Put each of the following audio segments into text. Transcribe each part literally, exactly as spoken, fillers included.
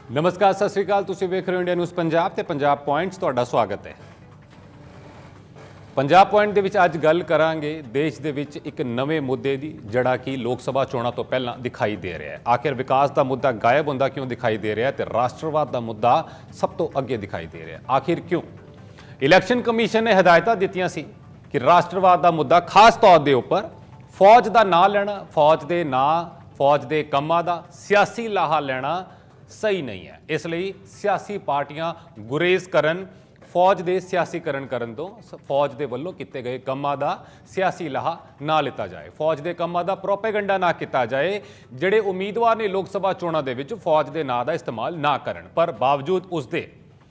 नमस्कार, सत श्री अकाल। तुसीं वेख रहे हो इंडिया न्यूज़ पंजाब ते पंजाब पॉइंट्स। तुहाडा स्वागत है। पंजाब पॉइंट दे विच अज गल करांगे देश दे विच एक नवे मुद्दे दी, जिहड़ा कि लोक सभा चोणां तो पहलां दिखाई दे रहा है। आखिर विकास का मुद्दा गायब होंदा क्यों दिखाई दे रहा है, तो राष्ट्रवाद का मुद्दा सब तो अगे दिखाई दे रहा है। आखिर क्यों? इलैक्शन कमीशन ने हिदायतां दित्तियां सी कि राष्ट्रवाद का मुद्दा खास तौर के उपर फौज का नां लेना, फौज के नां, फौज के कामां दा सियासी लाहा लेना सही नहीं है। इसलिए सियासी पार्टियां गुरेज करन, फौज के सियासीकरण करन तो फौज के वलों किए गए कामां दा सियासी लाहा ना लिता जाए, फौज के कामां दा प्रोपेगेंडा ना किया जाए। जिहड़े उम्मीदवार ने लोक सभा चोणां दे विच फौज के नां का इस्तेमाल ना करन, पर बावजूद उसके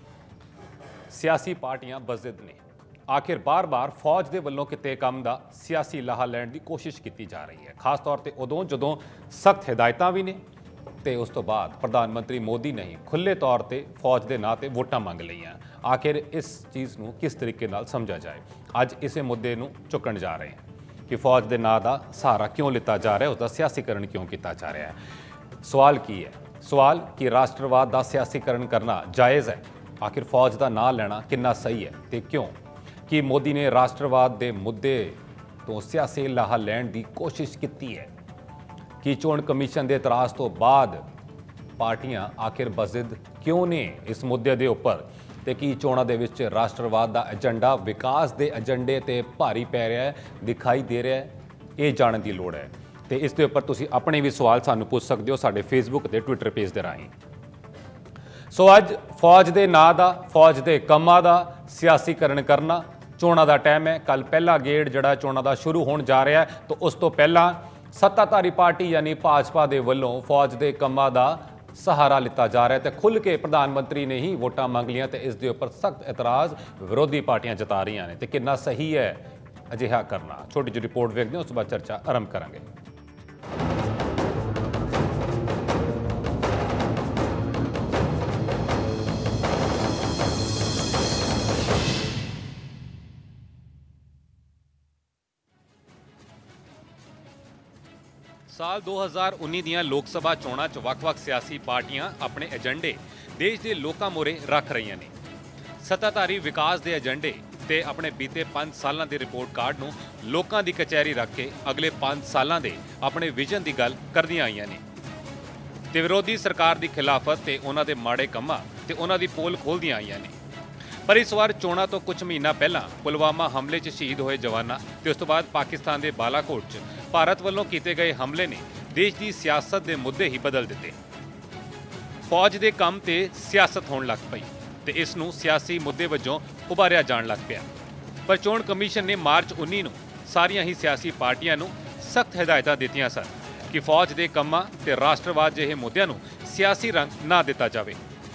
सियासी पार्टियां बज़िद ने। आखिर बार बार फौज के वलों किए काम का सियासी लाहा लैण की कोशिश की जा रही है, खास तौर पर उदों जदों सख्त हिदायतां भी ने ते उस तो बाद प्रधानमंत्री मोदी ने ही खुले तौर पर फौज के नाँ से वोटां मंग लईआं। आखिर इस चीज़ को किस तरीके नाल समझा जाए, अज इस मुद्दे को चुकन जा रहे हैं कि फौज के नाँ का सहारा क्यों लिता जा रहा है, उसका सियासीकरण क्यों किया जा रहा है। सवाल की है? सवाल कि राष्ट्रवाद का सियासीकरण करना जायज़ है? आखिर फौज का नाँ लेना कितना सही है तो क्यों? कि मोदी ने राष्ट्रवाद के मुद्दे तो सियासी लाहा लैण की कोशिश की है कि चोण कमीशन के इतराज़ तो बाद पार्टियां आखिर बज़िद क्यों ने इस मुद्दे के उपर, तो कि चोणों के विच राष्ट्रवाद का एजेंडा विकास के एजेंडे ते भारी पै रहा है, दिखाई दे रहा है, ये जानने की लोड़ है। तो इसके उपर तुसीं अपने भी सवाल सानू पूछ सकते हो साडे फेसबुक के ट्विटर पेज के राही। सो अज फौज के नाँ का, फौज के कामां का सियासीकरण करना चोणों का टाइम है। कल पहला गेड़ जिहड़ा चोणों का शुरू होने जा रहा है, तो उस तो पहला सत्ताधारी पार्टी यानी भाजपा के वलों फौज के कामां का सहारा लिता जा रहा है। तो खुल के प्रधानमंत्री ने ही वोटां मंग लिया, तो इसके उपर सख्त एतराज़ विरोधी पार्टियां जता रही हैं। तो कितना सही है अजिहा करना? छोटी जी रिपोर्ट वेखते हैं, उस बाद चर्चा आरंभ करांगे। साल दो हज़ार उन्नीस दियां लोक सभा चोणां च वख-वख सियासी पार्टियां अपने एजेंडे देश के लोगों मोरे रख रही ने। सत्ताधारी विकास के एजेंडे ते अपने बीते पांच सालों के रिपोर्ट कार्ड नूं लोकां दी कचहरी रख के अगले पांच सालों के अपने विजन की गल करदियां आईयां ने, ते विरोधी सरकार की खिलाफत ते उन्हां दे माड़े कम्मां ते उन्हां दी पोल खोलदियां आईयां ने। पर इस बार चोणां तो कुछ महीना पहला पुलवामा हमले च शहीद होए जवानां ते उस तो बाद पाकिस्तान के बालाकोट च भारत वालों किए गए हमले ने देश की सियासत के मुद्दे ही बदल दिते। फौज के काम ते सियासत होने लग पई ते इस नूं सियासी मुद्दे वजों उभारिया जाण लग पिया। पर चोण कमीशन ने मार्च उन्नीस नूं सारियां ही सियासी पार्टियां नूं सख्त हिदायतां दित्तियां सन कि फौज के कामां ते राष्ट्रवाद जिहे मुद्दिआं नूं सियासी रंग ना दिता जावे।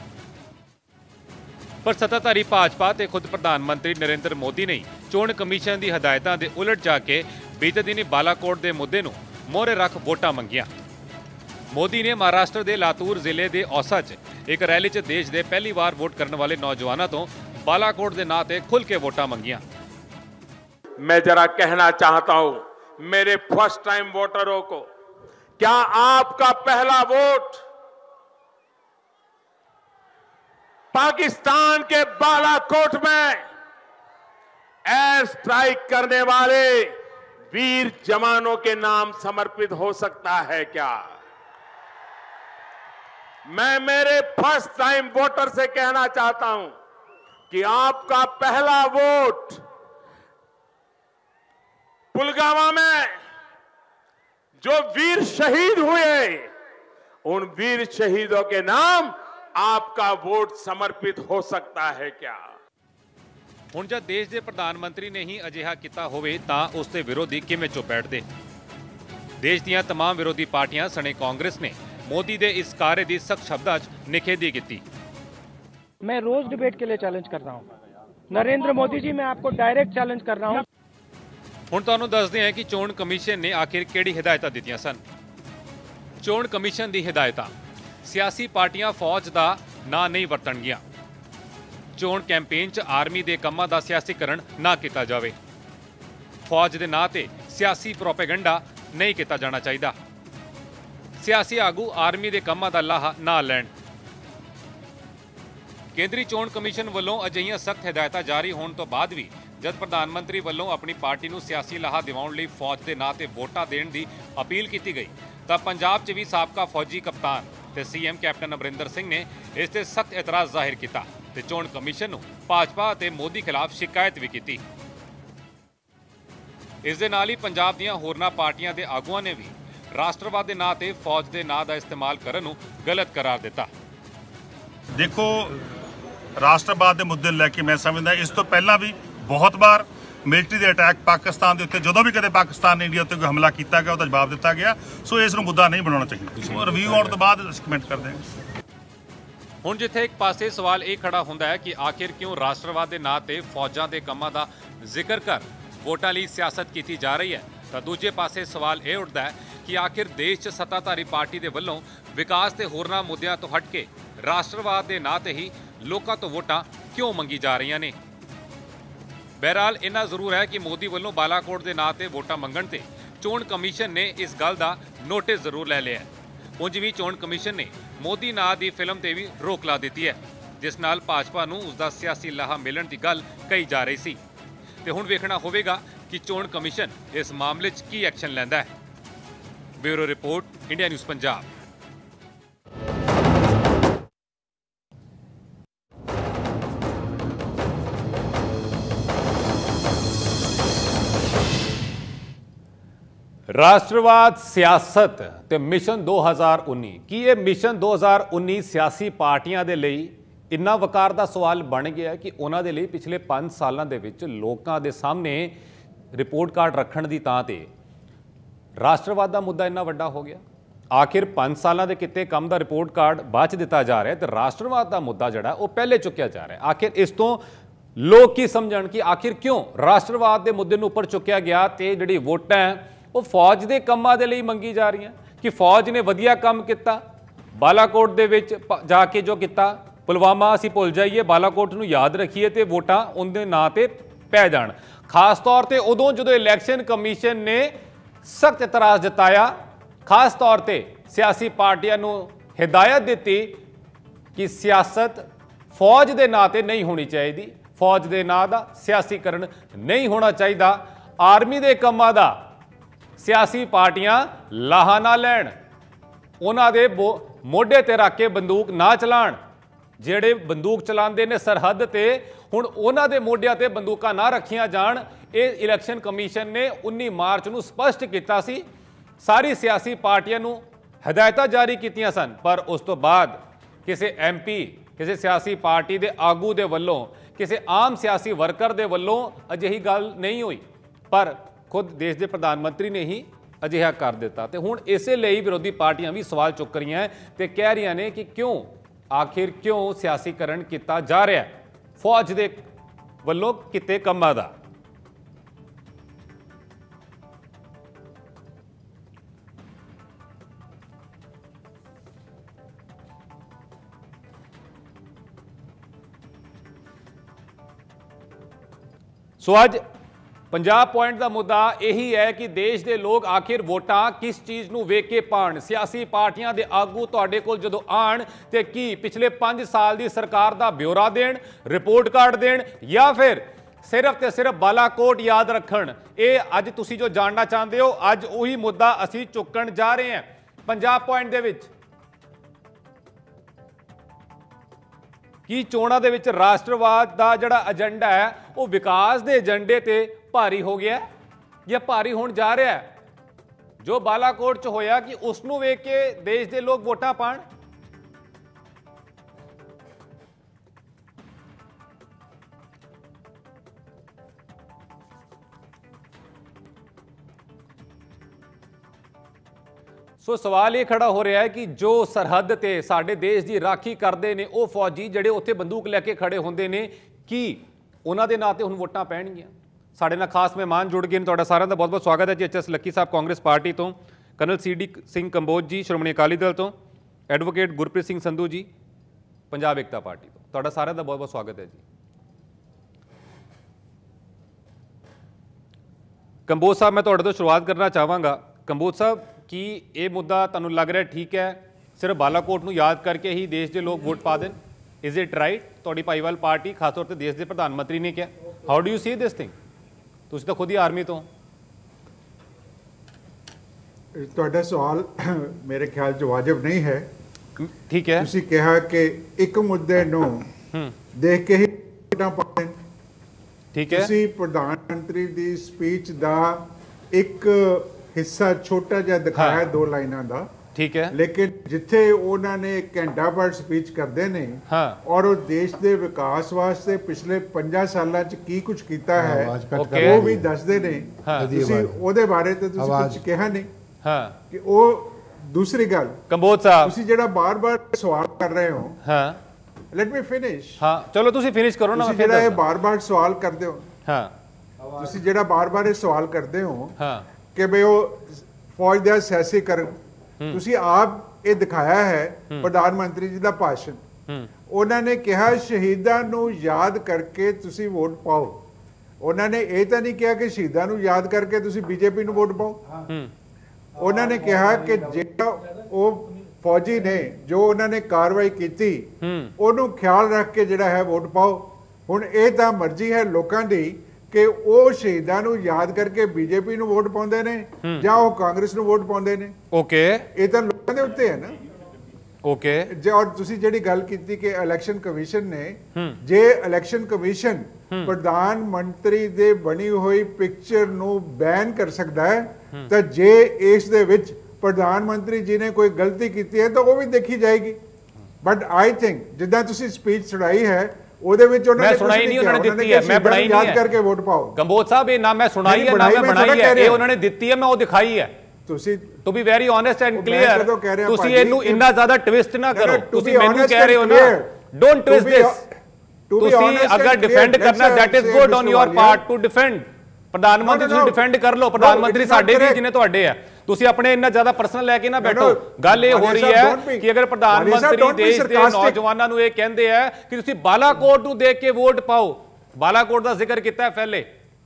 पर सत्ताधारी भाजपा ते खुद प्रधानमंत्री नरेंद्र मोदी ने चोण कमीशन की हिदायतां दे उलट जाके बीते दिन बालाकोट के मुद्दे नूं मोहरे रख वोटां मंगियां। मोदी ने महाराष्ट्र के लातूर जिले के औसा च एक रैली च देश के पहली बार वोट करने वाले नौजवानों तो बालाकोट के नां ते खुल के वोटां मंगियां। मैं जरा कहना चाहता हूं मेरे फर्स्ट टाइम वोटरों को, क्या आपका पहला वोट पाकिस्तान के बालाकोट में एयर स्ट्राइक करने वाले वीर जवानों के नाम समर्पित हो सकता है क्या? मैं मेरे फर्स्ट टाइम वोटर से कहना चाहता हूं कि आपका पहला वोट पुलवामा में जो वीर शहीद हुए, उन वीर शहीदों के नाम आपका वोट समर्पित हो सकता है क्या? हुण जद देश के प्रधानमंत्री ने ही अजिहा किया होवे तां उसके विरोधी किवें चुप बैठदे? देश दीआं तमाम विरोधी पार्टियां सने कांग्रेस ने मोदी के इस कार्य की सख्त शब्दां च निखेधी की। मैं रोज डिबेट के लिए चैलेंज कर रहा हूं। नरेंद्र मोदी जी, मैं आपको डायरेक्ट चैलेंज कर रहा हूं। हुण तुहानूं दसदे हैं कि चोण कमीशन ने आखिर किहड़ी हिदायतां दित्तियां सन। चोण कमीशन की हिदायतां सियासी पार्टियां फौज का नां नहीं वरतणगियां। चोण कैंपेन च आर्मी के कामां का सियासीकरण ना किया जाए। फौज के नां ते सियासी प्रोपेगेंडा नहीं किया जाना चाहिए। सियासी आगू आर्मी के कामां का लाहा ना लैण। ਕੇਂਦਰੀ ਚੋਣ ਕਮਿਸ਼ਨ ਵੱਲੋਂ ਅਜਿਹੀਆਂ ਸਖਤ ਹਦਾਇਤਾਂ ਜਾਰੀ ਹੋਣ ਤੋਂ ਬਾਅਦ ਵੀ ਜਦ ਪ੍ਰਧਾਨ ਮੰਤਰੀ ਵੱਲੋਂ ਆਪਣੀ ਪਾਰਟੀ ਨੂੰ ਸਿਆਸੀ ਲਾਹਾ ਦਿਵਾਉਣ ਲਈ ਫੌਜ ਦੇ ਨਾਂ ਤੇ ਵੋਟਾਂ ਦੇਣ ਦੀ ਅਪੀਲ ਕੀਤੀ ਗਈ ਤਾਂ ਪੰਜਾਬ 'ਚ ਵੀ ਸਾਬਕਾ ਫੌਜੀ ਕਪਤਾਨ ਤੇ ਸੀਐਮ ਕੈਪਟਨ ਅਮਰਿੰਦਰ ਸਿੰਘ ਨੇ ਇਸ ਤੇ ਸਖਤ ਇਤਰਾਜ਼ ਜ਼ਾਹਿਰ ਕੀਤਾ ਤੇ ਚੋਣ ਕਮਿਸ਼ਨ ਨੂੰ ਭਾਜਪਾ ਅਤੇ ਮੋਦੀ ਖਿਲਾਫ ਸ਼ਿਕਾਇਤ ਵੀ ਕੀਤੀ। ਇਸ ਦੇ ਨਾਲ ਹੀ ਪੰਜਾਬ ਦੀਆਂ ਹੋਰਨਾਂ ਪਾਰਟੀਆਂ ਦੇ ਆਗੂਆਂ ਨੇ ਵੀ ਰਾਸ਼ਟਰਵਾਦ ਦੇ ਨਾਂ ਤੇ ਫੌਜ ਦੇ ਨਾਂ ਦਾ ਇਸਤੇਮਾਲ ਕਰਨ ਨੂੰ ਗਲਤ ਕਰਾਰ ਦਿੱਤਾ। ਦੇਖੋ, ਰਾਸ਼ਟਰਵਾਦ ਦੇ ਮੁੱਦੇ ਲੈ ਕੇ ਮੈਂ ਸਮਝਦਾ ਇਸ ਤੋਂ ਪਹਿਲਾਂ ਵੀ ਬਹੁਤ ਵਾਰ ਮਿਲਟਰੀ ਦੇ ਅਟੈਕ ਪਾਕਿਸਤਾਨ ਦੇ ਉੱਤੇ ਜਦੋਂ ਵੀ ਕਦੇ ਪਾਕਿਸਤਾਨ ਨੇ ਇੰਡੀਆ ਉੱਤੇ ਕੋਈ ਹਮਲਾ ਕੀਤਾ ਗਿਆ ਉਹਦਾ ਜਵਾਬ ਦਿੱਤਾ ਗਿਆ। ਸੋ ਇਸ ਨੂੰ ਮੁੱਦਾ ਨਹੀਂ ਬਣਾਉਣਾ ਚਾਹੀਦਾ। ਰਿਵਿਊ ਆਉਣ ਤੋਂ ਬਾਅਦ ਅਸੀਂ ਕਮੈਂਟ ਕਰਦੇ ਹਾਂ। ਹੁਣ ਜਿੱਥੇ ਇੱਕ ਪਾਸੇ ਸਵਾਲ ਇਹ ਖੜਾ ਹੁੰਦਾ ਹੈ ਕਿ ਆਖਿਰ ਕਿਉਂ ਰਾਸ਼ਟਰਵਾਦ ਦੇ ਨਾਂ ਤੇ ਫੌਜਾਂ ਦੇ ਕੰਮਾਂ ਦਾ ਜ਼ਿਕਰ ਕਰ ਵੋਟਾਂ ਲਈ ਸਿਆਸਤ ਕੀਤੀ ਜਾ ਰਹੀ ਹੈ, ਤਾਂ ਦੂਜੇ ਪਾਸੇ ਸਵਾਲ ਇਹ ਉੱਠਦਾ ਹੈ ਕਿ ਆਖਿਰ ਦੇਸ਼ 'ਚ ਸੱਤਾਧਾਰੀ ਪਾਰਟੀ ਦੇ ਵੱਲੋਂ ਵਿਕਾਸ ਤੇ ਹੋਰਨਾਂ ਮੁੱਦਿਆਂ ਤੋਂ ਹਟ ਕੇ ਰਾਸ਼ਟਰਵਾਦ ਦੇ ਨਾਂ ਤੇ ਹੀ ਲੋਕਾਂ ਤੋਂ ਵੋਟਾਂ ਕਿਉਂ ਮੰਗੀ ਜਾ ਰਹੀਆਂ ਨੇ। ਬਹਰਹਾਲ ਇੰਨਾ ਜ਼ਰੂਰ ਹੈ ਕਿ ਮੋਦੀ ਵੱਲੋਂ ਬਾਲਾਕੋਟ ਦੇ ਨਾਂ ਤੇ ਵੋਟਾਂ ਮੰਗਣ ਤੇ ਚੋਣ ਕਮਿਸ਼ਨ ਨੇ ਇਸ ਗੱਲ ਦਾ ਨੋਟਿਸ ਜ਼ਰੂਰ ਲੈ ਲਿਆ। ਉਂਝ ਵੀ ਚੋਣ ਕਮਿਸ਼ਨ ਨੇ ਮੋਦੀ ਨਾਂ ਦੀ ਫਿਲਮ ਤੇ ਵੀ ਰੋਕ ਲਾ ਦਿੱਤੀ ਹੈ, ਜਿਸ ਨਾਲ ਭਾਜਪਾ ਨੂੰ ਉਸ ਦਾ ਸਿਆਸੀ ਲਾਹਾ ਮਿਲਣ ਦੀ ਗੱਲ ਕਹੀ ਜਾ ਰਹੀ ਸੀ ਤੇ ਹੁਣ ਵੇਖਣਾ ਹੋਵੇਗਾ ਕਿ ਚੋਣ ਕਮਿਸ਼ਨ ਇਸ ਮਾਮਲੇ 'ਚ ਕੀ ਐਕਸ਼ਨ ਲੈਂਦਾ ਹੈ। Bureau report, India News Punjab. ਰਾਸ਼ਟਰਵਾਦ ਸਿਆਸਤ ਤੇ ਮਿਸ਼ਨ ਦੋ ਹਜ਼ਾਰ ਉੱਨੀ, ਕੀ ਇਹ ਮਿਸ਼ਨ ਦੋ ਹਜ਼ਾਰ ਉੱਨੀ ਸਿਆਸੀ ਪਾਰਟੀਆਂ ਦੇ ਲਈ ਇੰਨਾ ਵਕਾਰ ਦਾ ਸਵਾਲ ਬਣ ਗਿਆ ਕਿ ਉਹਨਾਂ ਦੇ ਲਈ ਪਿਛਲੇ ਪੰਜ ਸਾਲਾਂ ਦੇ ਵਿੱਚ ਲੋਕਾਂ ਦੇ ਸਾਹਮਣੇ ਰਿਪੋਰਟ ਕਾਰਡ ਰੱਖਣ ਦੀ ਥਾਂ ਤੇ ਰਾਸ਼ਟਰਵਾਦ ਦਾ ਮੁੱਦਾ ਇੰਨਾ ਵੱਡਾ ਹੋ ਗਿਆ। ਆਖਿਰ ਪੰਜ ਸਾਲਾਂ ਦੇ ਕਿਤੇ ਕੰਮ ਦਾ ਰਿਪੋਰਟ ਕਾਰਡ ਬਾਅਦ 'ਚ ਦਿੱਤਾ ਜਾ ਰਿਹਾ ਤੇ ਰਾਸ਼ਟਰਵਾਦ ਦਾ ਮੁੱਦਾ ਜਿਹੜਾ ਉਹ ਪਹਿਲੇ ਚੁੱਕਿਆ ਜਾ ਰਿਹਾ। ਆਖਿਰ ਇਸ ਤੋਂ ਲੋਕ ਕੀ ਸਮਝਣ ਕਿ ਆਖਿਰ ਕਿਉਂ ਰਾਸ਼ਟਰਵਾਦ ਦੇ ਮੁੱਦੇ ਨੂੰ ਉੱਪਰ ਚੁੱਕਿਆ ਗਿਆ ਤੇ ਜਿਹੜੀ ਵੋਟਾਂ ਹੈ ਉਹ ਫੌਜ ਦੇ ਕੰਮਾਂ ਦੇ ਲਈ ਮੰਗੀ ਜਾ ਰਹੀਆਂ ਕਿ ਫੌਜ ਨੇ ਵਧੀਆ ਕੰਮ ਕੀਤਾ, ਬਾਲਾਕੋਟ ਦੇ ਵਿੱਚ ਜਾ ਕੇ ਜੋ ਕੀਤਾ, ਪੁਲਵਾਮਾ ਅਸੀਂ ਭੁੱਲ ਜਾਈਏ, ਬਾਲਾਕੋਟ ਨੂੰ ਯਾਦ ਰੱਖੀਏ ਤੇ ਵੋਟਾਂ ਉਹਦੇ ਨਾਂ ਤੇ ਪੈ ਜਾਣ। ਖਾਸ ਤੌਰ ਤੇ ਉਦੋਂ ਜਦੋਂ ਇਲੈਕਸ਼ਨ ਕਮਿਸ਼ਨ ਨੇ ਸਖਤ ਇਤਰਾਜ਼ ਜਤਾਇਆ, ਖਾਸ ਤੌਰ ਤੇ ਸਿਆਸੀ ਪਾਰਟੀਆਂ ਨੂੰ ਹਿਦਾਇਤ ਦਿੱਤੀ ਕਿ ਸਿਆਸਤ ਫੌਜ ਦੇ ਨਾਂ ਤੇ ਨਹੀਂ ਹੋਣੀ ਚਾਹੀਦੀ, ਫੌਜ ਦੇ ਨਾਂ ਦਾ ਸਿਆਸੀਕਰਨ ਨਹੀਂ ਹੋਣਾ ਚਾਹੀਦਾ, ਆਰਮੀ ਦੇ ਕੰਮਾਂ ਦਾ ਸਿਆਸੀ ਪਾਰਟੀਆਂ ਲਾਹਾ ਨਾ ਲੈਣ, ਉਹਨਾਂ ਦੇ ਮੋਢੇ ਤੇ ਰੱਖ ਕੇ ਬੰਦੂਕ ਨਾ ਚਲਾਣ। ਜਿਹੜੇ ਬੰਦੂਕ ਚਲਾਉਂਦੇ ਨੇ ਸਰਹੱਦ ਤੇ, ਹੁਣ ਉਹਨਾਂ ਦੇ ਮੋਢਿਆਂ ਤੇ ਬੰਦੂਕਾਂ ਨਾ ਰੱਖੀਆਂ ਜਾਣ। ਇਹ ਇਲੈਕਸ਼ਨ ਕਮਿਸ਼ਨ ਨੇ ਉੱਨੀ ਮਾਰਚ ਨੂੰ ਸਪਸ਼ਟ ਕੀਤਾ ਸੀ, ਸਾਰੀ ਸਿਆਸੀ ਪਾਰਟੀਆਂ ਨੂੰ ਹਦਾਇਤਾਂ ਜਾਰੀ ਕੀਤੀਆਂ ਸਨ, ਪਰ ਉਸ ਤੋਂ ਬਾਅਦ ਕਿਸੇ ਐਮਪੀ, ਕਿਸੇ ਸਿਆਸੀ ਪਾਰਟੀ ਦੇ ਆਗੂ ਦੇ ਵੱਲੋਂ, ਕਿਸੇ ਆਮ ਸਿਆਸੀ ਵਰਕਰ ਦੇ ਵੱਲੋਂ ਅਜਿਹੀ ਗੱਲ ਨਹੀਂ ਹੋਈ, ਪਰ ਖੁਦ ਦੇਸ਼ ਦੇ ਪ੍ਰਧਾਨ ਮੰਤਰੀ ਨੇ ਹੀ ਅਜਿਹਾ ਕਰ ਦਿੱਤਾ। ਤੇ ਹੁਣ ਇਸੇ ਲਈ ਵਿਰੋਧੀ ਪਾਰਟੀਆਂ ਵੀ ਸਵਾਲ ਚੁੱਕ ਰਹੀਆਂ ਤੇ ਕਹਿ ਰਹੀਆਂ ਨੇ ਕਿ ਕਿਉਂ, ਆਖਿਰ ਕਿਉਂ ਸਿਆਸੀਕਰਨ ਕੀਤਾ ਜਾ ਰਿਹਾ ਫੌਜ ਦੇ ਵੱਲੋਂ ਕਿਤੇ ਕੰਮਾਂ ਦਾ। ਸੋ ਅੱਜ ਪੰਜਾਬ ਪੁਆਇੰਟ ਦਾ ਮੁੱਦਾ ਇਹੀ ਹੈ ਕਿ ਦੇਸ਼ ਦੇ ਲੋਕ ਆਖਿਰ ਵੋਟਾਂ ਕਿਸ ਚੀਜ਼ ਨੂੰ ਵੇਖ ਕੇ ਪਾਉਣ। ਸਿਆਸੀ ਪਾਰਟੀਆਂ ਦੇ ਆਗੂ ਤੁਹਾਡੇ ਕੋਲ ਜਦੋਂ ਆਣ ਤੇ ਕੀ ਪਿਛਲੇ ਪੰਜ ਸਾਲ ਦੀ ਸਰਕਾਰ ਦਾ ਬਿਊਰਾ ਦੇਣ, ਰਿਪੋਰਟ ਕਾਰਡ ਦੇਣ, ਜਾਂ ਫਿਰ ਸਿਰਫ ਤੇ ਸਿਰਫ ਬਾਲਾਕੋਟ ਯਾਦ ਰੱਖਣ। ਇਹ ਅੱਜ ਤੁਸੀਂ ਜੋ ਜਾਣਨਾ ਚਾਹੁੰਦੇ ਹੋ, ਅੱਜ ਉਹੀ ਮੁੱਦਾ ਅਸੀਂ ਚੁੱਕਣ ਜਾ ਰਹੇ ਹਾਂ ਪੰਜਾਬ ਪੁਆਇੰਟ ਦੇ ਵਿੱਚ। ਕੀ ਚੋਣਾਂ ਦੇ ਵਿੱਚ ਰਾਸ਼ਟਰਵਾਦ ਦਾ ਜਿਹੜਾ ਏਜੰਡਾ ਹੈ ਉਹ ਵਿਕਾਸ ਦੇ ਏਜੰਡੇ ਤੇ ਭਾਰੀ ਹੋ ਗਿਆ ਜਾਂ ਭਾਰੀ ਹੋਣ ਜਾ ਰਿਹਾ ਹੈ? ਜੋ ਬਾਲਾਕੋਟ 'ਚ ਹੋਇਆ ਕਿ ਉਸ ਨੂੰ ਵੇਖ ਕੇ ਦੇਸ਼ ਦੇ ਲੋਕ ਵੋਟਾਂ ਪਾਣ। ਸੋ ਸਵਾਲ ਇਹ ਖੜਾ ਹੋ ਰਿਹਾ ਹੈ ਕਿ ਜੋ ਸਰਹੱਦ ਤੇ ਸਾਡੇ ਦੇਸ਼ ਦੀ ਰਾਖੀ ਕਰਦੇ ਨੇ ਉਹ ਫੌਜੀ ਜਿਹੜੇ ਉੱਥੇ ਬੰਦੂਕ ਲੈ ਕੇ ਖੜੇ ਹੁੰਦੇ ਨੇ, ਕੀ ਉਹਨਾਂ ਦੇ ਨਾਂ ਤੇ ਹੁਣ ਵੋਟਾਂ ਪੈਣਗੀਆਂ? ਸਾਡੇ ਨਾਲ ਖਾਸ ਮਹਿਮਾਨ ਜੁੜ ਗਏ ਨੇ, ਤੁਹਾਡਾ ਸਾਰਿਆਂ ਦਾ ਬਹੁਤ ਬਹੁਤ ਸਵਾਗਤ ਹੈ ਜੀ। H S Lucky Sahib Congress party ਤੋਂ, colonel C D Singh Kamboj ji Shiromani Akali Dal ਤੋਂ, ਐਡਵੋਕੇਟ ਗੁਰਪ੍ਰੀਤ ਸਿੰਘ ਸੰਧੂ ਜੀ ਪੰਜਾਬ ਏਕਤਾ ਪਾਰਟੀ ਤੋਂ, ਤੁਹਾਡਾ ਸਾਰਿਆਂ ਦਾ ਬਹੁਤ ਬਹੁਤ ਸਵਾਗਤ ਹੈ ਜੀ। ਕੰਬੋਜ ਸਾਹਿਬ, ਮੈਂ ਤੁਹਾਡੇ ਤੋਂ ਸ਼ੁਰੂਆਤ ਕਰਨਾ ਚਾਹਾਂਗਾ। ਕੰਬੋਜ ਸਾਹਿਬ, ਕੀ ਇਹ ਮੁੱਦਾ ਤੁਹਾਨੂੰ ਲੱਗ ਰਿਹਾ ਠੀਕ ਹੈ ਸਿਰਫ ਬਾਲਾਕੋਟ ਨੂੰ ਯਾਦ ਕਰਕੇ ਹੀ ਦੇਸ਼ ਦੇ ਲੋਕ ਵੋਟ ਪਾ ਦੇਣ? Is it right? ਤੁਹਾਡੀ ਭਾਈਵਾਲ ਪਾਰਟੀ ਖਾਸ ਤੌਰ ਤੇ ਦੇਸ਼ ਦੇ ਪ੍ਰਧਾਨ ਮੰਤਰੀ ਨੇ ਕਿਹਾ, how do you see this thing? ਤੁਸੀਂ ਤਾਂ ਖੁਦ ਹੀ ਆਰਮੀ ਤੋਂ। ਤੁਹਾਡਾ ਸਵਾਲ ਮੇਰੇ ਖਿਆਲ 'ਚ ਵਾਜਬ ਨਹੀਂ ਹੈ। ਠੀਕ ਹੈ, ਤੁਸੀਂ ਕਿਹਾ ਕਿ ਇੱਕ ਮੁੱਦੇ ਨੂੰ ਦੇਖ ਕੇ ਹੀ ਪਾਉਂਦੇ। ਠੀਕ ਹੈ, ਤੁਸੀਂ ਪ੍ਰਧਾਨ ਮੰਤਰੀ ਦੀ ਸਪੀਚ ਦਾ ਇੱਕ ਹਿੱਸਾ ਛੋਟਾ ਜਿਹਾ ਦਿਖਾਇਆ ਦੋ ਲਾਈਨਾਂ ਦਾ। ਠੀਕ ਹੈ, ਲੇਕਿਨ ਜਿੱਥੇ ਉਹਨਾਂ ਨੇ ਘੰਟਾ ਭਰ ਸਪੀਚ ਕਰਦੇ ਨੇ ਔਰ ਉਹ ਦੇਸ਼ ਦੇ ਵਿਕਾਸ ਵਾਸਤੇ ਪਿਛਲੇ ਪੰਜਾਂ ਸਾਲਾਂ 'ਚ ਕੀ ਕੁਝ ਕੀਤਾ ਹੈ ਉਹ ਵੀ ਦੱਸਦੇ ਨੇ, ਤੁਸੀਂ ਉਹਦੇ ਬਾਰੇ ਤਾਂ ਤੁਸੀਂ ਕੁਝ ਕਿਹਾ ਨਹੀਂ। ਹਾਂ ਕਿ ਉਹ ਦੂਸਰੀ ਗੱਲ ਕੰਬੋਜ ਸਾਹਿਬ ਤੁਸੀਂ ਜਿਹੜਾ ਬਾਰ-ਬਾਰ ਸਵਾਲ ਕਰ ਰਹੇ ਹੋ, ਹਾਂ ਲੈਟ ਮੀ ਫਿਨਿਸ਼। ਹਾਂ ਚਲੋ ਤੁਸੀਂ ਫਿਨਿਸ਼ ਕਰੋ ਨਾ। ਤੁਸੀਂ ਜਿਹੜਾ ਇਹ ਬਾਰ-ਬਾਰ ਸਵਾਲ ਕਰਦੇ ਹੋ, ਹਾਂ ਤੁਸੀਂ ਜਿਹੜਾ ਬਾਰ-ਬਾਰ ਇਹ ਸਵਾਲ ਕਰਦੇ ਹੋ ਹਾਂ ਕਿ ਬਈ ਉਹ ਫੌਜ ਦਾ ਸਿਆਸੀਕਰਨ, ਤੁਸੀਂ ਆਪ ਇਹ ਦਿਖਾਇਆ ਹੈ ਪ੍ਰਧਾਨ ਮੰਤਰੀ ਜੀ ਦਾ ਭਾਸ਼ਣ। ਉਹਨਾਂ ਨੇ ਕਿਹਾ ਸ਼ਹੀਦਾਂ ਨੂੰ ਯਾਦ ਕਰਕੇ ਤੁਸੀਂ ਵੋਟ ਪਾਓ। ਉਹਨਾਂ ਨੇ ਇਹ ਤਾਂ ਨਹੀਂ ਕਿਹਾ ਕਿ ਸ਼ਹੀਦਾਂ ਨੂੰ ਯਾਦ ਕਰਕੇ ਤੁਸੀਂ ਬੀਜੇਪੀ ਨੂੰ ਵੋਟ ਪਾਓ। ਉਹਨਾਂ ਨੇ ਕਿਹਾ ਕਿ ਜਿਹੜਾ ਉਹ ਫੌਜੀ ਨੇ ਜੋ ਉਹਨਾਂ ਨੇ ਕਾਰਵਾਈ ਕੀਤੀ ਉਹਨੂੰ ਖਿਆਲ ਰੱਖ ਕੇ ਜਿਹੜਾ ਹੈ ਵੋਟ ਪਾਓ। ਹੁਣ ਇਹ ਤਾਂ ਮਰਜ਼ੀ ਹੈ ਲੋਕਾਂ ਦੀ ਕਿ ਉਹ ਸ਼ਹੀਦਾਂ ਨੂੰ ਯਾਦ ਕਰਕੇ ਬੀਜੇਪੀ ਨੂੰ ਵੋਟ ਪਾਉਂਦੇ ਨੇ ਜਾਂ ਉਹ ਕਾਂਗਰਸ ਨੂੰ ਵੋਟ ਪਾਉਂਦੇ ਨੇ। ਓਕੇ, ਇਹ ਤਾਂ ਲੋਕਾਂ ਦੇ ਉੱਤੇ ਹੈ ਨਾ। ਓਕੇ, ਜੇ ਔਰ ਤੁਸੀਂ ਜਿਹੜੀ ਗੱਲ ਕੀਤੀ ਕਿ ਇਲੈਕਸ਼ਨ ਕਮਿਸ਼ਨ ਨੇ, ਜੇ ਇਲੈਕਸ਼ਨ ਕਮਿਸ਼ਨ ਪ੍ਰਧਾਨ ਮੰਤਰੀ ਦੇ ਬਣੀ ਹੋਈ ਪਿਕਚਰ ਨੂੰ ਬੈਨ ਕਰ ਸਕਦਾ ਹੈ ਤਾਂ ਜੇ ਇਸ ਦੇ ਵਿੱਚ ਪ੍ਰਧਾਨ ਮੰਤਰੀ ਜੀ ਨੇ ਕੋਈ ਗਲਤੀ ਕੀਤੀ ਹੈ ਤਾਂ ਉਹ ਵੀ ਦੇਖੀ ਜਾਏਗੀ। ਬਟ ਆਈ ਥਿੰਕ ਜਿੱਦਾਂ ਤੁਸੀਂ ਸਪੀਚ ਸੁਣਾਈ ਹੈ ਉਹਦੇ ਵਿੱਚ ਉਹਨਾਂ ਨੇ ਸੁਣਾਈ ਨਹੀਂ, ਉਹਨਾਂ ਨੇ ਦਿੱਤੀ ਹੈ, ਮੈਂ ਬਣਾਈ ਨਹੀਂ ਹੈ। ਯਾਦ ਕਰਕੇ ਵੋਟ ਪਾਓ। ਕੰਬੋਜ ਸਾਹਿਬ ਇਹ ਨਾ ਮੈਂ ਸੁਣਾਈ ਹੈ ਨਾ ਮੈਂ ਬਣਾਈ ਹੈ, ਇਹ ਉਹਨਾਂ ਨੇ ਦਿੱਤੀ ਹੈ, ਮੈਂ ਉਹ ਦਿਖਾਈ ਹੈ। ਤੁਸੀਂ to be very honest and clear, ਤੁਸੀਂ ਇਹਨੂੰ ਇੰਨਾ ਜ਼ਿਆਦਾ ਟਵਿਸਟ ਨਾ ਕਰੋ। ਤੁਸੀਂ ਮੈਨੂੰ ਕਹਿ ਰਹੇ ਹੋ ਨਾ ਡੋਨਟ ਟਵਿਸਟ ਦਿਸ। ਤੁਸੀਂ ਅਗਰ ਡਿਫੈਂਡ ਕਰਨਾ that is good on your part to defend. ਪ੍ਰਧਾਨ ਮੰਤਰੀ ਤੁਸੀਂ ਡਿਫੈਂਡ ਕਰ ਲਓ, ਪ੍ਰਧਾਨ ਮੰਤਰੀ ਸਾਡੇ ਵੀ ਜਿਹਨੇ ਤੁਹਾਡੇ ਆ। ਤੁਸੀਂ ਆਪਣੇ ਇੰਨਾ ਜ਼ਿਆਦਾ ਪਰਸਨਲ ਲੈ ਕੇ ਨਾ ਬੈਠੋ। ਗੱਲ ਇਹ ਹੋ ਰਹੀ ਹੈ ਕਿ ਅਗਰ ਪ੍ਰਧਾਨ ਮੰਤਰੀ ਦੇਸ਼ ਦੇ ਨੌਜਵਾਨਾਂ ਨੂੰ ਇਹ ਕਹਿੰਦੇ ਆ ਕਿ ਤੁਸੀਂ ਬਾਲਾਕੋਟ ਨੂੰ ਦੇਖ ਕੇ ਵੋਟ ਪਾਓ, ਬਾਲਾਕੋਟ ਦਾ ਜ਼ਿਕਰ ਕੀਤਾ ਹੈ ਪਹਿਲੇ,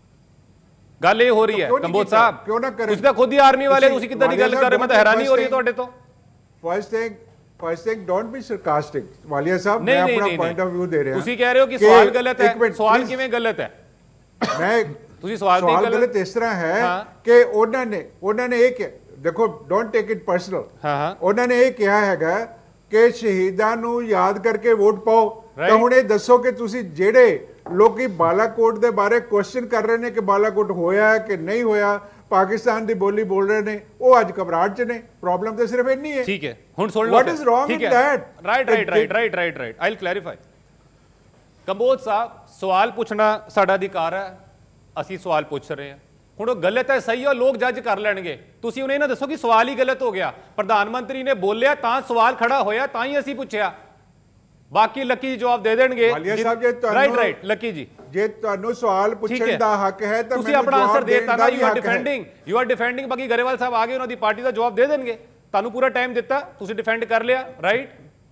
ਗੱਲ ਇਹ ਹੋ ਰਹੀ ਹੈ ਕੰਬੋਜ ਸਾਹਿਬ ਤੁਸੀਂ ਤਾਂ ਖੁਦ ਹੀ ਆਰਮੀ ਵਾਲੇ, ਤੁਸੀਂ ਕਿੱਦਾਂ ਦੀ ਗੱਲ ਕਰ ਰਹੇ ਹੋ? ਮੈਂ ਤਾਂ ਹੈਰਾਨੀ ਹੋ ਰਹੀ ਹੈ ਤੁਹਾਡੇ ਤੋਂ। First thing first thing don't be sarcastic Walia Sahib, ਮੈਂ ਆਪਣਾ ਪੁਆਇੰਟ ਆਫ ਵਿਊ ਦੇ ਰਿਹਾ। ਤੁਸੀਂ ਕਹਿ ਰਹੇ ਹੋ ਕਿ ਸਵਾਲ ਗਲਤ ਹੈ, ਸਵਾਲ ਕਿਵੇਂ ਗਲਤ ਹੈ? ਮੈਂ ਤੁਸੀਂ ਸਵਾਲ ਦੀ ਗਲਤ ਇਸ ਤਰ੍ਹਾਂ ਹੈ ਕਿ ਉਹਨਾਂ ਨੇ ਉਹਨਾਂ ਨੇ ਇਹ ਕਿ ਦੇਖੋ ਡੋਨਟ ਟੇਕ ਇਟ ਪਰਸਨਲ, ਉਹਨਾਂ ਨੇ ਇਹ ਕਿਹਾ ਹੈਗਾ ਕਿ ਸ਼ਹੀਦਾਂ ਨੂੰ ਯਾਦ ਕਰਕੇ ਵੋਟ ਪਾਓ। ਤਾਂ ਹੁਣ ਇਹ ਦੱਸੋ ਕਿ ਤੁਸੀਂ ਜਿਹੜੇ ਲੋਕੀ ਬਾਲਾਕੋਟ ਦੇ ਬਾਰੇ ਕੁਐਸਚਨ ਕਰ ਰਹੇ ਨੇ ਕਿ ਬਾਲਾਕੋਟ ਹੋਇਆ ਕਿ ਨਹੀਂ ਹੋਇਆ, ਪਾਕਿਸਤਾਨ ਦੀ ਬੋਲੀ ਬੋਲ ਰਹੇ ਨੇ, ਉਹ ਅੱਜ ਘਬਰਾਹਟ ਚ ਨੇ। ਪ੍ਰੋਬਲਮ ਤਾਂ ਸਿਰਫ ਇੰਨੀ ਹੈ। ਠੀਕ ਹੈ, ਹੁਣ ਸੁਣ ਲਓ what is wrong in that. Right right right right right right I will clarify. Kamboj Sahib ਸਵਾਲ ਪੁੱਛਣਾ ਸਾਡਾ ਅਧਿਕਾਰ ਹੈ, ਅਸੀਂ ਸਵਾਲ ਪੁੱਛ ਰਹੇ ਹਾਂ। ਹੁਣ ਉਹ ਗਲਤ ਹੈ ਸਹੀ ਹੈ ਲੋਕ ਜੱਜ ਕਰ ਲੈਣਗੇ। ਤੁਸੀਂ ਉਹਨੇ ਨਾ ਦੱਸੋ ਕਿ ਸਵਾਲ ਹੀ ਗਲਤ ਹੋ ਗਿਆ। ਪ੍ਰਧਾਨ ਮੰਤਰੀ ਨੇ ਬੋਲਿਆ ਤਾਂ ਸਵਾਲ ਖੜਾ ਹੋਇਆ, ਤਾਂ ਹੀ ਅਸੀਂ ਪੁੱਛਿਆ। ਬਾਕੀ ਲੱਕੀ ਜੀ ਜਵਾਬ ਦੇ ਦੇਣਗੇ। ਰਾਈਟ ਰਾਈਟ ਲੱਕੀ ਜੀ, ਜੇ ਤੁਹਾਨੂੰ ਸਵਾਲ ਪੁੱਛਣ ਦਾ ਹੱਕ ਹੈ ਤਾਂ ਤੁਸੀਂ ਆਪਣਾ ਆਨਸਰ ਦੇ ਦਿੱਤਾ ਨਾ। You are defending you are defending ਬਾਕੀ ਗਰੇਵਾਲ ਸਾਹਿਬ ਆ ਗਏ, ਉਹਨਾਂ ਦੀ ਪਾਰਟੀ ਦਾ ਜਵਾਬ ਦੇ ਦੇਣਗੇ। ਤੁਹਾਨੂੰ ਪੂਰਾ ਟਾਈਮ ਦਿੱਤਾ, ਤੁਸੀਂ ਡਿਫੈਂਡ ਕਰ ਲਿਆ। ਰਾਈਟ,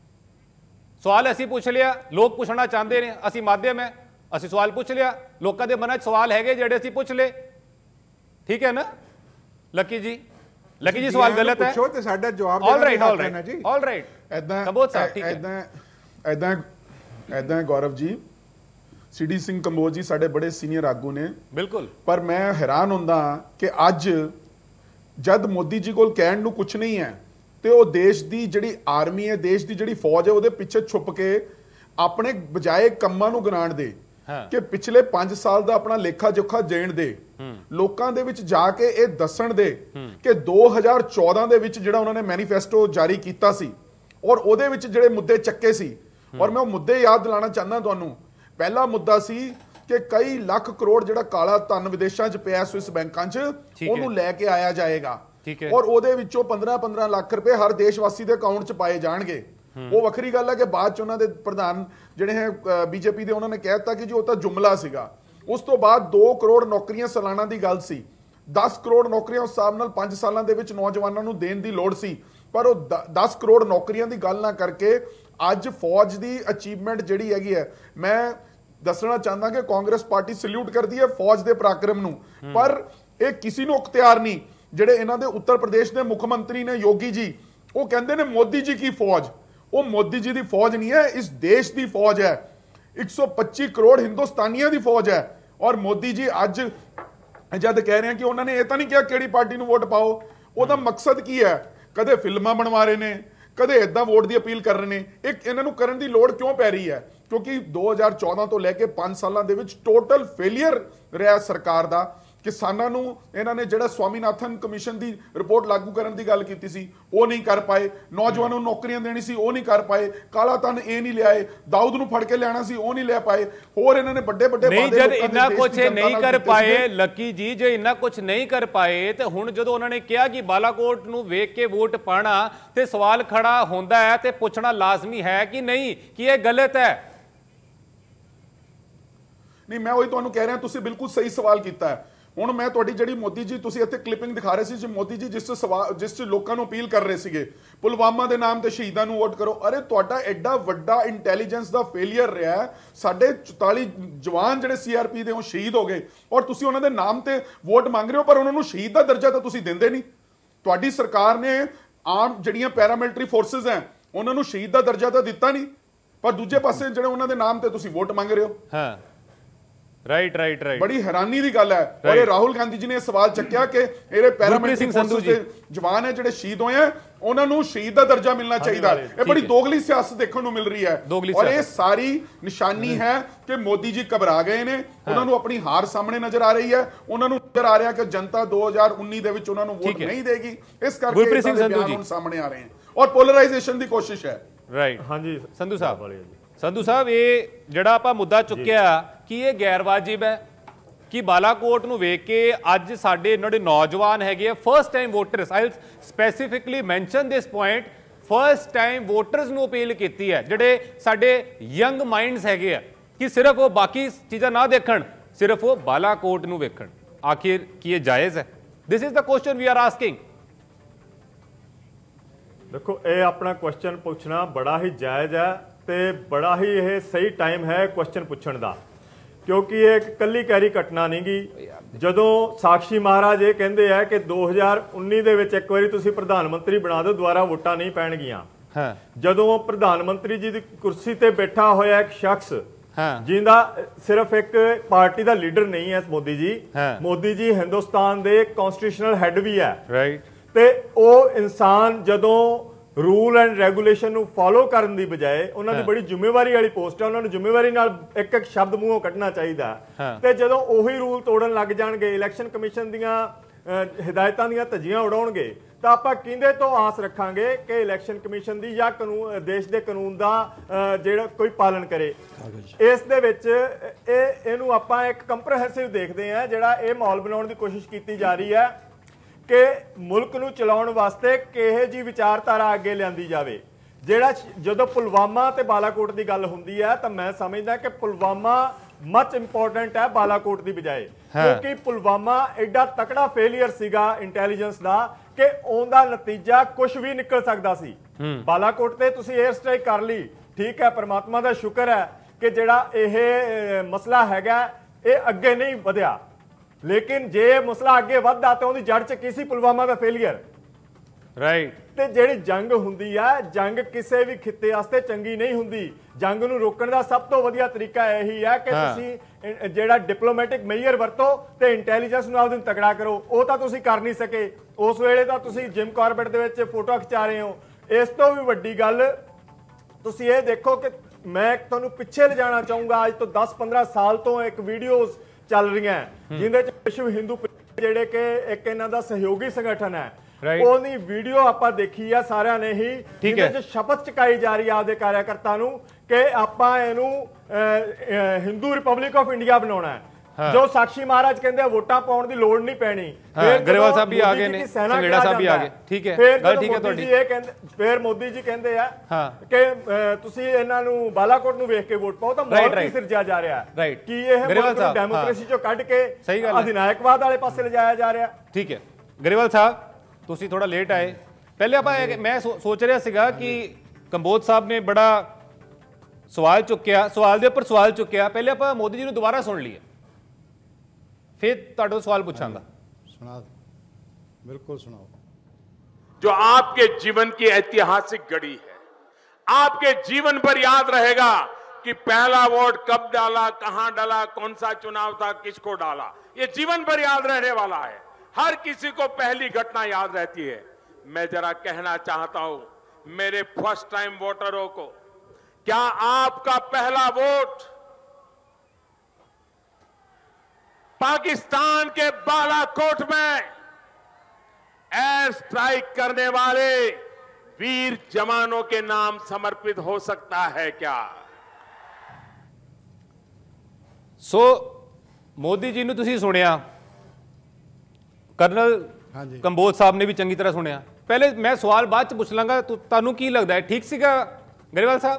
ਸਵਾਲ ਅਸੀਂ ਪੁੱਛ ਲਿਆ, ਲੋਕ ਪੁੱਛਣਾ ਚਾਹੁੰਦੇ ਨੇ, ਅਸੀਂ ਮਾਧਿਅਮ ਹੈ, ਅਸੀਂ ਸਵਾਲ ਪੁੱਛ ਲਿਆ। ਲੋਕਾਂ ਦੇ ਮਨਾਂ 'ਚ ਸਵਾਲ ਹੈਗੇ ਜਿਹੜੇ ਅਸੀਂ ਪੁੱਛ ਲਏ। ਠੀਕ ਹੈ ਨਾ ਲੱਕੀ ਜੀ? ਲੱਕੀ ਜੀ ਸਵਾਲ ਗਲਤ ਹੈ, ਪੁੱਛੋ ਤੇ ਸਾਡਾ ਜਵਾਬ all right all right all right. ਐਦਾਂ ਕੰਬੋਜ ਸਾਹਿਬ ਠੀਕ ਹੈ, ਐਦਾਂ ਐਦਾਂ ਐਦਾਂ ਗੌਰਵ ਜੀ, ਸਿਡੀ ਸਿੰਘ ਕੰਬੋਜ ਜੀ ਸਾਡੇ ਬੜੇ ਸੀਨੀਅਰ ਆਗੂ ਨੇ ਬਿਲਕੁਲ, ਪਰ ਮੈਂ ਹੈਰਾਨ ਹੁੰਦਾ ਕਿ ਅੱਜ ਜਦ ਮੋਦੀ ਜੀ ਕੋਲ ਕਹਿਣ ਨੂੰ ਕੁਝ ਨਹੀਂ ਹੈ ਤੇ ਉਹ ਦੇਸ਼ ਦੀ ਜਿਹੜੀ ਆਰਮੀ ਹੈ, ਦੇਸ਼ ਦੀ ਜਿਹੜੀ ਫੌਜ ਹੈ, ਉਹਦੇ ਪਿੱਛੇ ਛੁਪ ਕੇ ਆਪਣੇ ਬਜਾਏ ਕੰਮਾਂ ਨੂੰ ਗਿਣਾਣ ਦੇ ਕਿ ਪਿਛਲੇ ਪੰਜ ਸਾਲ ਦਾ ਆਪਣਾ ਲੇਖਾ ਜੋਖਾ ਦੇਣ ਦੇ, ਲੋਕਾਂ ਦੇ ਵਿੱਚ ਜਾ ਕੇ ਇਹ ਦੱਸਣ ਦੇ ਕਿ ਦੋ ਹਜ਼ਾਰ ਚੌਦਾਂ ਦੇ ਵਿੱਚ ਜਿਹੜਾ ਉਹਨਾਂ ਨੇ ਮੈਨੀਫੈਸਟੋ ਜਾਰੀ ਕੀਤਾ ਸੀ ਔਰ ਉਹਦੇ ਵਿੱਚ ਜਿਹੜੇ ਮੁੱਦੇ ਚੱਕੇ ਸੀ, ਔਰ ਮੈਂ ਉਹ ਮੁੱਦੇ ਯਾਦ ਦਿਲਾਣਾ ਚਾਹੁੰਦਾ ਤੁਹਾਨੂੰ। ਪਹਿਲਾ ਮੁੱਦਾ ਸੀ ਕਿ ਕਈ ਲੱਖ ਕਰੋੜ ਜਿਹੜਾ ਕਾਲਾ ਧਨ ਵਿਦੇਸ਼ਾਂ 'ਚ ਪਿਆ ਸਵਿਸ ਬੈਂਕਾਂ 'ਚ, ਉਹਨੂੰ ਲੈ ਕੇ ਆਇਆ ਜਾਏਗਾ ਔਰ ਉਹਦੇ ਵਿੱਚੋਂ ਪੰਦਰਾਂ ਪੰਦਰਾਂ ਲੱਖ ਰੁਪਏ ਹਰ ਦੇਸ਼ ਵਾਸੀ ਦੇ ਅਕਾਊਂਟ 'ਚ ਪਾਏ ਜਾਣਗੇ। ਉਹ ਵੱਖਰੀ ਗੱਲ ਹੈ ਕਿ ਬਾਅਦ 'ਚ ਉਹਨਾਂ ਦੇ ਪ੍ਰਧਾਨ ਜਿਹੜੇ ਹੈ ਬੀਜੇਪੀ ਦੇ, ਉਹਨਾਂ ਨੇ ਕਹਿ ਦਿੱਤਾ ਕਿ ਜੀ ਉਹ ਤਾਂ ਜੁਮਲਾ ਸੀਗਾ। ਉਸ ਤੋਂ ਬਾਅਦ ਦੋ ਕਰੋੜ ਨੌਕਰੀਆਂ ਸਾਲਾਨਾ ਦੀ ਗੱਲ ਸੀ, ਦਸ ਕਰੋੜ ਨੌਕਰੀਆਂ ਉਸ ਹਿਸਾਬ ਨਾਲ ਪੰਜ ਸਾਲਾਂ ਦੇ ਵਿੱਚ ਨੌਜਵਾਨਾਂ ਨੂੰ ਦੇਣ ਦੀ ਲੋੜ ਸੀ, ਪਰ ਉਹ ਦਸ ਕਰੋੜ ਨੌਕਰੀਆਂ ਦੀ ਗੱਲ ਨਾ ਕਰਕੇ ਅੱਜ ਫੌਜ ਦੀ ਅਚੀਵਮੈਂਟ ਜਿਹੜੀ ਹੈਗੀ ਹੈ, ਮੈਂ ਦੱਸਣਾ ਚਾਹੁੰਦਾ ਕਿ ਕਾਂਗਰਸ ਪਾਰਟੀ ਸਲੂਟ ਕਰਦੀ ਹੈ ਫੌਜ ਦੇ ਪਰਾਕਰਮ ਨੂੰ, ਪਰ ਇਹ ਕਿਸੇ ਨੂੰ ਅਖਤਿਆਰ ਨਹੀਂ। ਜਿਹੜੇ ਇਹਨਾਂ ਦੇ ਉੱਤਰ ਪ੍ਰਦੇਸ਼ ਦੇ ਮੁੱਖ ਮੰਤਰੀ ਨੇ ਯੋਗੀ ਜੀ, ਉਹ ਕਹਿੰਦੇ ਨੇ ਮੋਦੀ ਜੀ ਕੀ ਫੌਜ, ਉਹ ਮੋਦੀ ਜੀ ਦੀ ਫੌਜ ਨਹੀਂ ਹੈ, ਇਸ ਦੇਸ਼ ਦੀ ਫੌਜ ਹੈ। एक सौ पच्चीस ਕਰੋੜ ਹਿੰਦੁਸਤਾਨੀਆਂ ਦੀ ਫੌਜ ਹੈ। ਔਰ ਮੋਦੀ ਜੀ ਅੱਜ ਜਦ ਕਹਿ ਰਹੇ ਆ ਕਿ ਉਹਨਾਂ ਨੇ ਇਹ ਤਾਂ ਨਹੀਂ ਕਿਹਾ ਕਿਹੜੀ ਪਾਰਟੀ ਨੂੰ ਵੋਟ ਪਾਓ, ਉਹਦਾ ਮਕਸਦ ਕੀ ਹੈ? ਕਦੇ ਫਿਲਮਾਂ ਬਣਵਾ ਰਹੇ ਨੇ, ਕਦੇ ਇਦਾਂ ਵੋਟ ਦੀ ਅਪੀਲ ਕਰ ਰਹੇ ਨੇ। ਇੱਕ ਇਹਨਾਂ ਨੂੰ ਕਰਨ ਦੀ ਲੋੜ ਕਿਉਂ ਪੈ ਰਹੀ ਹੈ? ਕਿਉਂਕਿ ਦੋ ਹਜ਼ਾਰ ਚੌਦਾਂ ਤੋਂ ਲੈ ਕੇ ਪੰਜ ਸਾਲਾਂ ਦੇ ਵਿੱਚ ਟੋਟਲ ਫੇਲਿਅਰ ਰਿਹਾ ਸਰਕਾਰ ਦਾ। ਕਿਸਾਨਾਂ ਨੂੰ ਇਹਨਾਂ ਨੇ ਜਿਹੜਾ ਸਵਾਮੀਨਾਥਨ ਕਮਿਸ਼ਨ ਦੀ ਰਿਪੋਰਟ ਲਾਗੂ ਕਰਨ ਦੀ ਗੱਲ ਕੀਤੀ ਸੀ, ਉਹ ਨਹੀਂ ਕਰ ਪਾਏ। ਨੌਜਵਾਨਾਂ ਨੂੰ ਨੌਕਰੀਆਂ ਦੇਣੀ ਸੀ, ਉਹ ਨਹੀਂ ਕਰ ਪਾਏ। ਕਾਲਾ ਧਨ ਇਹ ਨਹੀਂ ਲਿਆਏ। ਦਾਊਦ ਨੂੰ ਫੜ ਕੇ ਲਿਆਣਾ ਸੀ, ਉਹ ਨਹੀਂ ਲੈ ਪਾਏ। ਹੋਰ ਇਹਨਾਂ ਨੇ ਵੱਡੇ ਵੱਡੇ ਨਹੀਂ, ਜਦ ਇੰਨਾ ਕੁਝ ਨਹੀਂ ਕਰ ਪਾਏ ਲੱਕੀ ਜੀ, ਜੇ ਇੰਨਾ ਕੁਝ ਨਹੀਂ ਕਰ ਪਾਏ ਤੇ ਹੁਣ ਜਦੋਂ ਉਹਨਾਂ ਨੇ ਕਿਹਾ ਕਿ ਬਾਲਾਕੋਟ ਨੂੰ ਵੇਖ ਕੇ ਵੋਟ ਪਾਣਾ ਤੇ ਸਵਾਲ ਖੜਾ ਹੁੰਦਾ ਹੈ ਤੇ ਪੁੱਛਣਾ ਲਾਜ਼ਮੀ ਹੈ ਕਿ ਨਹੀਂ ਕਿ ਇਹ ਗਲਤ ਹੈ। ਨਹੀਂ, ਮੈਂ ਉਹੀ ਤੁਹਾਨੂੰ ਕਹਿ ਰਿਹਾ, ਤੁਸੀਂ ਬਿਲਕੁਲ ਸਹੀ ਸਵਾਲ ਕੀਤਾ ਹੈ। ਹੁਣ ਮੈਂ ਤੁਹਾਡੀ ਜਿਹੜੀ ਮੋਦੀ ਜੀ ਤੁਸੀਂ ਇੱਥੇ ਕਲਿੱਪਿੰਗ ਦਿਖਾ ਰਹੇ ਸੀ, ਜੇ ਮੋਦੀ ਜੀ ਜਿਸ ਸਵਾਲ ਜਿਸ ਚ ਲੋਕਾਂ ਨੂੰ ਅਪੀਲ ਕਰ ਰਹੇ ਸੀਗੇ ਪੁਲਵਾਮਾ ਦੇ ਨਾਮ ਤੇ ਸ਼ਹੀਦਾਂ ਨੂੰ ਵੋਟ ਕਰੋ। ਅਰੇ ਤੁਹਾਡਾ ਐਡਾ ਵੱਡਾ ਇੰਟੈਲੀਜੈਂਸ ਦਾ ਫੇਲਿਅਰ ਰਿਹਾ। ਸਾਡੇ ਚੁਤਾਲੀ ਜਵਾਨ ਜਿਹੜੇ ਸੀਆਰਪੀ ਦੇ ਉਹ ਸ਼ਹੀਦ ਹੋ ਗਏ ਔਰ ਤੁਸੀਂ ਉਹਨਾਂ ਦੇ ਨਾਮ ਤੇ ਵੋਟ ਮੰਗ ਰਹੇ ਹੋ, ਪਰ ਉਹਨਾਂ ਨੂੰ ਸ਼ਹੀਦ ਦਾ ਦਰਜਾ ਤਾਂ ਤੁਸੀਂ ਦਿੰਦੇ ਨਹੀਂ। ਤੁਹਾਡੀ ਸਰਕਾਰ ਨੇ ਆਮ ਜਿਹੜੀਆਂ ਪੈਰਾਮਿਲਟਰੀ ਫੋਰਸਸ ਹੈ ਉਹਨਾਂ ਨੂੰ ਸ਼ਹੀਦ ਦਾ ਦਰਜਾ ਤਾਂ ਦਿੱਤਾ ਨਹੀਂ, ਪਰ ਦੂਜੇ ਪਾਸੇ ਜਿਹੜੇ ਉਹਨਾਂ ਦੇ ਨਾਮ ਤੇ ਤੁਸੀਂ ਵੋਟ ਮੰਗ ਰਹੇ ਹੋ। ਹਾਂ, ਰਾਈਟ ਰਾਈਟ ਰਾਈਟ ਬੜੀ ਹੈਰਾਨੀ ਦੀ ਗੱਲ ਹੈ। ਔਰ ਇਹ ਰਾਹੁਲ ਗਾਂਧੀ ਜੀ ਨੇ ਸਵਾਲ ਚੱਕਿਆ ਕਿ ਇਹਦੇ ਪੈਰਾਮਿਲਟਰੀ ਫੋਰਸਸ ਦੇ ਜਵਾਨ ਹੈ ਜਿਹੜੇ ਸ਼ਹੀਦ ਹੋਏ ਆ, ਉਹਨਾਂ ਨੂੰ ਸ਼ਹੀਦ ਦਾ ਦਰਜਾ ਮਿਲਣਾ ਚਾਹੀਦਾ। ਇਹ ਬੜੀ ਦੋਗਲੀ ਸਿਆਸਤ ਦੇਖਣ ਨੂੰ ਮਿਲ ਰਹੀ ਹੈ ਔਰ ਇਹ ਸਾਰੀ ਨਿਸ਼ਾਨੀ ਹੈ ਕਿ ਮੋਦੀ ਜੀ ਘਬਰਾ ਗਏ ਨੇ। ਉਹਨਾਂ ਨੂੰ ਆਪਣੀ ਹਾਰ ਸਾਹਮਣੇ ਨਜ਼ਰ ਆ ਰਹੀ ਹੈ। ਉਹਨਾਂ ਨੂੰ ਨਜ਼ਰ ਆ ਰਿਹਾ ਕਿ ਜਨਤਾ ਦੋ ਹਜ਼ਾਰ ਉੱਨੀ ਦੇ ਵਿੱਚ ਉਹਨਾਂ ਨੂੰ ਵੋਟ ਨਹੀਂ ਦੇਗੀ, ਇਸ ਕਰਕੇ ਇਹ ਬਿਆਨ ਹੁਣ ਸਾਹਮਣੇ ਆ ਰਹੇ ਹਨ ਔਰ ਪੋਲਰਾਈਜੇਸ਼ਨ ਦੀ ਕੋਸ਼ਿਸ਼ ਹੈ। ਰਾਈਟ, ਹਾਂਜੀ ਸੰਧੂ ਸਾਹਿਬ। ਸੰਧੂ ਸਾਹਿਬ, ਇਹ ਜਿਹੜਾ ਆਪਾਂ ਮੁੱਦਾ ਚੁੱਕਿਆ ਕਿ ਇਹ ਗੈਰ ਵਾਜਿਬ ਹੈ ਕਿ ਬਾਲਾਕੋਟ ਨੂੰ ਵੇਖ ਕੇ ਅੱਜ ਸਾਡੇ ਇਹਨਾਂ ਦੇ ਨੌਜਵਾਨ ਹੈਗੇ ਆ first time voters, I will specifically mention this point, first time voters ਨੂੰ ਅਪੀਲ ਕੀਤੀ ਹੈ ਜਿਹੜੇ ਸਾਡੇ ਯੰਗ ਮਾਈਂਡਸ ਹੈਗੇ ਆ ਕਿ ਸਿਰਫ ਉਹ ਬਾਕੀ ਚੀਜ਼ਾਂ ਨਾ ਦੇਖਣ, ਸਿਰਫ ਉਹ ਬਾਲਾਕੋਟ ਨੂੰ ਵੇਖਣ। ਆਖਿਰ ਕੀ ਇਹ ਜਾਇਜ਼ ਹੈ? This is the question we are asking. ਦੇਖੋ, ਇਹ ਆਪਣਾ ਕੁਐਸਚਨ ਪੁੱਛਣਾ ਬੜਾ ਹੀ ਜਾਇਜ਼ ਹੈ ਤੇ ਬੜਾ ਹੀ ਇਹ ਸਹੀ ਟਾਈਮ ਹੈ ਕੁਐਸਚਨ ਪੁੱਛਣ ਦਾ, ਕਿਉਂਕਿ ਇਹ ਇੱਕ ਕੱਲੀ ਕੈਰੀ ਘਟਨਾ ਨਹੀਂ ਗੀ। ਜਦੋਂ ਸਾਕਸ਼ੀ ਮਹਾਰਾਜ ਇਹ ਕਹਿੰਦੇ ਆ ਕਿ ਦੋ ਹਜ਼ਾਰ ਉੱਨੀ ਦੇ ਵਿੱਚ ਇੱਕ ਵਾਰੀ ਤੁਸੀਂ ਪ੍ਰਧਾਨ ਮੰਤਰੀ ਬਣਾ ਦਿਓ, ਦੁਬਾਰਾ ਵੋਟਾਂ ਨਹੀਂ ਪੈਣਗੀਆਂ। ਜਦੋਂ ਪ੍ਰਧਾਨ ਮੰਤਰੀ ਜੀ ਦੀ ਕੁਰਸੀ ਤੇ ਬੈਠਾ ਹੋਇਆ ਇੱਕ ਸ਼ਖਸ ਜਿਹਦਾ ਸਿਰਫ ਇੱਕ ਪਾਰਟੀ ਦਾ ਲੀਡਰ ਨਹੀਂ ਹੈ ਮੋਦੀ ਜੀ, ਮੋਦੀ ਜੀ ਹਿੰਦੁਸਤਾਨ ਦੇ ਕਨਸਟੀਟਿਊਸ਼ਨਲ ਹੈੱਡ ਵੀ ਹੈ, ਰਾਈਟ, ਤੇ ਉਹ ਇਨਸਾਨ ਜਦੋਂ ਰੂਲ ਐਂਡ ਰੈਗੂਲੇਸ਼ਨ ਨੂੰ ਫੋਲੋ ਕਰਨ ਦੀ ਬਜਾਏ, ਉਹਨਾਂ ਦੀ ਬੜੀ ਜ਼ਿੰਮੇਵਾਰੀ ਵਾਲੀ ਪੋਸਟ ਹੈ, ਉਹਨਾਂ ਨੂੰ ਜ਼ਿੰਮੇਵਾਰੀ ਨਾਲ ਇੱਕ ਇੱਕ ਸ਼ਬਦ ਮੂੰਹੋਂ ਕੱਢਣਾ ਚਾਹੀਦਾ। ਤੇ ਜਦੋਂ ਉਹੀ ਰੂਲ ਤੋੜਨ ਲੱਗ ਜਾਣਗੇ, ਇਲੈਕਸ਼ਨ ਕਮਿਸ਼ਨ ਦੀਆਂ ਹਿਦਾਇਤਾਂ ਦੀਆਂ ਧੱਜੀਆਂ ਉਡਾਉਣਗੇ, ਤਾਂ ਆਪਾਂ ਕਿਹਦੇ ਤੋਂ ਆਸ ਰੱਖਾਂਗੇ ਕਿ ਇਲੈਕਸ਼ਨ ਕਮਿਸ਼ਨ ਦੀ ਜਾਂ ਕਾਨੂੰਨ ਦੇਸ਼ ਦੇ ਕਾਨੂੰਨ ਦਾ ਜਿਹੜਾ ਕੋਈ ਪਾਲਨ ਕਰੇ। ਇਸ ਦੇ ਵਿੱਚ ਇਹ ਇਹਨੂੰ ਆਪਾਂ ਇੱਕ ਕੰਪਰੈਹੈਂਸਿਵ ਦੇਖਦੇ ਹਾਂ, ਜਿਹੜਾ ਇਹ ਮਾਹੌਲ ਬਣਾਉਣ ਦੀ ਕੋਸ਼ਿਸ਼ ਕੀਤੀ ਜਾ ਰਹੀ ਹੈ ਕਿ ਮੁਲਕ ਨੂੰ ਚਲਾਉਣ ਵਾਸਤੇ ਕਿਹੋ ਜਿਹੀ ਵਿਚਾਰਧਾਰਾ ਅੱਗੇ ਲਿਆਂਦੀ ਜਾਵੇ। ਜਿਹੜਾ ਜਦੋਂ ਪੁਲਵਾਮਾ ਤੇ ਬਾਲਾਕੋਟ ਦੀ ਗੱਲ ਹੁੰਦੀ ਹੈ ਤਾਂ ਮੈਂ ਸਮਝਦਾ ਕਿ ਪੁਲਵਾਮਾ ਮਚ ਇੰਪੋਰਟੈਂਟ ਹੈ ਬਾਲਾਕੋਟ ਦੀ ਬਜਾਏ, ਕਿਉਂਕਿ ਪੁਲਵਾਮਾ ਐਡਾ ਤਕੜਾ ਫੇਲਿਅਰ ਸੀਗਾ ਇੰਟੈਲੀਜੈਂਸ ਦਾ ਕਿ ਉਹਦਾ ਨਤੀਜਾ ਕੁਝ ਵੀ ਨਿਕਲ ਸਕਦਾ ਸੀ। ਬਾਲਾਕੋਟ ਤੇ ਤੁਸੀਂ 에ਅਰ ਸਟ੍ਰਾਈਕ ਕਰ ਲਈ, ਠੀਕ ਹੈ, ਪਰਮਾਤਮਾ ਦਾ ਸ਼ੁਕਰ ਹੈ ਕਿ ਜਿਹੜਾ ਇਹ ਮਸਲਾ ਹੈਗਾ ਇਹ ਅੱਗੇ ਨਹੀਂ ਵਧਿਆ, ਲੇਕਿਨ ਜੇ ਮਸਲਾ ਅੱਗੇ ਵੱਧਦਾ ਤਾਂ ਉਹਦੀ ਜੜ 'ਚ ਕੀ ਸੀ? ਪੁਲਵਾਮਾ ਦਾ ਫੇਲਿਅਰ, ਰਾਈਟ। ਤੇ ਜਿਹੜੀ ਜੰਗ ਹੁੰਦੀ ਆ, ਜੰਗ ਕਿਸੇ ਵੀ ਖਿੱਤੇ ਵਾਸਤੇ ਚੰਗੀ ਨਹੀਂ ਹੁੰਦੀ। ਜੰਗ ਨੂੰ ਰੋਕਣ ਦਾ ਸਭ ਤੋਂ ਵਧੀਆ ਤਰੀਕਾ ਇਹੀ ਹੈ ਕਿ ਤੁਸੀਂ ਜਿਹੜਾ ਡਿਪਲੋਮੈਟਿਕ ਮੇਜਰ ਵਰਤੋ ਤੇ ਇੰਟੈਲੀਜੈਂਸ ਨੂੰ ਆਪਦੇ ਨੂੰ ਤਕੜਾ ਕਰੋ। ਉਹ ਤਾਂ ਤੁਸੀਂ ਕਰ ਨਹੀਂ ਸਕੇ, ਉਸ ਵੇਲੇ ਤਾਂ ਤੁਸੀਂ ਜਿਮ ਕਾਰਬੇਟ ਦੇ ਵਿੱਚ ਫੋਟੋ ਖਿਚਾ ਰਹੇ ਹੋ। ਇਸ ਤੋਂ ਵੀ ਵੱਡੀ ਗੱਲ ਤੁਸੀਂ ਇਹ ਦੇਖੋ ਕਿ ਮੈਂ ਤੁਹਾਨੂੰ ਪਿੱਛੇ ਲਿਜਾਣਾ ਚਾਹੂੰਗਾ, ਅੱਜ ਤੋਂ ਦਸ ਪੰਦਰਾਂ ਸਾਲ ਤੋਂ ਇੱਕ ਵੀਡੀਓਜ਼ ਚੱਲ ਰਹੀਆਂ ਜਿਹਦੇ ਚ ਵਿਸ਼ਵ ਹਿੰਦੂ ਜਿਹੜੇ ਕਿ ਇੱਕ ਇਹਨਾਂ ਦਾ ਸਹਿਯੋਗੀ ਸੰਗਠਨ ਹੈ, ਉਹਦੀ ਵੀਡੀਓ ਆਪਾਂ ਦੇਖੀ ਆ ਸਾਰਿਆਂ ਨੇ ਹੀ, ਜਿਹਦੇ ਚ ਸ਼ਪਥ ਚੁਕਾਈ ਜਾ ਰਹੀ ਆ ਆਪਦੇ ਕਾਰਿਆਕਰਤਾ ਨੂੰ ਕਿ ਆਪਾਂ ਇਹਨੂੰ ਹਿੰਦੂ ਰਿਪਬਲਿਕ ਆਫ ਇੰਡੀਆ ਬਣਾਉਣਾ ਹੈ। ਜੋ ਸਾਕਸ਼ੀ ਮਹਾਰਾਜ ਕਹਿੰਦੇ ਵੋਟਾਂ ਪਾਉਣ ਦੀ ਲੋੜ ਨਹੀਂ ਪੈਣੀ, ਗਰੇਵਾਲ ਸਾਹਿਬ ਵੀ ਆ ਗਏ ਨੇ, ਸੰਗੇੜਾ ਸਾਹਿਬ ਵੀ ਆ ਗਏ, ਠੀਕ ਹੈ, ਗੱਲ ਠੀਕ ਹੈ ਤੁਹਾਡੀ। ਇਹ ਕਹਿੰਦੇ ਫਿਰ ਮੋਦੀ ਜੀ ਕਹਿੰਦੇ ਆ ਕਿ ਤੁਸੀਂ ਇਹਨਾਂ ਨੂੰ ਬਾਲਾਕੋਟ ਨੂੰ ਵੇਖ ਕੇ ਵੋਟ ਪਾਓ, ਤਾਂ ਮਾਹੌਲ ਕੀ ਸਿਰਜਿਆ ਜਾ ਰਿਹਾ ਹੈ ਕਿ ਇਹ ਮੁਲਕ ਨੂੰ ਡੈਮੋਕ੍ਰੇਸੀ ਚੋਂ ਕੱਢ ਕੇ ਅਧਿਨਾਇਕਵਾਦ ਵਾਲੇ ਪਾਸੇ ਲਿਜਾਇਆ ਜਾ ਰਿਹਾ। ਠੀਕ ਹੈ ਗਰੇਵਾਲ ਸਾਹਿਬ, ਤੁਸੀਂ ਥੋੜਾ ਲੇਟ ਆਏ। ਪਹਿਲੇ ਆਪਾਂ ਮੈਂ ਸੋਚ ਰਿਹਾ ਸੀਗਾ ਕਿ ਕੰਬੋਜ ਸਾਹਿਬ ਨੇ ਬੜਾ ਸਵਾਲ ਚੁੱਕਿਆ, ਸਵਾਲ ਦੇ ਉੱਪਰ ਸਵਾਲ ਚੁੱਕਿਆ, ਪਹਿਲੇ ਆਪਾਂ ਮੋਦੀ ਜੀ ਨੂੰ ਦੁਬਾਰਾ ਸੁਣ ਲਈਏ, फिर तुहाडे सवाल पूछांगा। सुना बिल्कुल सुनाओ। जो आपके जीवन की ऐतिहासिक घड़ी है, आपके जीवन पर याद रहेगा कि पहला वोट कब डाला, कहां डाला, कौन सा चुनाव था, किसको डाला। ये जीवन भर याद रहने वाला है। हर किसी को पहली घटना याद रहती है। मैं जरा कहना चाहता हूं मेरे फर्स्ट टाइम वोटरों को, क्या आपका पहला वोट पाकिस्तान के बालाकोट में एयर स्ट्राइक करने वाले वीर जवानों के नाम समर्पित हो सकता है क्या? सो मोदी जी ਨੂੰ ਤੁਸੀਂ ਸੁਣਿਆ, ਕਰਨਲ ਕੰਬੋਜ ਸਾਹਿਬ ਨੇ ਵੀ ਚੰਗੀ ਤਰ੍ਹਾਂ ਸੁਣਿਆ। ਪਹਿਲੇ ਮੈਂ ਸਵਾਲ ਬਾਅਦ ਚ ਪੁੱਛ ਲਾਂਗਾ, ਤੁਹਾਨੂੰ ਕੀ ਲੱਗਦਾ ਹੈ ਠੀਕ ਸੀਗਾ ਗਰੇਵਾਲ ਸਾਹਿਬ?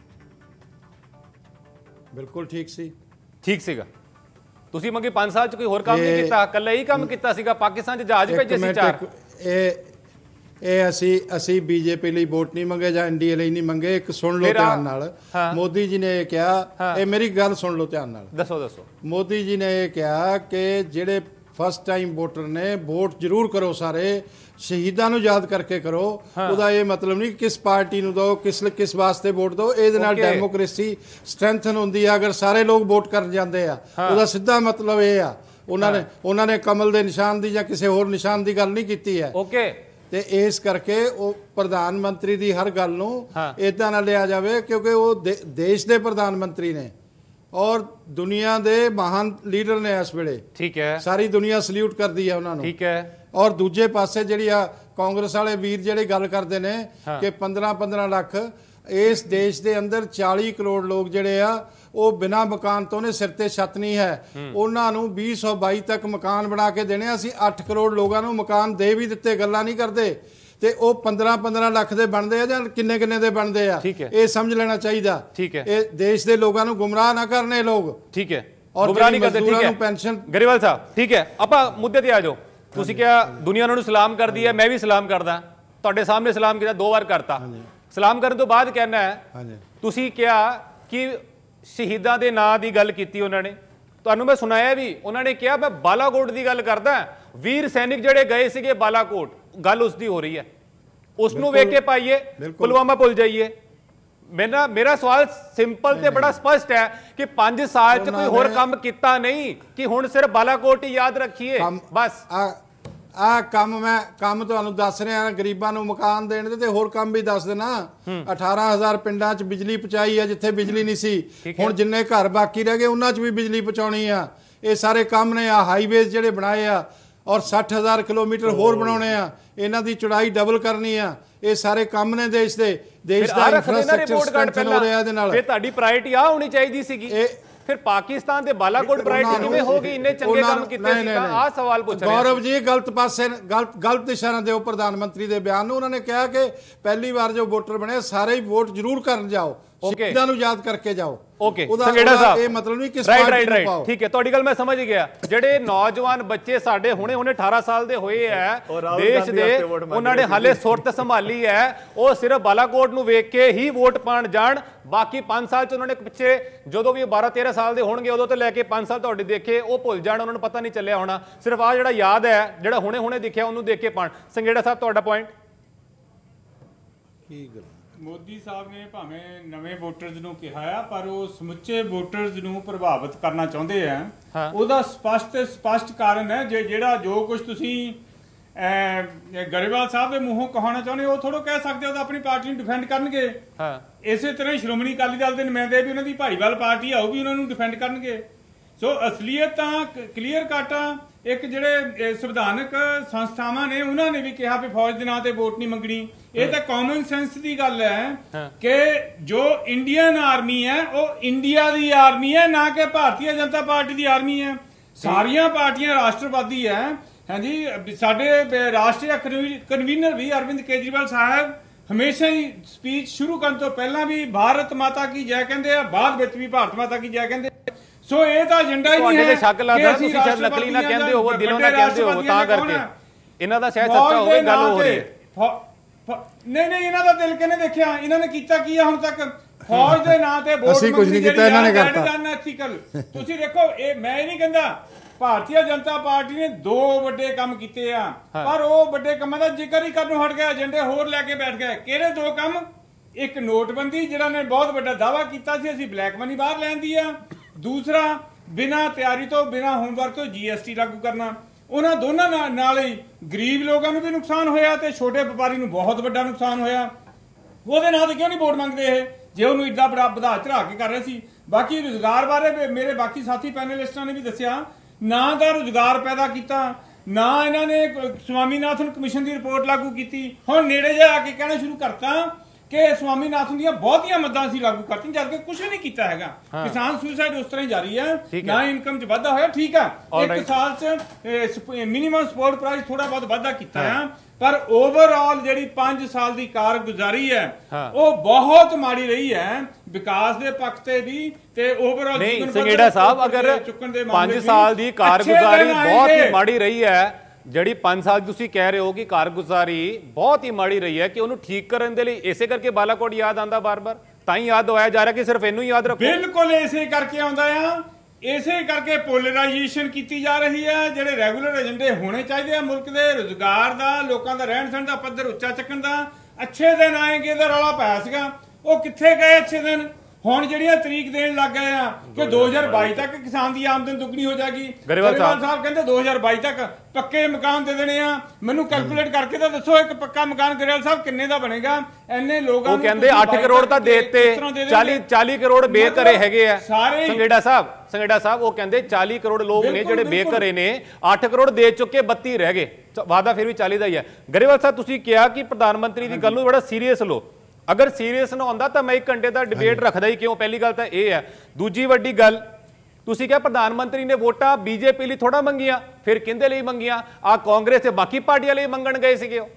ਬਿਲਕੁਲ ਠੀਕ ਸੀ। ਠੀਕ ਸੀਗਾ। ਤੁਸੀਂ ਮੰਗੇ ਪੰਜ ਸਾਲ ਚ ਕੋਈ ਹੋਰ ਕੰਮ ਨਹੀਂ ਕੀਤਾ, ਇਕੱਲਾ ਹੀ ਕੰਮ ਕੀਤਾ ਸੀਗਾ। ਪਾਕਿਸਤਾਨ ਚ ਜਹਾਜ਼ ਭੇਜੇ ਸੀ ਚਾਰ। ਇਹ ਇਹ ਅਸੀਂ ਅਸੀਂ ਬੀਜੇਪੀ ਲਈ ਵੋਟ ਨਹੀਂ ਮੰਗੇ ਜਾਂ ਇੰਡੀਆ ਲਈ ਨਹੀਂ ਮੰਗੇ। ਇੱਕ ਸੁਣ ਲਓ ਧਿਆਨ ਨਾਲ, ਮੋਦੀ ਜੀ ਨੇ ਇਹ ਕਿਹਾ, ਇਹ ਮੇਰੀ ਗੱਲ ਸੁਣ ਲਓ ਧਿਆਨ ਨਾਲ। ਦੱਸੋ ਦੱਸੋ। ਮੋਦੀ ਜੀ ਨੇ ਇਹ ਕਿਹਾ ਕਿ ਜਿਹੜੇ ਫਸਟ ਟਾਈਮ ਵੋਟਰ ਨੇ ਵੋਟ ਜ਼ਰੂਰ ਕਰੋ, ਸਾਰੇ ਸ਼ਹੀਦਾਂ ਨੂੰ ਯਾਦ ਕਰਕੇ ਕਰੋ। ਉਹਦਾ ਇਹ ਮਤਲਬ ਨਹੀਂ ਕਿਸ ਪਾਰਟੀ ਨੂੰ ਦਿਓ, ਕਿਸ ਕਿਸ ਵਾਸਤੇ ਵੋਟ ਦਿਓ। ਇਹਦੇ ਨਾਲ ਡੈਮੋਕ੍ਰੇਸੀ ਸਟਰੈਂਥਨ ਹੁੰਦੀ ਆ ਅਗਰ ਸਾਰੇ ਲੋਕ ਵੋਟ ਕਰਨ ਜਾਂਦੇ ਆ। ਉਹਦਾ ਸਿੱਧਾ ਮਤਲਬ ਇਹ ਆ। ਉਹਨਾਂ ਨੇ ਉਹਨਾਂ ਨੇ ਕਮਲ ਦੇ ਨਿਸ਼ਾਨ ਦੀ ਜਾਂ ਕਿਸੇ ਹੋਰ ਨਿਸ਼ਾਨ ਦੀ ਗੱਲ ਨਹੀਂ ਕੀਤੀ ਹੈ। ਓਕੇ। ਤੇ ਇਸ ਕਰਕੇ ਉਹ ਪ੍ਰਧਾਨ ਮੰਤਰੀ ਦੀ ਹਰ ਗੱਲ ਨੂੰ ਇਦਾਂ ਨਾ ਲਿਆ ਜਾਵੇ, ਕਿਉਂਕਿ ਉਹ ਦੇਸ਼ ਦੇ ਪ੍ਰਧਾਨ ਮੰਤਰੀ ਨੇ ਔਰ ਦੁਨੀਆ ਦੇ ਮਹਾਨ ਲੀਡਰ ਨੇ ਇਸ ਵੇਲੇ। ਠੀਕ ਹੈ। ਸਾਰੀ ਦੁਨੀਆ ਸਲੂਟ ਕਰਦੀ ਹੈ ਉਹਨਾਂ ਨੂੰ। ਠੀਕ ਹੈ। ਔਰ ਦੂਜੇ ਪਾਸੇ ਜਿਹੜੀ ਆ ਕਾਂਗਰਸ ਵਾਲੇ ਵੀਰ ਜਿਹੜੇ ਗੱਲ ਕਰਦੇ ਨੇ ਕਿ ਪੰਦਰਾਂ ਪੰਦਰਾਂ ਲੱਖ ਇਸ ਦੇਸ਼ ਦੇ ਅੰਦਰ ਚਾਲੀ ਕਰੋੜ ਲੋਕ ਜਿਹੜੇ ਆ ਉਹ ਬਿਨਾਂ ਮਕਾਨ ਤੋਂ ਨੇ, ਸਿਰ ਤੇ ਛੱਤ ਨਹੀਂ ਹੈ। ਉਹਨਾਂ ਨੂੰ ਵੀਹ ਸੌ ਬਾਈ ਤੱਕ ਮਕਾਨ ਬਣਾ ਕੇ ਦੇਣੇ। ਅਸੀਂ ਅੱਠ ਕਰੋੜ ਲੋਕਾਂ ਨੂੰ ਮਕਾਨ ਦੇ ਵੀ ਦਿੱਤੇ, ਗੱਲਾਂ ਨਹੀਂ ਕਰਦੇ। ਤੇ ਉਹ ਪੰਦਰਾਂ ਪੰਦਰਾਂ ਲੱਖ ਦੇ ਬਣਦੇ ਆ ਜਾਂ ਕਿੰਨੇ ਕਿੰਨੇ ਦੇ ਬਣਦੇ ਆ, ਇਹ ਸਮਝ ਲੈਣਾ ਚਾਹੀਦਾ। ਇਹ ਦੇਸ਼ ਦੇ ਲੋਕਾਂ ਨੂੰ ਗੁੰਮਰਾਹ ਨਾ ਕਰਨੇ ਲੋਕ। ਠੀਕ ਹੈ, ਗੁੰਮਰਾਹ ਨਹੀਂ ਕਰਦੇ। ਠੀਕ ਹੈ ਪੈਨਸ਼ਨ। ਗਰੇਵਾਲ ਸਾਹਿਬ ਠੀਕ ਹੈ, ਆਪਾਂ ਮੁੱਦੇ ਤੇ ਆ ਜਾਓ। ਤੁਸੀਂ ਕਿਹਾ ਦੁਨੀਆ ਨੂੰ ਸਲਾਮ ਕਰਦੀ ਹੈ, ਮੈਂ ਵੀ ਸਲਾਮ ਕਰਦਾ। ਤੁਹਾਡੇ ਸਾਹਮਣੇ ਸਲਾਮ ਕੀਤਾ, ਦੋ ਵਾਰ ਕਰਤਾ। ਸਲਾਮ ਕਰਨ ਤੋਂ ਬਾਅਦ ਕਹਿਣਾ ਹੈ ਤੁਸੀਂ ਕਿਹਾ ਕਿ ਸ਼ਹੀਦਾਂ ਦੇ ਨਾਂ ਦੀ ਗੱਲ ਕੀਤੀ ਉਹਨਾਂ ਨੇ। ਤੁਹਾਨੂੰ ਮੈਂ ਸੁਣਾਇਆ ਵੀ, ਉਹਨਾਂ ਨੇ ਕਿਹਾ ਮੈਂ ਬਾਲਾਕੋਟ ਦੀ ਗੱਲ ਕਰਦਾ। ਵੀਰ ਸੈਨਿਕ ਜਿਹੜੇ ਗਏ ਸੀਗੇ ਬਾਲਾਕੋਟ, ਗੱਲ ਉਸ ਦੀ ਹੋ ਰਹੀ ਹੈ। ਉਸ ਨੂੰ ਵੇਖ ਕੇ ਪਾਈਏ, ਪੁਲਵਾਮਾ ਭੁੱਲ ਜਾਈਏ। ਮੇਰਾ ਮੇਰਾ ਸਵਾਲ ਸਿੰਪਲ ਤੇ ਬੜਾ ਸਪਸ਼ਟ ਹੈ ਕਿ ਪੰਜ ਸਾਲ ਚ ਕੋਈ ਹੋਰ ਕੰਮ ਕੀਤਾ ਨਹੀਂ ਕਿ ਹੁਣ ਸਿਰਫ ਬਾਲਾਕੋਟ ਹੀ ਯਾਦ ਰੱਖੀਏ ਬਸ। ਆ ਕੰਮ ਮੈਂ ਕੰਮ ਤੁਹਾਨੂੰ ਦੱਸ ਰਿਹਾ, ਗਰੀਬਾਂ ਨੂੰ ਮਕਾਨ ਦੇਣ ਦੇ ਤੇ ਹੋਰ ਕੰਮ ਵੀ ਦੱਸ ਦੇਣਾ। ਅਠਾਰਾਂ ਹਜ਼ਾਰ ਪਿੰਡਾਂ 'ਚ ਬਿਜਲੀ ਪਹੁੰਚਾਈ ਆ ਜਿੱਥੇ ਬਿਜਲੀ ਨਹੀਂ ਸੀ। ਹੁਣ ਜਿੰਨੇ ਘਰ ਬਾਕੀ ਰਹਿ ਗਏ ਉਹਨਾਂ 'ਚ ਵੀ ਬਿਜਲੀ ਪਹੁੰਚਾਉਣੀ ਆ। ਇਹ ਸਾਰੇ ਕੰਮ ਨੇ। ਆ ਹਾਈਵੇਜ਼ ਜਿਹੜੇ ਬਣਾਏ ਆ ਔਰ ਸੱਠ ਹਜ਼ਾਰ ਕਿਲੋਮੀਟਰ ਹੋਰ ਬਣਾਉਣੇ ਆ, ਇਹਨਾਂ ਦੀ ਚੌੜਾਈ ਡਬਲ ਕਰਨੀ ਆ। ਇਹ ਸਾਰੇ ਕੰਮ ਨੇ ਦੇਸ਼ ਦੇ। ਦੇਸ਼ ਦਾ ਇਨਫਰਾਸਟ੍ਰਕਚਰ ਸਟਰੈਂਥਨ ਹੋ ਰਿਹਾ ਇਹਦੇ ਨਾਲ। ਫਿਰ ਤੁਹਾਡੀ ਪ੍ਰਾਇੋਰਟੀ ਆ ਹੋਣੀ ਚਾਹੀਦੀ ਸੀਗੀ। ਫਿਰ ਪਾਕਿਸਤਾਨ ਦੇ ਬਾਲਾਕੋਟ ਪ੍ਰਾਇੋਰਟੀ ਕਿਵੇਂ ਹੋ ਗਈ? ਇੰਨੇ ਚੰਗੇ ਕੰਮ ਕੀਤੇ ਸੀ। ਆਹ ਸਵਾਲ ਪੁੱਛ ਰਿਹਾ ਗੌਰਵ ਜੀ। ਗਲਤ ਪਾਸੇ ਗਲਤ ਗਲਤ ਦਿਸ਼ਾ ਨਾਲ ਦਿਓ ਪ੍ਰਧਾਨ ਮੰਤਰੀ ਦੇ ਬਿਆਨ ਨੂੰ। ਉਹਨਾਂ ਨੇ ਕਿਹਾ ਕਿ ਪਹਿਲੀ ਵਾਰ ਜੋ ਵੋਟਰ ਬਣੇ ਸਾਰੇ ਹੀ ਵੋਟ ਜ਼ਰੂਰ ਕਰਨ ਜਾਓ, ਸ਼ਹੀਦਾਂ ਨੂੰ ਯਾਦ ਕਰਕੇ ਜਾਓ। ਓਕੇ ਸੰਗੇੜਾ ਸਾਹਿਬ, ਇਹ ਮਤਲਬ ਨਹੀਂ ਕਿਸ ਪਾਰਟੀ ਨੂੰ ਪਾਓ। ਠੀਕ ਹੈ, ਤੁਹਾਡੀ ਗੱਲ ਮੈਂ ਸਮਝ ਗਿਆ। ਜਿਹੜੇ ਨੌਜਵਾਨ ਬੱਚੇ ਸਾਡੇ ਹੁਣੇ ਹੁਣੇ ਅਠਾਰਾਂ ਸਾਲ ਦੇ ਹੋਏ ਆ ਦੇਸ਼ ਦੇ, ਉਹਨਾਂ ਨੇ ਹਾਲੇ ਸੁਰਤ ਸੰਭਾਲੀ ਹੈ, ਉਹ ਸਿਰਫ ਬਾਲਾਕੋਟ ਨੂੰ ਵੇਖ ਕੇ ਹੀ ਵੋਟ ਪਾਣ ਜਾਣ। ਬਾਕੀ ਪੰਜ ਸਾਲ ਚ ਉਹਨਾਂ ਨੇ ਪਿੱਛੇ ਜਦੋਂ ਵੀ ਬਾਰਾਂ ਤੇਰਾਂ ਸਾਲ ਦੇ ਹੋਣਗੇ ਉਦੋਂ ਤੋਂ ਲੈ ਕੇ ਪੰਜ ਸਾਲ ਤੁਹਾਡੇ ਦੇਖੇ ਉਹ ਭੁੱਲ ਜਾਣ, ਉਹਨਾਂ ਨੂੰ ਪਤਾ ਨਹੀਂ ਚੱਲਿਆ ਹੋਣਾ। ਸਿਰਫ ਆ ਜਿਹੜਾ ਯਾਦ ਹੈ, ਜਿਹੜਾ ਹੁਣੇ ਹੁਣੇ ਦਿਖਿਆ ਉਹਨੂੰ ਦੇਖ ਕੇ ਪਾਣ। ਸੰਗੇੜਾ ਸਾਹਿਬ ਤੁਹਾਡਾ ਪੁਆਇੰਟ ਕੀ ਗੱਲ? ਮੋਦੀ ਸਾਹਿਬ ਨੇ ਭਾਵੇਂ ਨਵੇਂ ਵੋਟਰਸ ਨੂੰ ਕਿਹਾ ਆ, ਪਰ ਉਹ ਸਮੁੱਚੇ ਵੋਟਰਸ ਨੂੰ ਪ੍ਰਭਾਵਿਤ ਕਰਨਾ ਚਾਹੁੰਦੇ ਆ। ਉਹਦਾ ਸਪਸ਼ਟ ਸਪਸ਼ਟ ਕਾਰਨ ਹੈ ਜੇ ਜਿਹੜਾ ਜੋ ਕੁਝ ਤੁਸੀਂ ਗਰੇਵਾਲ ਸਾਹਿਬ ਦੇ ਮੂੰਹੋਂ ਕਹਾਉਣਾ ਚਾਹੁੰਦੇ ਉਹ ਥੋੜ੍ਹਾ ਕਹਿ ਸਕਦੇ ਹੋ ਤਾਂ ਆਪਣੀ ਪਾਰਟੀ ਨੂੰ ਡਿਫੈਂਡ ਕਰਨਗੇ। ਇਸੇ ਤਰ੍ਹਾਂ ਹੀ ਸ਼੍ਰੋਮਣੀ ਅਕਾਲੀ ਦਲ ਦੇ ਨੁਮਾਇੰਦੇ ਵੀ ਉਹਨਾਂ ਦੀ ਭਾਈਵਾਲ ਪਾਰਟੀ ਆ, ਉਹ ਵੀ ਉਹਨਾਂ ਨੂੰ ਡਿਫੈਂਡ ਕਰਨਗੇ। ਸੋ ਅਸਲੀਅਤ ਤਾਂ ਕਲੀਅਰ ਕੱਟ ਆ। ਇੱਕ ਜਿਹੜੇ ਸੰਵਿਧਾਨਕ ਸੰਸਥਾਵਾਂ ਨੇ ਉਹਨਾਂ ਨੇ ਵੀ ਕਿਹਾ ਵੀ ਫੌਜ ਦੇ ਨਾਂ ਤੇ ਵੋਟ ਨਹੀਂ ਮੰਗਣੀ। ਇਹ ਤਾਂ ਕਾਮਨ ਸੈਂਸ ਦੀ ਗੱਲ ਹੈ ਕਿ ਜੋ ਇੰਡੀਅਨ ਆਰਮੀ ਹੈ ਉਹ ਇੰਡੀਆ ਦੀ ਆਰਮੀ ਹੈ, ਨਾ ਕਿ ਭਾਰਤੀ ਜਨਤਾ ਪਾਰਟੀ ਦੀ ਆਰਮੀ ਹੈ। ਸਾਰੀਆਂ ਪਾਰਟੀਆਂ ਰਾਸ਼ਟਰਵਾਦੀ ਹੈ। ਹਾਂਜੀ, ਸਾਡੇ ਰਾਸ਼ਟਰੀ ਕਨਵੀਨਰ ਵੀ ਅਰਵਿੰਦ ਕੇਜਰੀਵਾਲ ਸਾਹਿਬ ਹਮੇਸ਼ਾ ਹੀ ਸਪੀਚ ਸ਼ੁਰੂ ਕਰਨ ਤੋਂ ਪਹਿਲਾਂ ਵੀ ਭਾਰਤ ਮਾਤਾ ਕੀ ਜੈ ਕਹਿੰਦੇ ਆ, ਬਾਅਦ ਵਿੱਚ ਵੀ ਭਾਰਤ ਮਾਤਾ ਕੀ ਜੈ ਕਹਿੰਦੇ। ਸੋ ਇਹ ਤਾਂ ਏਜੰਡਾ ਹੀ ਨਹੀਂ ਹੈ। ਸ਼ੱਕ ਲੱਗਦਾ ਤੁਸੀਂ ਸ਼ਾਇਦ ਨਕਲੀ ਨਾ ਕਹਿੰਦੇ ਹੋ, ਦਿਲੋਂ ਨਾ ਕਹਿੰਦੇ ਹੋ, ਤਾਂ ਕਰਕੇ ਇਹਨਾਂ ਦਾ ਸ਼ਾਇਦ ਸੱਚਾ ਹੋਵੇ ਗੱਲ ਹੋ ਰਹੀ ਹੈ। ਨਹੀਂ ਨਹੀਂ, ਇਹਨਾਂ ਦਾ ਦਿਲ ਕਿਹਨੇ ਦੇਖਿਆ? ਇਹਨਾਂ ਨੇ ਕੀਤਾ ਕੀ ਆ ਹੁਣ ਤੱਕ? ਫੌਜ ਦੇ ਨਾਂ ਤੇ ਵੋਟ ਅਸੀਂ ਕੁਝ ਨਹੀਂ ਕੀਤਾ, ਇਹਨਾਂ ਨੇ ਕਰਤਾ। ਤੁਸੀਂ ਦੇਖੋ, ਇਹ ਮੈਂ ਇਹ ਨਹੀਂ ਕਹਿੰਦਾ। ਭਾਰਤੀ ਜਨਤਾ ਪਾਰਟੀ ਨੇ ਦੋ ਵੱਡੇ ਕੰਮ ਕੀਤੇ ਆ, ਪਰ ਉਹ ਵੱਡੇ ਕੰਮਾਂ ਦਾ ਜ਼ਿਕਰ ਹੀ ਕਰਨ ਨੂੰ ਹਟ ਗਿਆ, ਏਜੰਡੇ ਹੋਰ ਲੈ ਕੇ ਬੈਠ ਗਏ। ਕਿਹੜੇ ਦੋ ਕੰਮ? ਇੱਕ ਨੋਟਬੰਦੀ ਜਿਹੜਾ ਨੇ ਬਹੁਤ ਵੱਡਾ ਦਾਅਵਾ ਕੀਤਾ ਸੀ ਅਸੀਂ ਬਲੈਕ ਮਨੀ ਬਾਹਰ ਲੈਣ ਦੀ ਆ, ਦੂਸਰਾ ਬਿਨਾਂ ਤਿਆਰੀ ਤੋਂ ਬਿਨਾਂ ਹੋਮਵਰਕ ਤੋਂ ਜੀਐਸਟੀ ਲਾਗੂ ਕਰਨਾ। ਉਹਨਾਂ ਦੋਨਾਂ ਨਾਲ ਹੀ ਗਰੀਬ ਲੋਕਾਂ ਨੂੰ ਵੀ ਨੁਕਸਾਨ ਹੋਇਆ ਤੇ ਛੋਟੇ ਵਪਾਰੀ ਨੂੰ ਬਹੁਤ ਵੱਡਾ ਨੁਕਸਾਨ ਹੋਇਆ। ਉਹਦੇ ਨਾਂ ਤੇ ਕਿਉਂ ਨਹੀਂ ਵੋਟ ਮੰਗਦੇ ਇਹ, ਜੇ ਉਹਨੂੰ ਇੱਡਾ ਬੜਾ ਵਧਾ ਚੜਾ ਕੇ ਕਰ ਰਹੇ ਸੀ। ਬਾਕੀ ਰੁਜ਼ਗਾਰ ਬਾਰੇ ਮੇਰੇ ਬਾਕੀ ਸਾਥੀ ਪੈਨਲਿਸਟਾਂ ਨੇ ਵੀ ਦੱਸਿਆ, ਨਾ ਤਾਂ ਰੁਜ਼ਗਾਰ ਪੈਦਾ ਕੀਤਾ, ਨਾ ਇਹਨਾਂ ਨੇ ਸਵਾਮੀਨਾਥਨ ਕਮਿਸ਼ਨ ਦੀ ਰਿਪੋਰਟ ਲਾਗੂ ਕੀਤੀ। ਹੁਣ ਨੇੜੇ ਜਾ ਕੇ ਕਹਿਣਾ ਸ਼ੁਰੂ ਕਰਤਾ ਕਿ ਸਵਾਮੀਨਾਥਨ ਦੀਆਂ ਬਹੁਤੀਆਂ ਮੱਦਾਂ ਅਸੀਂ ਲਾਗੂ ਕਰਤੀਆਂ, ਜਦ ਕਿ ਕੁਝ ਵੀ ਨਹੀਂ ਕੀਤਾ ਹੈਗਾ। ਕਿਸਾਨ ਸੁਸਾਈਡ ਉਸ ਤਰ੍ਹਾਂ ਹੀ ਜਾਰੀ ਹੈ, ਨਾ ਇਨਕਮ ਚ ਵਾਧਾ ਹੋਇਆ। ਠੀਕ ਹੈ, ਇੱਕ ਸਾਲ ਚ ਮਿਨੀਮਮ ਸਪੋਰਟ ਪ੍ਰਾਈਸ ਥੋੜਾ ਬਹੁਤ ਵਾਧਾ ਕੀਤਾ ਹੈ, ਪਰ ਓਵਰਆਲ ਜਿਹੜੀ ਪੰਜ ਸਾਲ ਦੀ ਕਾਰਗੁਜ਼ਾਰੀ ਹੈ ਉਹ ਬਹੁਤ ਮਾੜੀ ਰਹੀ ਹੈ, ਵਿਕਾਸ ਦੇ ਪੱਖ ਤੇ ਵੀ ਤੇ ਓਵਰਆਲ। ਨਹੀਂ ਸੰਘੇੜਾ ਸਾਹਿਬ, ਅਗਰ ਪੰਜ ਸਾਲ ਦੀ ਕਾਰਗੁਜ਼ਾਰੀ ਬਹੁਤ ਹੀ ਮਾੜੀ ਰਹੀ ਹੈ, ਜਿਹੜੀ ਪੰਜ ਸਾਲ ਤੁਸੀਂ ਕਹਿ ਰਹੇ ਹੋ ਕਿ ਕਾਰਗੁਜ਼ਾਰੀ ਬਹੁਤ ਹੀ ਮਾੜੀ ਰਹੀ ਹੈ, ਕਿ ਉਹਨੂੰ ਠੀਕ ਕਰਨ ਦੇ ਲਈ ਇਸੇ ਕਰਕੇ ਬਾਲਾਕੋਟ ਯਾਦ ਆਂਦਾ ਬਾਰ-ਬਾਰ, ਤਾਂ ਹੀ ਯਾਦ ਹੋਇਆ ਜਾ ਰਿਹਾ ਕਿ ਸਿਰਫ ਇਹਨੂੰ ਯਾਦ ਰੱਖੋ। ਬਿਲਕੁਲ ਇਸੇ ਕਰਕੇ ਆਉਂਦਾ ਆ, ਇਸੇ ਕਰਕੇ ਪੋਲਰਾਈਜੇਸ਼ਨ ਕੀਤੀ ਜਾ ਰਹੀ ਹੈ। ਜਿਹੜੇ ਰੈਗੂਲਰ ਏਜੰਡੇ ਹੋਣੇ ਚਾਹੀਦੇ ਆ ਮੁਲਕ ਦੇ, ਰੁਜ਼ਗਾਰ ਦਾ, ਲੋਕਾਂ ਦਾ ਰਹਿਣ ਸਹਿਣ ਦਾ ਪੱਧਰ ਉੱਚਾ ਚੱਕਣ ਦਾ। ਅੱਛੇ ਦਿਨ ਆਏਗੇ ਇਹਦਾ ਰੌਲਾ ਪਾਇਆ ਸੀਗਾ, ਉਹ ਕਿੱਥੇ ਗਏ ਅੱਛੇ ਦਿਨ? ਹੁਣ ਜਿਹੜੀਆਂ ਤਰੀਕ ਦੇਣ ਲੱਗ ਗਏ ਆ ਕਿ ਦੋ ਹਜ਼ਾਰ ਬਾਈ ਤੱਕ ਕਿਸਾਨ ਦੀ ਆਮਦਨ ਦੁੱਗਣੀ ਹੋ ਜਾਏਗੀ। ਗਰੇਵਾਲ ਸਾਹਿਬ ਕਹਿੰਦੇ ਦੋ ਹਜ਼ਾਰ ਬਾਈ ਤੱਕ ਪੱਕੇ ਮਕਾਨ ਦੇ ਦੇਣੇ ਆ। ਮੈਨੂੰ ਕੈਲਕੂਲੇਟ ਕਰਕੇ ਤਾਂ ਦੱਸੋ ਇੱਕ ਪੱਕਾ ਮਕਾਨ ਗਰੇਵਾਲ ਸਾਹਿਬ ਕਿੰਨੇ ਦਾ ਬਣੇਗਾ? ਇੰਨੇ ਲੋਕਾਂ ਨੂੰ ਉਹ ਕਹਿੰਦੇ ਅੱਠ ਕਰੋੜ ਤਾਂ ਦੇ ਦਿੱਤੇ, ਚਾਲੀ ਚਾਲੀ ਕਰੋੜ ਬੇਘਰੇ ਹੈਗੇ ਆ। ਸੰਘੇੜਾ ਸਾਹਿਬ ਸੰਘੇੜਾ ਸਾਹਿਬ ਉਹ ਕਹਿੰਦੇ ਚਾਲੀ ਕਰੋੜ ਲੋਕ ਨੇ ਜਿਹੜੇ ਬੇਘਰੇ ਨੇ, ਅੱਠ ਕਰੋੜ ਦੇ ਚੁੱਕੇ, ਬੱਤੀ ਰਹਿ ਗਏ, ਵਾਅਦਾ ਫਿਰ ਵੀ ਚਾਲੀ ਦਾ ਹੀ ਹੈ। ਗਰੇਵਾਲ ਸਾਹਿਬ ਤੁਸੀਂ ਕਿਹਾ ਕਿ ਪ੍ਰਧਾਨ ਮੰਤਰੀ ਦੀ ਗੱਲ ਨੂੰ ਬੜਾ ਸੀਰੀਅਸ ਲਓ, ਅਗਰ ਸੀਰੀਅਸ ਨਾ ਹੁੰਦਾ ਤਾਂ ਮੈਂ ਇੱਕ ਘੰਟੇ ਦਾ ਡਿਬੇਟ ਰੱਖਦਾ ਹੀ ਕਿਉਂ? ਪਹਿਲੀ ਗੱਲ ਤਾਂ ਇਹ ਹੈ। ਦੂਜੀ ਵੱਡੀ ਗੱਲ, ਤੁਸੀਂ ਕਿਹਾ ਪ੍ਰਧਾਨ ਮੰਤਰੀ ਨੇ ਵੋਟਾਂ ਬੀਜੇਪੀ ਲਈ ਥੋੜਾ ਮੰਗੀਆਂ, ਫਿਰ ਕਿਹਦੇ ਲਈ ਮੰਗੀਆਂ? ਆ ਕਾਂਗਰਸ ਤੇ ਬਾਕੀ ਪਾਰਟੀਆਂ ਲਈ ਮੰਗਣ ਗਏ ਸੀਗੇ। ਉਹ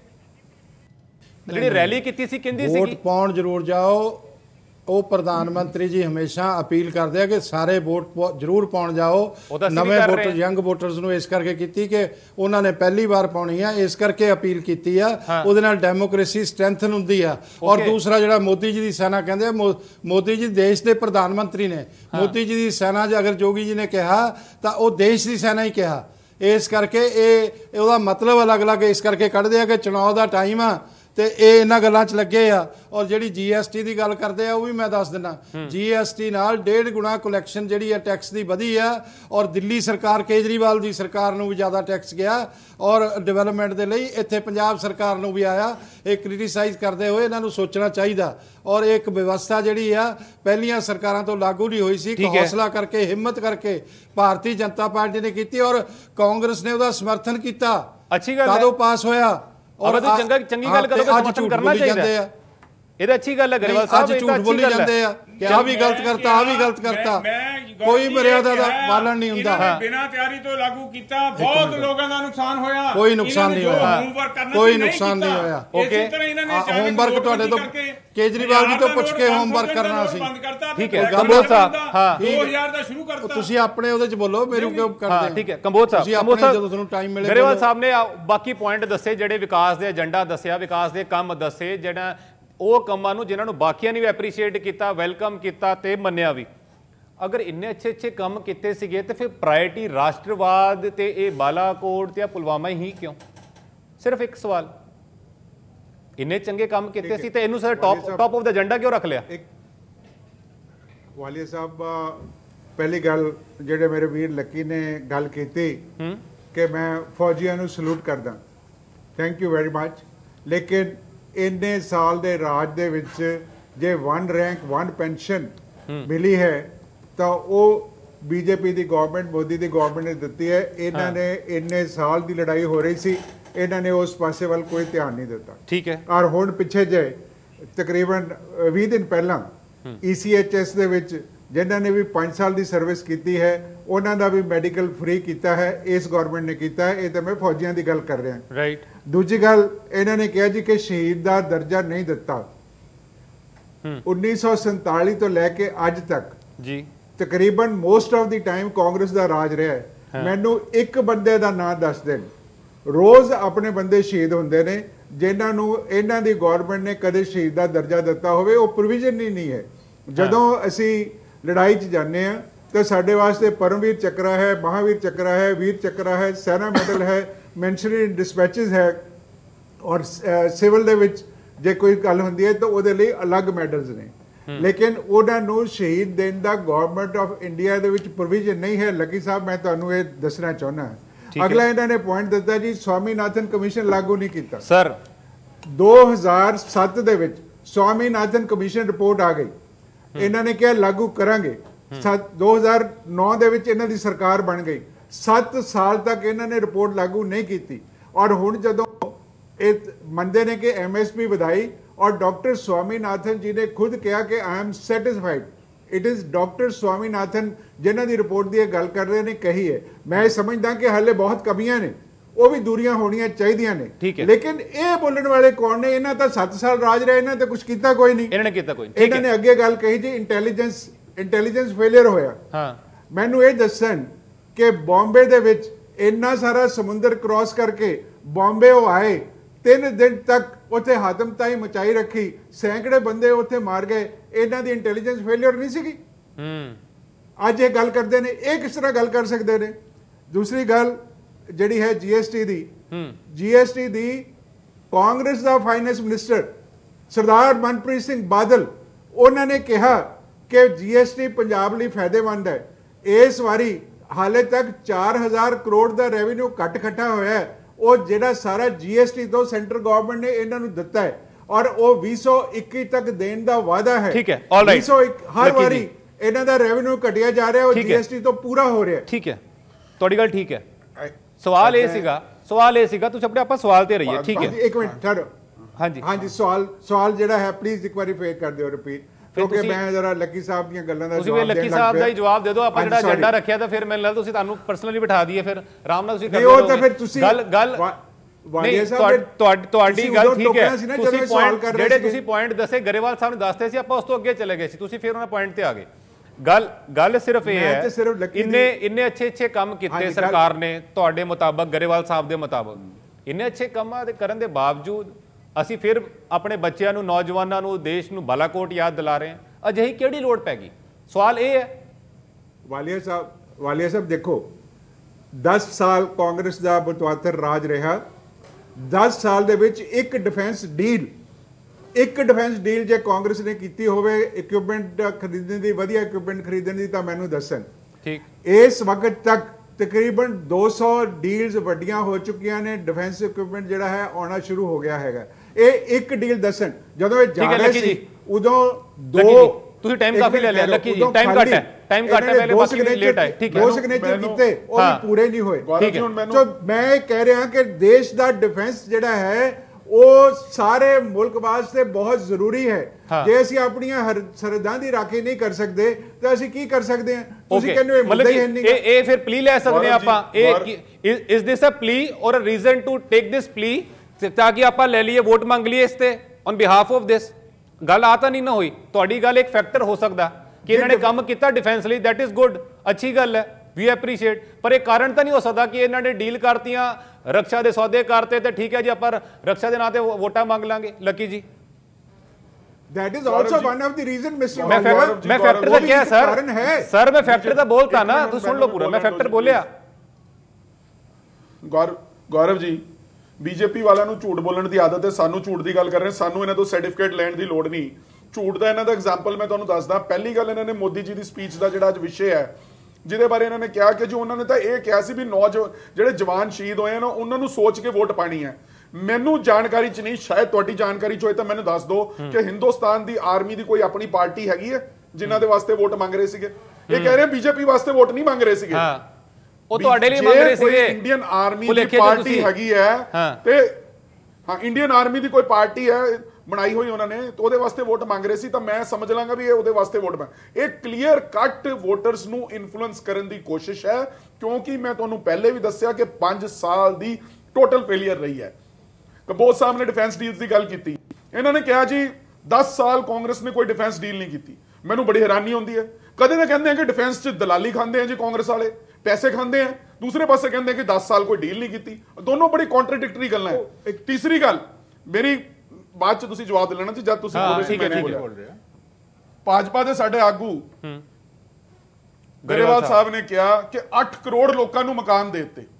ਜਿਹੜੀ ਰੈਲੀ ਕੀਤੀ ਸੀ ਕਿੰਦੀ ਸੀਗੀ? ਵੋਟ ਪਾਉਣ ਜ਼ਰੂਰ ਜਾਓ। ਉਹ ਪ੍ਰਧਾਨ ਮੰਤਰੀ ਜੀ ਹਮੇਸ਼ਾ ਅਪੀਲ ਕਰਦੇ ਆ ਕਿ ਸਾਰੇ ਵੋਟ ਜ਼ਰੂਰ ਪਾਉਣ ਜਾਓ। ਨਵੇਂ ਵੋਟਰ, ਯੰਗ ਵੋਟਰਸ ਨੂੰ ਇਸ ਕਰਕੇ ਕੀਤੀ ਕਿ ਉਹਨਾਂ ਨੇ ਪਹਿਲੀ ਵਾਰ ਪਾਉਣੀ ਆ, ਇਸ ਕਰਕੇ ਅਪੀਲ ਕੀਤੀ ਆ। ਉਹਦੇ ਨਾਲ ਡੈਮੋਕ੍ਰੇਸੀ ਸਟਰੈਂਥਨ ਹੁੰਦੀ ਆ। ਔਰ ਦੂਸਰਾ ਜਿਹੜਾ ਮੋਦੀ ਜੀ ਦੀ ਸੈਨਾ ਕਹਿੰਦੇ ਆ, ਮੋਦੀ ਜੀ ਦੇਸ਼ ਦੇ ਪ੍ਰਧਾਨ ਮੰਤਰੀ ਨੇ। ਮੋਦੀ ਜੀ ਦੀ ਸੈਨਾ ਜੇ ਅਗਰ ਜੋਗੀ ਜੀ ਨੇ ਕਿਹਾ ਤਾਂ ਉਹ ਦੇਸ਼ ਦੀ ਸੈਨਾ ਹੀ ਕਿਹਾ। ਇਸ ਕਰਕੇ ਇਹ ਉਹਦਾ ਮਤਲਬ ਅਲੱਗ-ਅਲੱਗ ਇਸ ਕਰਕੇ ਕੱਢਦੇ ਆ ਕਿ ਚੁਣਾਵ ਦਾ ਟਾਈਮ ਆ ਤੇ ਇਹ ਇਹਨਾਂ ਗੱਲਾਂ 'ਚ ਲੱਗੇ ਆ। ਔਰ ਜਿਹੜੀ ਜੀਐਸਟੀ ਦੀ ਗੱਲ ਕਰਦੇ ਆ ਉਹ ਵੀ ਮੈਂ ਦੱਸ ਦਿੰਦਾ, ਜੀਐਸਟੀ ਨਾਲ ਡੇਢ ਗੁਣਾ ਕਲੈਕਸ਼ਨ ਜਿਹੜੀ ਆ ਟੈਕਸ ਦੀ ਵਧੀ ਆ। ਔਰ ਦਿੱਲੀ ਸਰਕਾਰ, ਕੇਜਰੀਵਾਲ ਦੀ ਸਰਕਾਰ ਨੂੰ ਵੀ ਜ਼ਿਆਦਾ ਟੈਕਸ ਗਿਆ। ਔਰ ਡਿਵੈਲਪਮੈਂਟ ਦੇ ਲਈ ਇੱਥੇ ਪੰਜਾਬ ਸਰਕਾਰ ਨੂੰ ਵੀ ਆਇਆ। ਇਹ ਕ੍ਰਿਟੀਸਾਈਜ਼ ਕਰਦੇ ਹੋਏ ਇਹਨਾਂ ਨੂੰ ਸੋਚਣਾ ਚਾਹੀਦਾ। ਔਰ ਇੱਕ ਵਿਵਸਥਾ ਜਿਹੜੀ ਆ ਪਹਿਲੀਆਂ ਸਰਕਾਰਾਂ ਤੋਂ ਲਾਗੂ ਨਹੀਂ ਹੋਈ ਸੀ, ਹੌਸਲਾ ਕਰਕੇ, ਹਿੰਮਤ ਕਰਕੇ ਭਾਰਤੀ ਜਨਤਾ ਪਾਰਟੀ ਨੇ ਕੀਤੀ ਔਰ ਕਾਂਗਰਸ ਨੇ ਉਹਦਾ ਸਮਰਥਨ ਕੀਤਾ। ਅੱਛੀ ਗੱਲ ਹੈ, ਕਦੋਂ ਪਾਸ ਹੋਇਆ। ਔਰ ਚੰਗਾ ਚੰਗੀ ਗੱਲ ਕਰੋ, ਸਮਰਥਨ ਕਰਨਾ ਚਾਹੀਦਾ। ਇਹ ਅੱਛੀ ਗੱਲ ਹੈ ਗਰੇਵਾਲ ਸਾਹਿਬ, ਅੱਜ ਝੂਠ ਬੋਲੀ ਜਾਂਦੇ ਆ ਕਿ ਆ ਵੀ ਗਲਤ ਕਰਤਾ, ਆ ਵੀ ਗਲਤ ਕਰਤਾ। ਕੋਈ ਮਰਿਆਦਾ ਦਾ ਪਾਲਣ ਨਹੀਂ ਹੁੰਦਾ। ਬਿਨਾਂ ਤਿਆਰੀ ਤੋਂ ਲਾਗੂ ਕੀਤਾ, ਬਹੁਤ ਲੋਕਾਂ ਦਾ ਨੁਕਸਾਨ ਹੋਇਆ। ਕੋਈ ਨੁਕਸਾਨ ਨਹੀਂ ਹੋਇਆ, ਕੋਈ ਨੁਕਸਾਨ ਨਹੀਂ ਹੋਇਆ। ਓਕੇ, ਹੋਮਵਰਕ ਤੁਹਾਡੇ ਤੋਂ ਕੇਜਰੀਵਾਲ ਜੀ ਤੋਂ ਪੁੱਛ ਕੇ ਹੋਮਵਰਕ ਕਰਨਾ ਸੀ। ਠੀਕ ਹੈ ਕੰਬੋਜ ਸਾਹਿਬ, ਹਾਂ ਦੋ ਹਜ਼ਾਰ ਦਾ ਸ਼ੁਰੂ ਕਰਤਾ। ਤੁਸੀਂ ਆਪਣੇ ਉਹਦੇ ਚ ਬੋਲੋ, ਮੇਰੇ ਕਿਉਂ ਕਰਦੇ? ਠੀਕ ਹੈ ਕੰਬੋਜ ਸਾਹਿਬ, ਕੰਬੋਜ ਸਾਹਿਬ ਜਦੋਂ ਤੁਹਾਨੂੰ ਟਾਈਮ ਮਿਲੇ। ਗਰੇਵਾਲ ਸਾਹਿਬ ਨੇ ਬਾਕੀ ਪੁਆਇੰਟ ਦੱਸੇ, ਜਿਹੜੇ ਵਿਕਾਸ ਦੇ ਏਜੰਡਾ ਦੱਸਿਆ, ਵਿਕਾਸ ਦੇ ਕੰਮ ਦੱਸੇ, ਜਿਹੜਾ ਉਹ ਕੰਮਾਂ ਨੂੰ ਜਿਨ੍ਹਾਂ ਨੂੰ ਬਾਕੀਆਂ ਨੇ ਵੀ ਐਪਰੀਸ਼ੀਏਟ ਕੀਤਾ, ਵੈਲਕਮ ਕੀਤਾ ਤੇ ਮੰਨਿਆ ਵੀ। ਅਗਰ ਇੰਨੇ ਅੱਛੇ ਅੱਛੇ ਕੰਮ ਕੀਤੇ ਸੀਗੇ ਤੇ ਫਿਰ ਪ੍ਰਾਇਰਟੀ ਰਾਸ਼ਟਰਵਾਦ ਤੇ ਇਹ ਬਾਲਾਕੋਟ ਤੇ ਪੁਲਵਾਮਾ ਹੀ ਕਿਉਂ? ਸਿਰਫ ਇੱਕ ਸਵਾਲ, ਇੰਨੇ ਚੰਗੇ ਕੰਮ ਕੀਤੇ ਸੀ ਤੇ ਇਹਨੂੰ sir top top of the agenda ਕਿਉਂ ਰੱਖ ਲਿਆ? ਵਾਲੀਆ ਸਾਹਿਬ, ਪਹਿਲੀ ਗੱਲ ਜਿਹੜੇ ਮੇਰੇ ਵੀਰ ਲੱਕੀ ਨੇ ਗੱਲ ਕੀਤੀ ਕਿ ਮੈਂ ਫੌਜੀਆਂ ਨੂੰ ਸਲੂਟ ਕਰਦਾ, ਥੈਂਕ ਯੂ ਵੈਰੀ ਮਚ। ਲੇਕਿਨ ਇੰਨੇ ਸਾਲ ਦੇ ਰਾਜ ਦੇ ਵਿੱਚ ਜੇ ਵਨ ਰੈਂਕ ਵਨ ਪੈਨਸ਼ਨ ਮਿਲੀ ਹੈ ਤਾਂ ਉਹ ਬੀਜੇਪੀ ਦੀ ਗਵਰਨਮੈਂਟ, ਮੋਦੀ ਦੀ ਗਵਰਨਮੈਂਟ ਨੇ ਦਿੱਤੀ ਹੈ। ਇਹਨਾਂ ਨੇ ਇੰਨੇ ਸਾਲ ਦੀ ਲੜਾਈ ਹੋ ਰਹੀ ਸੀ, ਇਹਨਾਂ ਨੇ ਉਸ ਪਾਸੇ ਵੱਲ ਕੋਈ ਧਿਆਨ ਨਹੀਂ ਦਿੱਤਾ। ਠੀਕ ਹੈ। ਔਰ ਹੁਣ ਪਿੱਛੇ ਜੇ ਤਕਰੀਬਨ ਵੀਹ ਦਿਨ ਪਹਿਲਾਂ ਈਸੀਐਚਐਸ ਦੇ ਵਿੱਚ ਜਿਨ੍ਹਾਂ ਨੇ ਵੀ ਪੰਜ ਸਾਲ ਦੀ ਸਰਵਿਸ ਕੀਤੀ ਹੈ ਉਹਨਾਂ ਦਾ ਵੀ ਮੈਡੀਕਲ ਫ੍ਰੀ ਕੀਤਾ ਹੈ, ਇਸ ਗਵਰਨਮੈਂਟ ਨੇ ਕੀਤਾ ਹੈ। ਇਹ ਤਾਂ ਮੈਂ ਫੌਜੀਆਂ ਦੀ ਗੱਲ ਕਰ ਰਿਹਾ। ਰਾਈਟ। ਦੂਜੀ ਗੱਲ, ਇਹਨਾਂ ਨੇ ਕਿਹਾ ਜੀ ਕਿ ਸ਼ਹੀਦ ਦਾ ਦਰਜਾ ਨਹੀਂ ਦਿੱਤਾ। ਉੱਨੀ ਸੌ ਸੰਤਾਲੀ ਤੋਂ ਲੈ ਕੇ ਅੱਜ ਤੱਕ ਜੀ ਤਕਰੀਬਨ most of the time Congress ਦਾ ਰਾਜ ਰਿਹਾ ਹੈ। ਮੈਨੂੰ ਇੱਕ ਬੰਦੇ ਦਾ ਨਾਮ ਦੱਸ ਦੇਣ, ਰੋਜ਼ ਆਪਣੇ ਬੰਦੇ ਸ਼ਹੀਦ ਹੁੰਦੇ ਨੇ ਜਿਨ੍ਹਾਂ ਨੂੰ ਇਹਨਾਂ ਦੀ ਗਵਰਨਮੈਂਟ ਨੇ ਕਦੇ ਸ਼ਹੀਦ ਦਾ ਦਰਜਾ ਦਿੱਤਾ ਹੋਵੇ। ਉਹ ਪ੍ਰੋਵੀਜ਼ਨ ਹੀ ਨਹੀਂ ਹੈ। ਜਦੋਂ ਅਸੀਂ ਲੜਾਈ 'ਚ ਜਾਂਦੇ ਹਾਂ ਤਾਂ ਸਾਡੇ ਵਾਸਤੇ ਪਰਮਵੀਰ ਚੱਕਰਾ ਹੈ, ਮਹਾਵੀਰ ਚੱਕਰਾ ਹੈ, ਵੀਰ ਚੱਕਰਾ ਹੈ, ਸੈਨਾ ਮੈਡਲ ਹੈ, ਮੈਂਸ਼ਨ ਇਨ ਡਿਸਪੈਚਸ ਹੈ। ਔਰ ਸਿਵਲ ਦੇ ਵਿੱਚ ਜੇ ਕੋਈ ਗੱਲ ਹੁੰਦੀ ਹੈ ਤਾਂ ਉਹਦੇ ਲਈ ਅਲੱਗ ਮੈਡਲਸ ਨੇ, ਲੇਕਿਨ ਉਹਨਾਂ ਨੂੰ ਸ਼ਹੀਦ ਦੇਣ ਦਾ ਗਵਰਨਮੈਂਟ ਆਫ ਇੰਡੀਆ ਦੇ ਵਿੱਚ ਪ੍ਰੋਵੀਜ਼ਨ ਨਹੀਂ ਹੈ। ਲੱਕੀ ਸਾਹਿਬ, ਮੈਂ ਤੁਹਾਨੂੰ ਇਹ ਦੱਸਣਾ ਚਾਹੁੰਦਾ। ਅਗਲਾ ਇਹਨਾਂ ਨੇ ਪੁਆਇੰਟ ਦਿੱਤਾ ਜੀ ਸਵਾਮੀਨਾਥਨ ਕਮਿਸ਼ਨ ਲਾਗੂ ਨਹੀਂ ਕੀਤਾ। ਸਰ ਦੋ ਹਜ਼ਾਰ ਸੱਤ ਦੇ ਵਿੱਚ ਸਵਾਮੀਨਾਥਨ ਕਮਿਸ਼ਨ ਰਿਪੋਰਟ ਆ ਗਈ, ਇਹਨਾਂ ਨੇ ਕਿਹਾ ਲਾਗੂ ਕਰਾਂਗੇ। ਦੋ ਹਜ਼ਾਰ ਨੌ ਦੇ ਵਿੱਚ ਇਹਨਾਂ ਦੀ ਸਰਕਾਰ ਬਣ ਗਈ, ਸੱਤ ਸਾਲ ਤੱਕ ਇਹਨਾਂ ਨੇ ਰਿਪੋਰਟ ਲਾਗੂ ਨਹੀਂ ਕੀਤੀ। ਔਰ ਹੁਣ ਜਦੋਂ ਇਹ ਮੰਨਦੇ ਨੇ ਕਿ ਐਮਐਸਪੀ ਵਧਾਈ, ਔਰ ਡਾਕਟਰ ਸਵਾਮੀਨਾਥਨ ਜੀ ਨੇ ਖੁਦ ਕਿਹਾ ਕਿ I am satisfied. It is doctor Swaminathan ਜਿਨ੍ਹਾਂ ਦੀ ਰਿਪੋਰਟ ਦੀ ਇਹ ਗੱਲ ਕਰ ਰਹੇ ਨੇ ਕਹੀ ਹੈ। ਮੈਂ ਸਮਝਦਾ ਕਿ ਹਾਲੇ ਬਹੁਤ ਕਮੀਆਂ ਨੇ, ਉਹ ਵੀ ਦੂਰੀਆਂ ਹੋਣੀਆਂ ਚਾਹੀਦੀਆਂ ਨੇ, ਲੇਕਿਨ ਇਹ ਬੋਲਣ ਵਾਲੇ ਕੌਣ ਨੇ? ਇਹਨਾਂ ਤਾਂ ਸੱਤ ਸਾਲ ਰਾਜ ਰਹੇ, ਇਹਨਾਂ ਤੇ ਕੁਝ ਕੀਤਾ ਕੋਈ ਨਹੀਂ। ਇਹਨਾਂ ਨੇ ਕੀਤਾ ਕੋਈ ਇਹਨਾਂ ਨੇ ਅੱਗੇ ਗੱਲ ਕਹੀ ਜੀ ਇੰਟੈਲੀਜੈਂਸ ਇੰਟੈਲੀਜੈਂਸ ਫੇਲਿਅਰ ਹੋਇਆ। ਹਾਂ, ਮੈਨੂੰ ਇਹ ਦੱਸਣ ਕਿ ਬੰਬੇ ਦੇ ਵਿੱਚ ਇੰਨਾ ਸਾਰਾ ਸਮੁੰਦਰ ਕ੍ਰਾਸ ਕਰਕੇ ਬੰਬੇ ਉਹ ਆਏ, ਤਿੰਨ ਦਿਨ ਤੱਕ ਉੱਥੇ ਹਾਤਮਤਾਈ ਮਚਾਈ ਰੱਖੀ, ਸੈਂਕੜੇ ਬੰਦੇ ਉੱਥੇ ਮਾਰ ਗਏ, ਇਹਨਾਂ ਦੀ ਇੰਟੈਲੀਜੈਂਸ ਫੇਲਿਅਰ ਨਹੀਂ ਸੀਗੀ? ਹੂੰ ਅੱਜ ਇਹ ਗੱਲ ਕਰਦੇ ਨੇ, ਇਹ ਕਿਸ ਤਰ੍ਹਾਂ ਗੱਲ ਕਰ ਸਕਦੇ ਨੇ? ਦੂਸਰੀ ਗੱਲ ਜਿਹੜੀ ਹੈ ਜੀਐਸਟੀ ਦੀ, ਜੀਐਸਟੀ ਦੀ ਕਾਂਗਰਸ ਦਾ ਫਾਈਨੈਂਸ ਮਿਨਿਸਟਰ ਸਰਦਾਰ ਮਨਪ੍ਰੀਤ ਸਿੰਘ ਬਾਦਲ, ਉਹਨਾਂ ਨੇ ਕਿਹਾ ਕਿ ਜੀਐਸਟੀ ਪੰਜਾਬ ਲਈ ਫਾਇਦੇਮੰਦ ਹੈ। ਇਸ ਵਾਰੀ ਹਾਲੇ ਤੱਕ ਚਾਰ ਹਜ਼ਾਰ ਕਰੋੜ ਦਾ ਰੈਵਨਿਊ ਘੱਟ ਇਕੱਠਾ ਹੋਇਆ ਹੈ, ਉਹ ਜਿਹੜਾ ਸਾਰਾ ਜੀਐਸਟੀ ਤੋਂ ਸੈਂਟਰ ਗਵਰਨਮੈਂਟ ਨੇ ਇਹਨਾਂ ਨੂੰ ਦਿੱਤਾ ਹੈ, ਔਰ ਉਹ ਵੀਹ ਸੌ ਇੱਕੀ ਤੱਕ ਦੇਣ ਦਾ ਵਾਅਦਾ ਹੈ। ਠੀਕ ਹੈ, ਆਲ ਰਾਈਟ। ਵੀਹ ਸੌ ਇੱਕ ਹਰ ਵਾਰੀ ਇਹਨਾਂ ਦਾ ਰੈਵਨਿਊ ਘਟਿਆ ਜਾ ਰਿਹਾ, ਉਹ ਜੀਐਸਟੀ ਤੋਂ ਪੂਰਾ ਹੋ ਰਿਹਾ। ਠੀਕ ਹੈ, ਤੁਹਾਡੀ ਗੱਲ ਠੀਕ ਹੈ। ਸਵਾਲ ਇਹ ਸੀਗਾ ਸਵਾਲ ਇਹ ਸੀਗਾ ਤੁਸੀਂ ਆਪਣੇ ਆਪਾਂ ਸਵਾਲ ਤੇ ਰਹੀਏ। ਠੀਕ ਹੈ, ਇੱਕ ਮਿੰਟ ਠਹਿਰੋ। ਹਾਂਜੀ ਹਾਂਜੀ, ਸਵਾਲ ਸਵਾਲ ਜਿਹੜਾ ਹੈ ਪਲੀਜ਼ ਇੱਕ ਵਾਰੀ ਫੇਰ ਕਰ ਦਿਓ ਰਿਪੀਟ, ਕਿਉਂਕਿ ਮੈਂ ਜਰਾ ਲੱਕੀ ਸਾਹਿਬ ਦੀਆਂ ਗੱਲਾਂ ਦਾ ਤੁਸੀਂ ਵੀ ਲੱਕੀ ਸਾਹਿਬ ਦਾ ਹੀ ਜਵਾਬ ਦੇ ਦਿਓ। ਆਪਾਂ ਜਿਹੜਾ ਏਜੰਡਾ ਰੱਖਿਆ ਤਾਂ ਫਿਰ ਮੈਨੂੰ ਲੱਗਦਾ ਤੁਸੀਂ ਤੁਹਾਨੂੰ ਪਰਸਨਲੀ ਬਿਠਾ ਦਈਏ, ਫਿਰ ਆਰਾਮ ਨਾਲ ਤੁਸੀਂ ਕਰ ਦਿਓ। ਤਾਂ ਫਿਰ ਤੁਸੀਂ ਗੱਲ ਗੱਲ ਵਾਲੀਆ ਸਾਹਿਬ ਤੁਹਾਡੀ ਗੱਲ ਠੀਕ ਹੈ। ਤੁਸੀਂ ਪੁਆਇੰਟ ਜਿਹੜੇ ਤੁਸੀਂ ਪੁਆਇੰਟ ਦੱਸੇ ਗਰੇਵਾਲ ਸਾਹਿਬ ਨੇ ਦੱਸਦੇ ਸੀ, ਆਪਾਂ ਉਸ ਤੋਂ ਅੱਗੇ ਚਲੇ ਗਏ ਸੀ, ਤੁਸੀਂ ਫਿਰ ਉਹਨਾਂ ਪੁਆਇੰਟ ਤੇ ਆ ਗਏ। ਗੱਲ ਗੱਲ ਸਿਰਫ ਇਹ ਹੈ, ਇੰਨੇ ਇੰਨੇ ਅੱਛੇ ਅੱਛੇ ਕੰਮ ਕੀਤੇ ਸਰਕਾਰ ਨੇ ਤੁਹਾਡੇ ਮੁਤਾਬਕ, ਗਰੇਵਾਲ ਸਾਹਿਬ ਦੇ ਮੁਤਾਬਕ, ਇੰਨੇ ਅੱਛੇ ਕੰਮਾਂ ਦੇ ਕਰਨ ਦੇ ਬਾਵਜੂਦ ਅਸੀਂ ਫਿਰ ਆਪਣੇ ਬੱਚਿਆਂ ਨੂੰ, ਨੌਜਵਾਨਾਂ ਨੂੰ, ਦੇਸ਼ ਨੂੰ ਬਾਲਾਕੋਟ ਯਾਦ ਦਿਲਾ ਰਹੇ ਹਾਂ। ਅਜਿਹੀ ਕਿਹੜੀ ਲੋੜ ਪੈ ਗਈ? ਸਵਾਲ ਇਹ ਹੈ। ਵਾਲੀਆ ਸਾਹਿਬ ਵਾਲੀਆ ਸਾਹਿਬ ਦੇਖੋ, ਦਸ ਸਾਲ ਕਾਂਗਰਸ ਦਾ ਬਤਵਾਤਰ ਰਾਜ ਰਿਹਾ, ਦਸ ਸਾਲ ਦੇ ਵਿੱਚ ਇੱਕ ਡਿਫੈਂਸ ਡੀਲ ਇੱਕ ਡਿਫੈਂਸ ਡੀਲ ਜੇ ਕਾਂਗਰਸ ਨੇ ਕੀਤੀ ਹੋਵੇ ਇਕਵਿਪਮੈਂਟ ਖਰੀਦਣ ਦੀ, ਵਧੀਆ ਇਕਵਿਪਮੈਂਟ ਖਰੀਦਣ ਦੀ, ਤਾਂ ਮੈਨੂੰ ਦੱਸਣ। ਠੀਕ, ਇਸ ਵਕਤ ਤੱਕ ਤਕਰੀਬਨ ਦੋ ਸੌ ਡੀਲਸ ਵੱਡੀਆਂ ਹੋ ਚੁੱਕੀਆਂ ਨੇ, ਡਿਫੈਂਸ ਇਕਵਿਪਮੈਂਟ ਜਿਹੜਾ ਹੈ ਆਉਣਾ ਸ਼ੁਰੂ ਹੋ ਗਿਆ ਹੈਗਾ। ਇਹ ਇੱਕ ਡੀਲ ਦੱਸਣ, ਜਦੋਂ ਇਹ ਜਾ ਰਹੇ ਸੀ ਉਦੋਂ ਦੋ, ਤੁਸੀਂ ਟਾਈਮ ਕਾਫੀ ਲੈ ਲਿਆ ਲੱਕੀ ਜੀ, ਟਾਈਮ ਘੱਟ ਹੈ, ਟਾਈਮ ਘੱਟ ਹੈ, ਪਹਿਲੇ ਬਾਕੀ ਲੇਟ ਆਏ। ਠੀਕ ਹੈ, ਦੋ ਸਿਗਨੇਚਰ ਕੀਤੇ, ਉਹ ਵੀ ਪੂਰੇ ਨਹੀਂ ਹੋਏ। ਠੀਕ ਹੈ, ਸੋ ਮੈਂ ਕਹਿ ਰਿਹਾ ਕਿ ਦੇਸ਼ ਦਾ ਡਿਫੈਂਸ ਜਿਹੜਾ ਹੈ ਉਹ ਸਾਰੇ ਮੁਲਕ ਵਾਸਤੇ ਬਹੁਤ ਜ਼ਰੂਰੀ ਹੈ। ਜੇ ਅਸੀਂ ਆਪਣੀਆਂ ਸਰਹੱਦਾਂ ਦੀ ਰਾਖੀ ਨਹੀਂ ਕਰ ਸਕਦੇ ਤਾਂ ਅਸੀਂ ਕੀ ਕਰ ਸਕਦੇ ਹਾਂ? ਤੁਸੀਂ ਕਹਿੰਦੇ ਹੋ ਮੁੱਦਾ ਹੀ ਹੈ ਨਹੀਂ। ਇਹ ਇਹ ਫਿਰ ਪਲੀ ਲੈ ਸਕਦੇ ਆ ਆਪਾਂ? ਇਹ ਇਜ਼ ਦਿਸ ਅ ਪਲੀ ਔਰ ਅ ਰੀਜ਼ਨ ਟੂ ਟੇਕ ਦਿਸ ਪਲੀ, ਤਾਂ ਕਿ ਆਪਾਂ ਲੈ ਲਈਏ, ਵੋਟ ਮੰਗ ਲਈਏ ਇਸ ਤੇ ਔਨ ਬਿਹਾਫ ਆਫ ਦਿਸ? ਗੱਲ ਆ ਤਾਂ ਨਹੀਂ ਨਾ ਹੋਈ। ਤੁਹਾਡੀ ਗੱਲ ਇੱਕ ਫੈਕਟਰ ਹੋ ਸਕਦਾ ਕਿ ਇਹਨਾਂ ਨੇ ਕੰਮ ਕੀਤਾ ਡਿਫੈਂਸ ਲਈ, ਦੈਟ ਇਜ਼ ਗੁੱਡ, ਅੱਛੀ ਗੱਲ ਹੈ, ਵੀ ਐਪਰੀਸ਼ੀਏਟ, ਪਰ ਇਹ ਕਾਰਨ ਤਾਂ ਨਹੀਂ ਹੋ ਸਕਦਾ ਕਿ ਇਹਨਾਂ ਨੇ ਡੀਲ ਕਰਤੀਆਂ, ਰਕਸ਼ਾ ਦੇ ਸੌਦੇ ਕਰਤੇ ਤੇ ਠੀਕ ਹੈ ਜੀ ਆਪਾਂ ਰਕਸ਼ਾ ਦੇ ਨਾਂ ਤੇ ਵੋਟਾਂ ਮੰਗ ਲਾਂਗੇ। ਲੱਕੀ ਜੀ, that is also one of the reason mister ਮੈਂ ਮੈਂ ਫੈਕਟਰ ਦਾ ਕਿਹਾ ਸਰ ਸਰ ਮੈਂ ਫੈਕਟਰ ਦਾ ਬੋਲਤਾ ਨਾ, ਤੁਸੀਂ ਸੁਣ ਲਓ ਪੂਰਾ, ਮੈਂ ਫੈਕਟਰ ਬੋਲਿਆ। ਗੌਰਵ ਜੀ, ਬੀਜੇਪੀ ਵਾਲਿਆਂ ਨੂੰ ਝੂਠ ਬੋਲਣ ਦੀ ਆਦਤ ਹੈ, ਸਾਨੂੰ ਝੂਠ ਦੀ ਗੱਲ ਕਰ ਰਹੇ, ਸਾਨੂੰ ਇਹਨਾਂ ਤੋਂ ਸਰਟੀਫਿਕੇਟ ਲੈਣ ਦੀ ਲੋੜ ਨਹੀਂ। ਝੂਠ ਦਾ ਇਹਨਾਂ ਦਾ ਐਗਜ਼ਾਮਪਲ ਮੈਂ ਤੁਹਾਨੂੰ ਦੱਸਦਾ। ਪਹਿਲੀ ਗੱਲ, ਇਹਨਾਂ ਨੇ ਮੋਦੀ ਜੀ ਦੀ ਸਪੀਚ ਦਾ ਜਿਹੜਾ ਅੱਜ ਵਿਸ਼ੇ ਹੈ, ਜਿਹਦੇ ਬਾਰੇ ਇਹਨਾਂ ਨੇ ਕਿਹਾ ਕਿ ਜੋ ਉਹਨਾਂ ਨੇ ਤਾਂ ਇਹ ਕਿਹਾ ਸੀ ਵੀ ਨੌਜਵਾਨ ਜਿਹੜੇ ਜਵਾਨ ਸ਼ਹੀਦ ਹੋਏ ਨਾ, ਉਹਨਾਂ ਨੂੰ ਸੋਚ ਕੇ ਵੋਟ ਪਾਣੀ ਹੈ। ਮੈਨੂੰ ਜਾਣਕਾਰੀ ਚ ਨਹੀਂ, ਸ਼ਾਇਦ ਤੁਹਾਡੀ ਜਾਣਕਾਰੀ ਚ ਹੋਏ ਤਾਂ ਮੈਨੂੰ ਦੱਸ ਦਿਓ ਕਿ ਹਿੰਦੁਸਤਾਨ ਦੀ ਆਰਮੀ ਦੀ ਕੋਈ ਆਪਣੀ ਪਾਰਟੀ ਹੈਗੀ ਹੈ ਜਿਨ੍ਹਾਂ ਦੇ ਵਾਸਤੇ ਵੋਟ ਮੰਗ ਰਹੇ ਸੀਗੇ? ਇਹ ਕਹਿ ਰਹੇ ਬੀਜੇਪੀ ਵਾਸਤੇ ਵੋਟ ਨਹੀਂ ਮੰਗ ਰਹੇ ਸੀਗੇ, ਉਹ ਤੁਹਾਡੇ ਲਈ ਮੰਗ ਰਹੇ ਸੀਗੇ। ਇੰਡੀਅਨ ਆਰਮੀ ਦੀ ਪਾਰਟੀ ਹੈਗੀ ਹੈ ਤੇ ਹਾਂ, ਇੰਡੀਅਨ ਆਰਮੀ ਦੀ ਕੋਈ ਪਾਰਟੀ ਹੈ ਬਣਾਈ ਹੋਈ ਉਹਨਾਂ ਨੇ, ਤੇ ਉਹਦੇ ਵਾਸਤੇ ਵੋਟ ਮੰਗ ਰਹੇ ਸੀ, ਤਾਂ ਮੈਂ ਸਮਝ ਲਾਂਗਾ ਵੀ ਇਹ ਉਹਦੇ ਵਾਸਤੇ ਵੋਟ ਮੰਗ। ਇਹ ਕਲੀਅਰ ਕੱਟ ਵੋਟਰਸ ਨੂੰ ਇਨਫਲੂਐਂਸ ਕਰਨ ਦੀ ਕੋਸ਼ਿਸ਼ ਹੈ, ਕਿਉਂਕਿ ਮੈਂ ਤੁਹਾਨੂੰ ਪਹਿਲੇ ਵੀ ਦੱਸਿਆ ਕਿ ਪੰਜ ਸਾਲ ਦੀ ਟੋਟਲ ਫੇਲਿਅਰ ਰਹੀ ਹੈ। ਕੰਬੋਜ ਸਾਹਿਬ ਨੇ ਡਿਫੈਂਸ ਡੀਲਸ ਦੀ ਗੱਲ ਕੀਤੀ, ਇਹਨਾਂ ਨੇ ਕਿਹਾ ਜੀ ਦਸ ਸਾਲ ਕਾਂਗਰਸ ਨੇ ਕੋਈ ਡਿਫੈਂਸ ਡੀਲ ਨਹੀਂ ਕੀਤੀ। ਮੈਨੂੰ ਬੜੀ ਹੈਰਾਨੀ ਹੁੰਦੀ ਹੈ, ਕਦੇ ਤਾਂ ਕਹਿੰਦੇ ਆ ਕਿ ਡਿਫੈਂਸ 'ਚ ਦਲਾਲੀ ਖਾਂਦੇ ਆ ਜੀ ਕਾਂਗਰਸ ਵਾਲੇ, ਪੈਸੇ ਖਾਂਦੇ ਆ, ਦੂਸਰੇ ਪਾਸੇ ਕਹਿੰਦੇ ਕਿ ਦਸ ਸਾਲ ਕੋਈ ਡੀਲ ਨਹੀਂ ਕੀਤੀ। ਦੋਨੋਂ ਬੜੀ ਕੰਟਰਡਿਕਟਰੀ ਗੱਲਾਂ ਹੈ। ਇੱਕ ਤੀਸਰੀ ਗੱਲ, ਮੇਰੀ ਬਾਅਦ 'ਚ ਤੁਸੀਂ ਜਵਾਬ ਦੇ ਲੈਣਾ ਜੀ, ਜਦ ਤੁਸੀਂ ਬੋਲੇ ਸੀ ਮੈਂ ਨਹੀਂ ਬੋਲਿਆ। ਭਾਜਪਾ ਦੇ ਸਾਡੇ ਆਗੂ ਗਰੇਵਾਲ ਸਾਹਿਬ ਨੇ ਕਿਹਾ ਕਿ ਅੱਠ ਕਰੋੜ ਲੋਕਾਂ ਨੂੰ ਮਕਾਨ ਦੇ ਦਿੱਤੇ।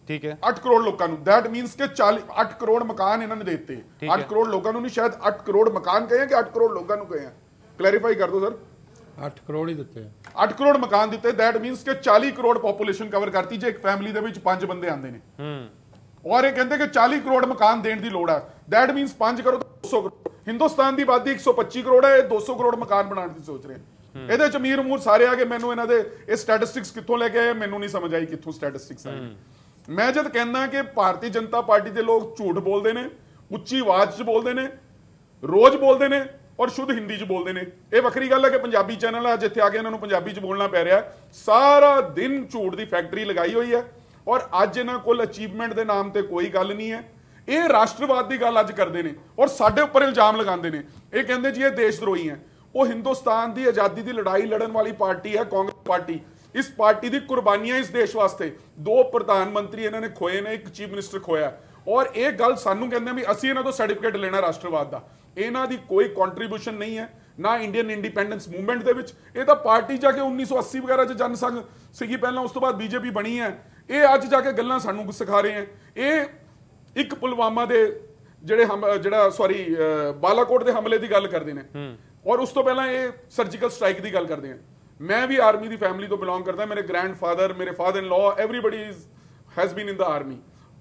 ਠੀਕ ਹੈ ਅੱਠ ਕਰੋੜ ਲੋਕਾਂ ਨੂੰ। दैट मींस ਕਿ ਚਾਲੀ ਅੱਠ ਕਰੋੜ ਮਕਾਨ ਇਹਨਾਂ ਨੇ ਦੇ ਦਿੱਤੇ। ਅੱਠ ਕਰੋੜ ਲੋਕਾਂ ਨੂੰ ਨਹੀਂ, ਸ਼ਾਇਦ ਅੱਠ ਕਰੋੜ ਮਕਾਨ ਕਹੇ ਕਿ ਅੱਠ ਕਰੋੜ ਲੋਕਾਂ ਨੂੰ ਕਹੇ। ਕਲੈਰੀਫਾਈ ਕਰ ਦਿਓ ਸਰ। ਅੱਠ ਕਰੋੜ ਹੀ ਦਿੱਤੇ, ਅੱਠ ਕਰੋੜ ਮਕਾਨ ਦਿੱਤੇ। दैट मींस ਕਿ ਚਾਲੀ ਕਰੋੜ ਪੋਪੂਲੇਸ਼ਨ ਕਵਰ ਕਰਤੀ ਜੇ ਇੱਕ ਫੈਮਿਲੀ ਦੇ ਵਿੱਚ ਪੰਜ ਬੰਦੇ ਆਉਂਦੇ ਨੇ। ਹੂੰ ਔਰ ਇਹ ਕਹਿੰਦੇ ਕਿ ਚਾਲੀ ਕਰੋੜ ਮਕਾਨ ਦੇਣ ਦੀ ਲੋੜ ਹੈ। दैट मींस ਪੰਜ ਕਰੋੜ ਦੋ ਸੌ ਕਰੋੜ। ਹਿੰਦੁਸਤਾਨ ਦੀ ਆਬਾਦੀ ਇੱਕ ਸੌ ਪੱਚੀ ਕਰੋੜ ਹੈ, ਇਹ ਦੋ ਸੌ ਕਰੋੜ ਮਕਾਨ ਬਣਾਉਣ ਦੀ ਸੋਚ ਰਹੇ ਹਨ। ਇਹਦੇ ਚ ਅਮੀਰ ਅਮੂਰ ਸਾਰੇ ਆ ਕੇ ਮੈਨੂੰ ਇਹਨਾਂ ਦੇ ਇਹ ਸਟੈਟਿਸਟਿਕਸ ਕਿੱਥੋਂ ਲੈ ਕੇ ਆਏ ਮੈਨੂੰ ਨਹੀਂ ਸਮਝ ਆਈ ਕਿੱਥੋਂ ਸਟੈਟਿਸਟਿਕਸ ਆਏ। ਮੈਂ ਜਦ ਕਹਿੰਦਾ ਕਿ ਭਾਰਤੀ ਜਨਤਾ ਪਾਰਟੀ ਦੇ ਲੋਕ ਝੂਠ ਬੋਲਦੇ ਨੇ, ਉੱਚੀ ਆਵਾਜ਼ 'ਚ ਬੋਲਦੇ ਨੇ, ਰੋਜ਼ ਬੋਲਦੇ ਨੇ ਔਰ ਸ਼ੁੱਧ ਹਿੰਦੀ 'ਚ ਬੋਲਦੇ ਨੇ। ਇਹ ਵੱਖਰੀ ਗੱਲ ਹੈ ਕਿ ਪੰਜਾਬੀ ਚੈਨਲ ਆ ਜਿੱਥੇ ਆ ਕੇ ਇਹਨਾਂ ਨੂੰ ਪੰਜਾਬੀ 'ਚ ਬੋਲਣਾ ਪੈ ਰਿਹਾ। ਸਾਰਾ ਦਿਨ ਝੂਠ ਦੀ ਫੈਕਟਰੀ ਲਗਾਈ ਹੋਈ ਹੈ ਔਰ ਅੱਜ ਇਹਨਾਂ ਕੋਲ ਅਚੀਵਮੈਂਟ ਦੇ ਨਾਮ ਤੇ ਕੋਈ ਗੱਲ ਨਹੀਂ ਹੈ। ਇਹ ਰਾਸ਼ਟਰਵਾਦ ਦੀ ਗੱਲ ਅੱਜ ਕਰਦੇ ਨੇ ਔਰ ਸਾਡੇ ਉੱਪਰ ਇਲਜ਼ਾਮ ਲਗਾਉਂਦੇ ਨੇ। ਇਹ ਕਹਿੰਦੇ ਜੀ ਇਹ ਦੇਸ਼ ਦਰੋਹੀ ਹੈ। ਉਹ ਹਿੰਦੁਸਤਾਨ ਦੀ ਆਜ਼ਾਦੀ ਦੀ ਲੜਾਈ ਲੜਨ ਵਾਲੀ ਪਾਰਟੀ ਹੈ ਕਾਂਗਰਸ ਪਾਰਟੀ। ਇਸ ਪਾਰਟੀ ਦੀ ਕੁਰਬਾਨੀਆਂ ਇਸ ਦੇਸ਼ ਵਾਸਤੇ। ਦੋ ਪ੍ਰਧਾਨ ਮੰਤਰੀ ਇਹਨਾਂ ਨੇ ਖੋਏ ਨੇ, ਇੱਕ ਚੀਫ ਮਿਨਿਸਟਰ ਖੋਇਆ ਔਰ ਇਹ ਗੱਲ ਸਾਨੂੰ ਕਹਿੰਦੇ ਵੀ ਅਸੀਂ ਇਹਨਾਂ ਤੋਂ ਸਰਟੀਫਿਕੇਟ ਲੈਣਾ ਰਾਸ਼ਟਰਵਾਦ ਦਾ। ਇਹਨਾਂ ਦੀ ਕੋਈ ਕੰਟਰੀਬਿਊਸ਼ਨ ਨਹੀਂ ਹੈ ਨਾ ਇੰਡੀਅਨ ਇੰਡੀਪੈਂਡੈਂਸ ਮੂਵਮੈਂਟ ਦੇ ਵਿੱਚ। ਇਹ ਤਾਂ ਪਾਰਟੀ ਜਾ ਕੇ ਉੱਨੀ ਸੌ ਅੱਸੀ ਵਗੈਰਾ 'ਚ ਜਨਸੰਘ ਸੀਗੀ ਪਹਿਲਾਂ, ਉਸ ਤੋਂ ਬਾਅਦ ਬੀਜੇਪੀ ਬਣੀ ਹੈ। ਇਹ ਅੱਜ ਜਾ ਕੇ ਗੱਲਾਂ ਸਾਨੂੰ ਸਿਖਾ ਰਹੇ ਹੈ। ਇਹ ਇੱਕ ਪੁਲਵਾਮਾ ਦੇ ਜਿਹੜੇ ਜਿਹੜਾ ਸੌਰੀ ਬਾਲਾਕੋਟ ਦੇ ਹਮਲੇ ਦੀ ਗੱਲ ਕਰਦੇ ਨੇ ਔਰ ਉਸ ਤੋਂ ਪਹਿਲਾਂ ਇਹ ਸਰਜੀਕਲ ਸਟ੍ਰਾਈਕ ਦੀ ਗੱਲ ਕਰਦੇ ਆ। ਮੈਂ ਵੀ ਆਰਮੀ ਦੀ ਫੈਮਿਲੀ ਤੋਂ ਬਿਲੋਂਗ ਕਰਦਾ। ਮੇਰੇ ਗ੍ਰੈਂਡਫਾਦਰ, ਮੇਰੇ father in law, everybody is has been in the army.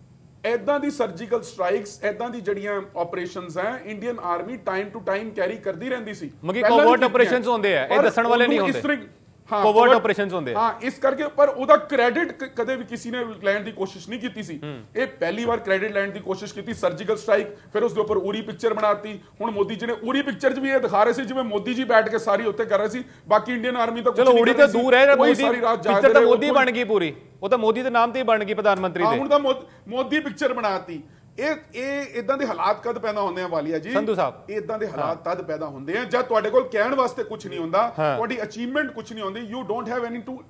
ਐਦਾਂ ਦੀ ਸਰਜੀਕਲ ਸਟ੍ਰਾਈਕਸ, ਐਦਾਂ ਦੀ ਜਿਹੜੀਆਂ ਆਪਰੇਸ਼ਨਸ ਹੈ Indian army time to time carry ਕਰਦੀ ਰਹਿੰਦੀ ਸੀ। ਮਗੀ ਕੋਵਰਟ ਆਪਰੇਸ਼ਨਸ ਹੁੰਦੇ ਆ, ਇਹ ਦੱਸਣ ਵਾਲੇ ਨਹੀਂ ਹੁੰਦੇ। ਕੋਵਰਟ ਆਪਰੇਸ਼ਨਸ ਹੁੰਦੇ ਆ। ਹਾਂ, ਇਸ ਕਰਕੇ ਪਰ ਉਹਦਾ ਕ੍ਰੈਡਿਟ ਕਦੇ ਵੀ ਕਿਸੇ ਨੇ ਲੈਣ ਦੀ ਕੋਸ਼ਿਸ਼ ਨਹੀਂ ਕੀਤੀ ਸੀ। ਇਹ ਪਹਿਲੀ ਵਾਰ ਕ੍ਰੈਡਿਟ ਲੈਣ ਦੀ ਕੋਸ਼ਿਸ਼ ਕੀਤੀ। ਸਰਜੀਕਲ ਸਟ੍ਰਾਈਕ, ਫਿਰ ਉਸ ਦੇ ਉੱਪਰ ਉਰੀ ਪਿਕਚਰ ਬਣਾਤੀ। ਹੁਣ ਮੋਦੀ ਜੀ ਨੇ ਉਰੀ ਪਿਕਚਰ 'ਚ ਵੀ ਇਹ ਦਿਖਾ ਰਹੇ ਸੀ ਜਿਵੇਂ ਮੋਦੀ ਜੀ ਬੈਠ ਕੇ ਸਾਰੀ ਉੱਤੇ ਕਰ ਰਹੇ ਸੀ। ਬਾਕੀ ਇੰਡੀਅਨ ਆਰਮੀ ਤਾਂ ਚਲੋ ਉਰੀ ਤਾਂ ਦੂਰ ਹੈ, ਮੋਦੀ ਪਿਕਚਰ ਤਾਂ ਮੋਦੀ ਬਣ ਗਈ ਪੂਰੀ। ਉਹ ਤਾਂ ਮੋਦੀ ਦੇ ਨਾਮ ਤੇ ਹੀ ਬਣ ਗਈ ਪ੍ਰਧਾਨ ਮੰਤਰੀ ਦੇ। ਹੁਣ ਤਾਂ ਮੋਦੀ ਪਿਕਚਰ ਬਣਾਤੀ। ਇਹ ਇਹ ਇਦਾਂ ਦੇ ਹਾਲਾਤ ਕਦ ਪੈਦਾ ਹੁੰਦੇ ਆ ਵਾਲੀਆ ਜੀ? ਸੰਧੂ ਸਾਹਿਬ, ਇਦਾਂ ਦੇ ਹਾਲਾਤ ਤਦ ਪੈਦਾ ਹੁੰਦੇ ਆ ਜਦ ਤੁਹਾਡੇ ਕੋਲ ਕਹਿਣ ਵਾਸਤੇ ਕੁਝ ਨਹੀਂ ਹੁੰਦਾ, ਤੁਹਾਡੀ ਅਚੀਵਮੈਂਟ ਕੁਝ ਨਹੀਂ ਹੁੰਦੀ। You don't have any to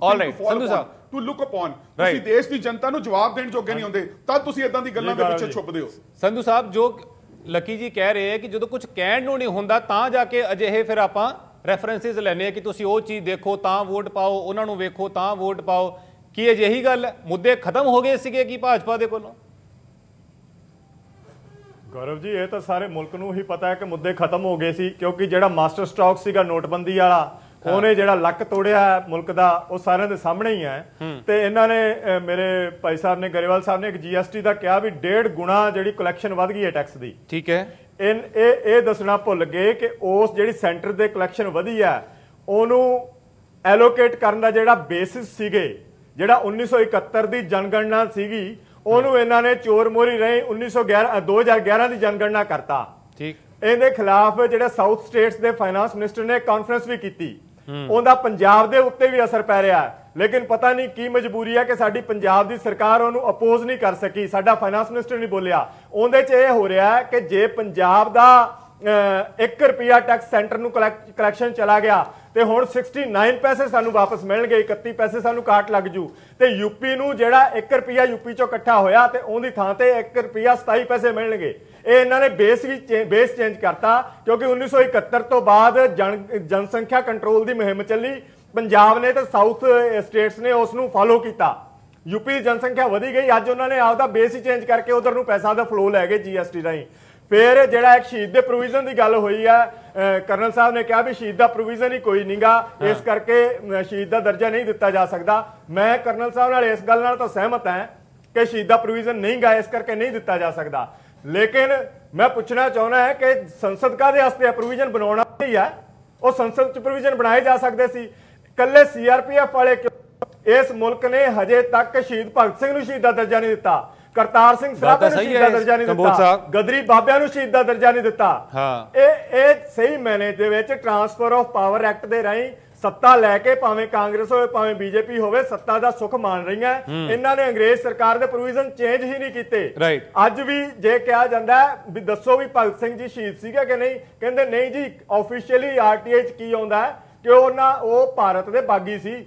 to look upon. ਤੁਸੀਂ ਦੇਸ਼ ਦੀ ਜਨਤਾ ਨੂੰ ਜਵਾਬ ਦੇਣ ਜੋਗੇ ਨਹੀਂ ਹੁੰਦੇ, ਤਦ ਤੁਸੀਂ ਇਦਾਂ ਦੀ ਗੱਲਾਂ ਦੇ ਪਿੱਛੇ ਛੁਪਦੇ ਹੋ। ਸੰਧੂ ਸਾਹਿਬ, ਜੋ ਲੱਕੀ ਜੀ ਕਹਿ ਰਹੇ ਹੈ ਕਿ ਜਦੋਂ ਕੁਝ ਕਹਿਣ ਨੂੰ ਨਹੀਂ ਹੁੰਦਾ ਤਾਂ ਜਾ ਕੇ ਅਜਿਹੇ ਫਿਰ ਆਪਾਂ ਰੈਫਰੈਂਸਿਸ ਲੈਣੇ ਆ ਕਿ ਤੁਸੀਂ ਉਹ ਚੀਜ਼ ਦੇਖੋ ਤਾਂ ਵੋਟ ਪਾਓ, ਉਹਨਾਂ ਨੂੰ ਵੇਖੋ ਤਾਂ ਵੋਟ ਪਾਓ। ਕੀ ਅਜਿਹੀ ਗੱਲ ਹੈ? ਮੁੱਦੇ ਖਤਮ ਹੋ ਗਏ ਸੀਗੇ ਕਿ ਭਾਜਪਾ ਦੇ ਕੋਲੋਂ? ਗੌਰਵ ਜੀ, ਇਹ ਤਾਂ ਸਾਰੇ ਮੁਲਕ ਨੂੰ ਹੀ ਪਤਾ ਹੈ ਕਿ ਮੁੱਦੇ ਖਤਮ ਹੋ ਗਏ ਸੀ, ਕਿਉਂਕਿ ਜਿਹੜਾ ਮਾਸਟਰ ਸਟ੍ਰੋਕ ਸੀਗਾ ਨੋਟਬੰਦੀ ਵਾਲਾ, ਉਹਨੇ ਜਿਹੜਾ ਲੱਕ ਤੋੜਿਆ ਮੁਲਕ ਦਾ, ਉਹ ਸਾਰਿਆਂ ਦੇ ਸਾਹਮਣੇ ਹੀ ਹੈ। ਤੇ ਇਹਨਾਂ ਨੇ, ਮੇਰੇ ਭਾਈ ਸਾਹਿਬ ਨੇ, ਗਰੇਵਾਲ ਸਾਹਿਬ ਨੇ ਇੱਕ ਜੀਐਸਟੀ ਦਾ ਕਿਹਾ ਵੀ ਡੇਢ ਗੁਣਾ ਜਿਹੜੀ ਕਲੈਕਸ਼ਨ ਵੱਧ ਗਈ ਹੈ ਟੈਕਸ ਦੀ। ਠੀਕ ਹੈ। ਇਹ ਇਹ ਦੱਸਣਾ ਭੁੱਲ ਗਏ ਕਿ ਉਸ ਜਿਹੜੀ ਸੈਂਟਰ ਦੇ ਕਲੈਕਸ਼ਨ ਵਧੀ ਹੈ ਉਹਨੂੰ ਐਲੋਕੇਟ ਕਰਨ ਦਾ ਜਿਹੜਾ ਬੇਸਿਸ ਸੀਗੇ, ਜਿਹੜਾ ਉੱਨੀ ਸੌ ਇਕਹੱਤਰ ਦੀ ਜਨਗਣਨਾ ਸੀਗੀ, ਉਹਨੂੰ ਇਹਨਾਂ ਨੇ ਚੋਰ ਮੋਰੀ ਰਹੇ ਉੱਨੀ ਸੌ ਗਿਆਰਾਂ ਦੋ ਹਜ਼ਾਰ ਗਿਆਰਾਂ ਦੀ ਜਨਗਣਨਾ ਕਰਤਾ। ਠੀਕ। ਇਹਦੇ ਖਿਲਾਫ ਜਿਹੜੇ ਸਾਊਥ ਸਟੇਟਸ ਦੇ ਫਾਈਨਾਂਸ ਮਿਨਿਸਟਰ ਨੇ ਕਾਨਫਰੰਸ ਵੀ ਕੀਤੀ। ਉਹਦਾ ਪੰਜਾਬ ਦੇ ਉੱਤੇ ਵੀ ਅਸਰ ਪੈ ਰਿਹਾ, ਲੇਕਿਨ ਪਤਾ ਨਹੀਂ ਕੀ ਮਜਬੂਰੀ ਹੈ ਕਿ ਸਾਡੀ ਪੰਜਾਬ ਦੀ ਸਰਕਾਰ ਉਹਨੂੰ ਅਪੋਜ਼ ਨਹੀਂ ਕਰ ਸਕੀ। ਸਾਡਾ ਫਾਈਨਾਂਸ ਮਿਨਿਸਟਰ ਨਹੀਂ ਬੋਲਿਆ। ਉਹਦੇ 'ਚ ਇਹ ਹੋ ਰਿਹਾ ਹੈ ਕਿ ਜੇ ਪੰਜਾਬ ਦਾ ਇੱਕ ਰੁਪਿਆ ਟੈਕਸ ਸੈਂਟਰ ਨੂੰ ਕਲੈਕਸ਼ਨ ਚਲਾ ਗਿਆ ਤੇ ਹੁਣ ਉਨਆਸੀ ਪੈਸੇ ਸਾਨੂੰ ਵਾਪਸ ਮਿਲਣਗੇ, ਇਕੱਤੀ ਪੈਸੇ ਸਾਨੂੰ ਕਾਟ ਲੱਗ ਜੂ। ਤੇ ਯੂਪੀ ਨੂੰ ਜਿਹੜਾ ਇੱਕ ਰੁਪਿਆ ਯੂਪੀ ਚੋਂ ਇਕੱਠਾ ਹੋਇਆ ਤੇ ਉਹਦੀ ਥਾਂ ਤੇ ਇੱਕ ਰੁਪਿਆ ਸਤਾਈ ਪੈਸੇ ਮਿਲਣਗੇ। ਇਹ ਇਹਨਾਂ ਨੇ ਬੇਸ ਵੀ ਬੇਸ ਚੇਂਜ ਕਰਤਾ, ਕਿਉਂਕਿ ਉੱਨੀ ਸੌ ਇਕਹੱਤਰ ਤੋਂ ਬਾਅਦ ਜਨ ਜਨਸੰਖਿਆ ਕੰਟਰੋਲ ਦੀ ਮੁਹਿੰਮ ਚੱਲੀ। ਪੰਜਾਬ ਨੇ ਤੇ ਸਾਊਥ ਸਟੇਟਸ ਨੇ ਉਸ ਨੂੰ ਫਾਲੋ ਕੀਤਾ। ਯੂਪੀ ਦੀ ਜਨਸੰਖਿਆ ਵਧੀ ਗਈ, ਅੱਜ ਉਹਨਾਂ ਨੇ ਆਪਦਾ ਬੇਸ ਹੀ ਚੇਂਜ ਕਰਕੇ ਉਧਰ ਨੂੰ ਪੈਸਾ ਦਾ ਫਲੋ ਲੈ ਗਏ ਜੀਐਸਟੀ ਰਾਹੀਂ। ਫਿਰ ਜਿਹੜਾ ਇੱਕ ਸ਼ਹੀਦ ਦੇ ਪ੍ਰੋਵੀਜ਼ਨ ਦੀ ਗੱਲ ਹੋਈ ਹੈ, ਕਰਨਲ ਸਾਹਿਬ ਨੇ ਕਿਹਾ ਵੀ ਸ਼ਹੀਦ ਦਾ ਪ੍ਰੋਵੀਜ਼ਨ ਹੀ ਕੋਈ ਨਹੀਂਗਾ, ਇਸ ਕਰਕੇ ਸ਼ਹੀਦ ਦਾ ਦਰਜਾ ਨਹੀਂ ਦਿੱਤਾ ਜਾ ਸਕਦਾ। ਮੈਂ ਕਰਨਲ ਸਾਹਿਬ ਨਾਲ ਇਸ ਗੱਲ ਨਾਲ ਤਾਂ ਸਹਿਮਤ ਹਾਂ ਕਿ ਸ਼ਹੀਦ ਦਾ ਪ੍ਰੋਵੀਜ਼ਨ ਨਹੀਂ ਗਾ, ਇਸ ਕਰਕੇ ਨਹੀਂ ਦਿੱਤਾ ਜਾ ਸਕਦਾ। ਲੇਕਿਨ ਮੈਂ ਪੁੱਛਣਾ ਚਾਹੁੰਦਾ ਹੈ ਕਿ ਸੰਸਦ ਕਾਹਦੇ ਵਾਸਤੇ ਪ੍ਰੋਵੀਜ਼ਨ ਬਣਾਉਣਾ ਹੀ ਹੈ? ਉਹ ਸੰਸਦ 'ਚ ਪ੍ਰੋਵੀਜ਼ਨ ਬਣਾਏ ਜਾ ਸਕਦੇ ਸੀ। ਕੱਲੇ ਸੀਆਰਪੀਐਫ ਵਾਲੇ ਇਸ ਮੁਲਕ ਨੇ ਹਜੇ ਤੱਕ ਸ਼ਹੀਦ ਭਗਤ ਸਿੰਘ ਨੂੰ ਸ਼ਹੀਦ ਦਾ ਦਰਜਾ ਨਹੀਂ ਦਿੱਤਾ, ਕਰਤਾਰ ਸਿੰਘ ਸਰਾਭਾ ਨੂੰ ਸ਼ਹੀਦ ਦਾ ਦਰਜਾ ਨਹੀਂ ਦਿੱਤਾ, ਗਦਰੀ ਬਾਬਿਆਂ ਨੂੰ ਸ਼ਹੀਦ ਦਾ ਦਰਜਾ ਨਹੀਂ ਦਿੱਤਾ। ਇਹ ਇਹ ਸਹੀ ਮੈਨੇ ਦੇ ਵਿੱਚ ਟ੍ਰਾਂਸਫਰ ਆਫ ਪਾਵਰ ਐਕਟ ਦੇ ਰਾਹੀਂ ਸੱਤਾ ਲੈ ਕੇ ਭਾਵੇਂ ਕਾਂਗਰਸ ਹੋਵੇ ਭਾਵੇਂ ਬੀਜੇਪੀ ਹੋਵੇ ਸੱਤਾ ਦਾ ਸੁੱਖ ਮਾਣ ਰਹੀਆਂ। ਇਹਨਾਂ ਨੇ ਅੰਗਰੇਜ਼ ਸਰਕਾਰ ਦੇ ਪ੍ਰੋਵੀਜ਼ਨ ਚੇਂਜ ਹੀ ਨਹੀਂ ਕੀਤੇ। ਅੱਜ ਵੀ ਜੇ ਕਿਹਾ ਜਾਂਦਾ ਵੀ ਦੱਸੋ ਵੀ ਭਗਤ ਸਿੰਘ ਜੀ ਸ਼ਹੀਦ ਸੀਗੇ ਕਿ ਨਹੀਂ, ਕਹਿੰਦੇ ਨਹੀਂ ਜੀ, ਆਫੀਸ਼ੀਅਲੀ ਆਰਟੀਆਈ 'ਚ ਕੀ ਆਉਂਦਾ ਕਿ ਉਹਨਾਂ ਉਹ ਭਾਰਤ ਦੇ ਬਾਗੀ ਸੀ।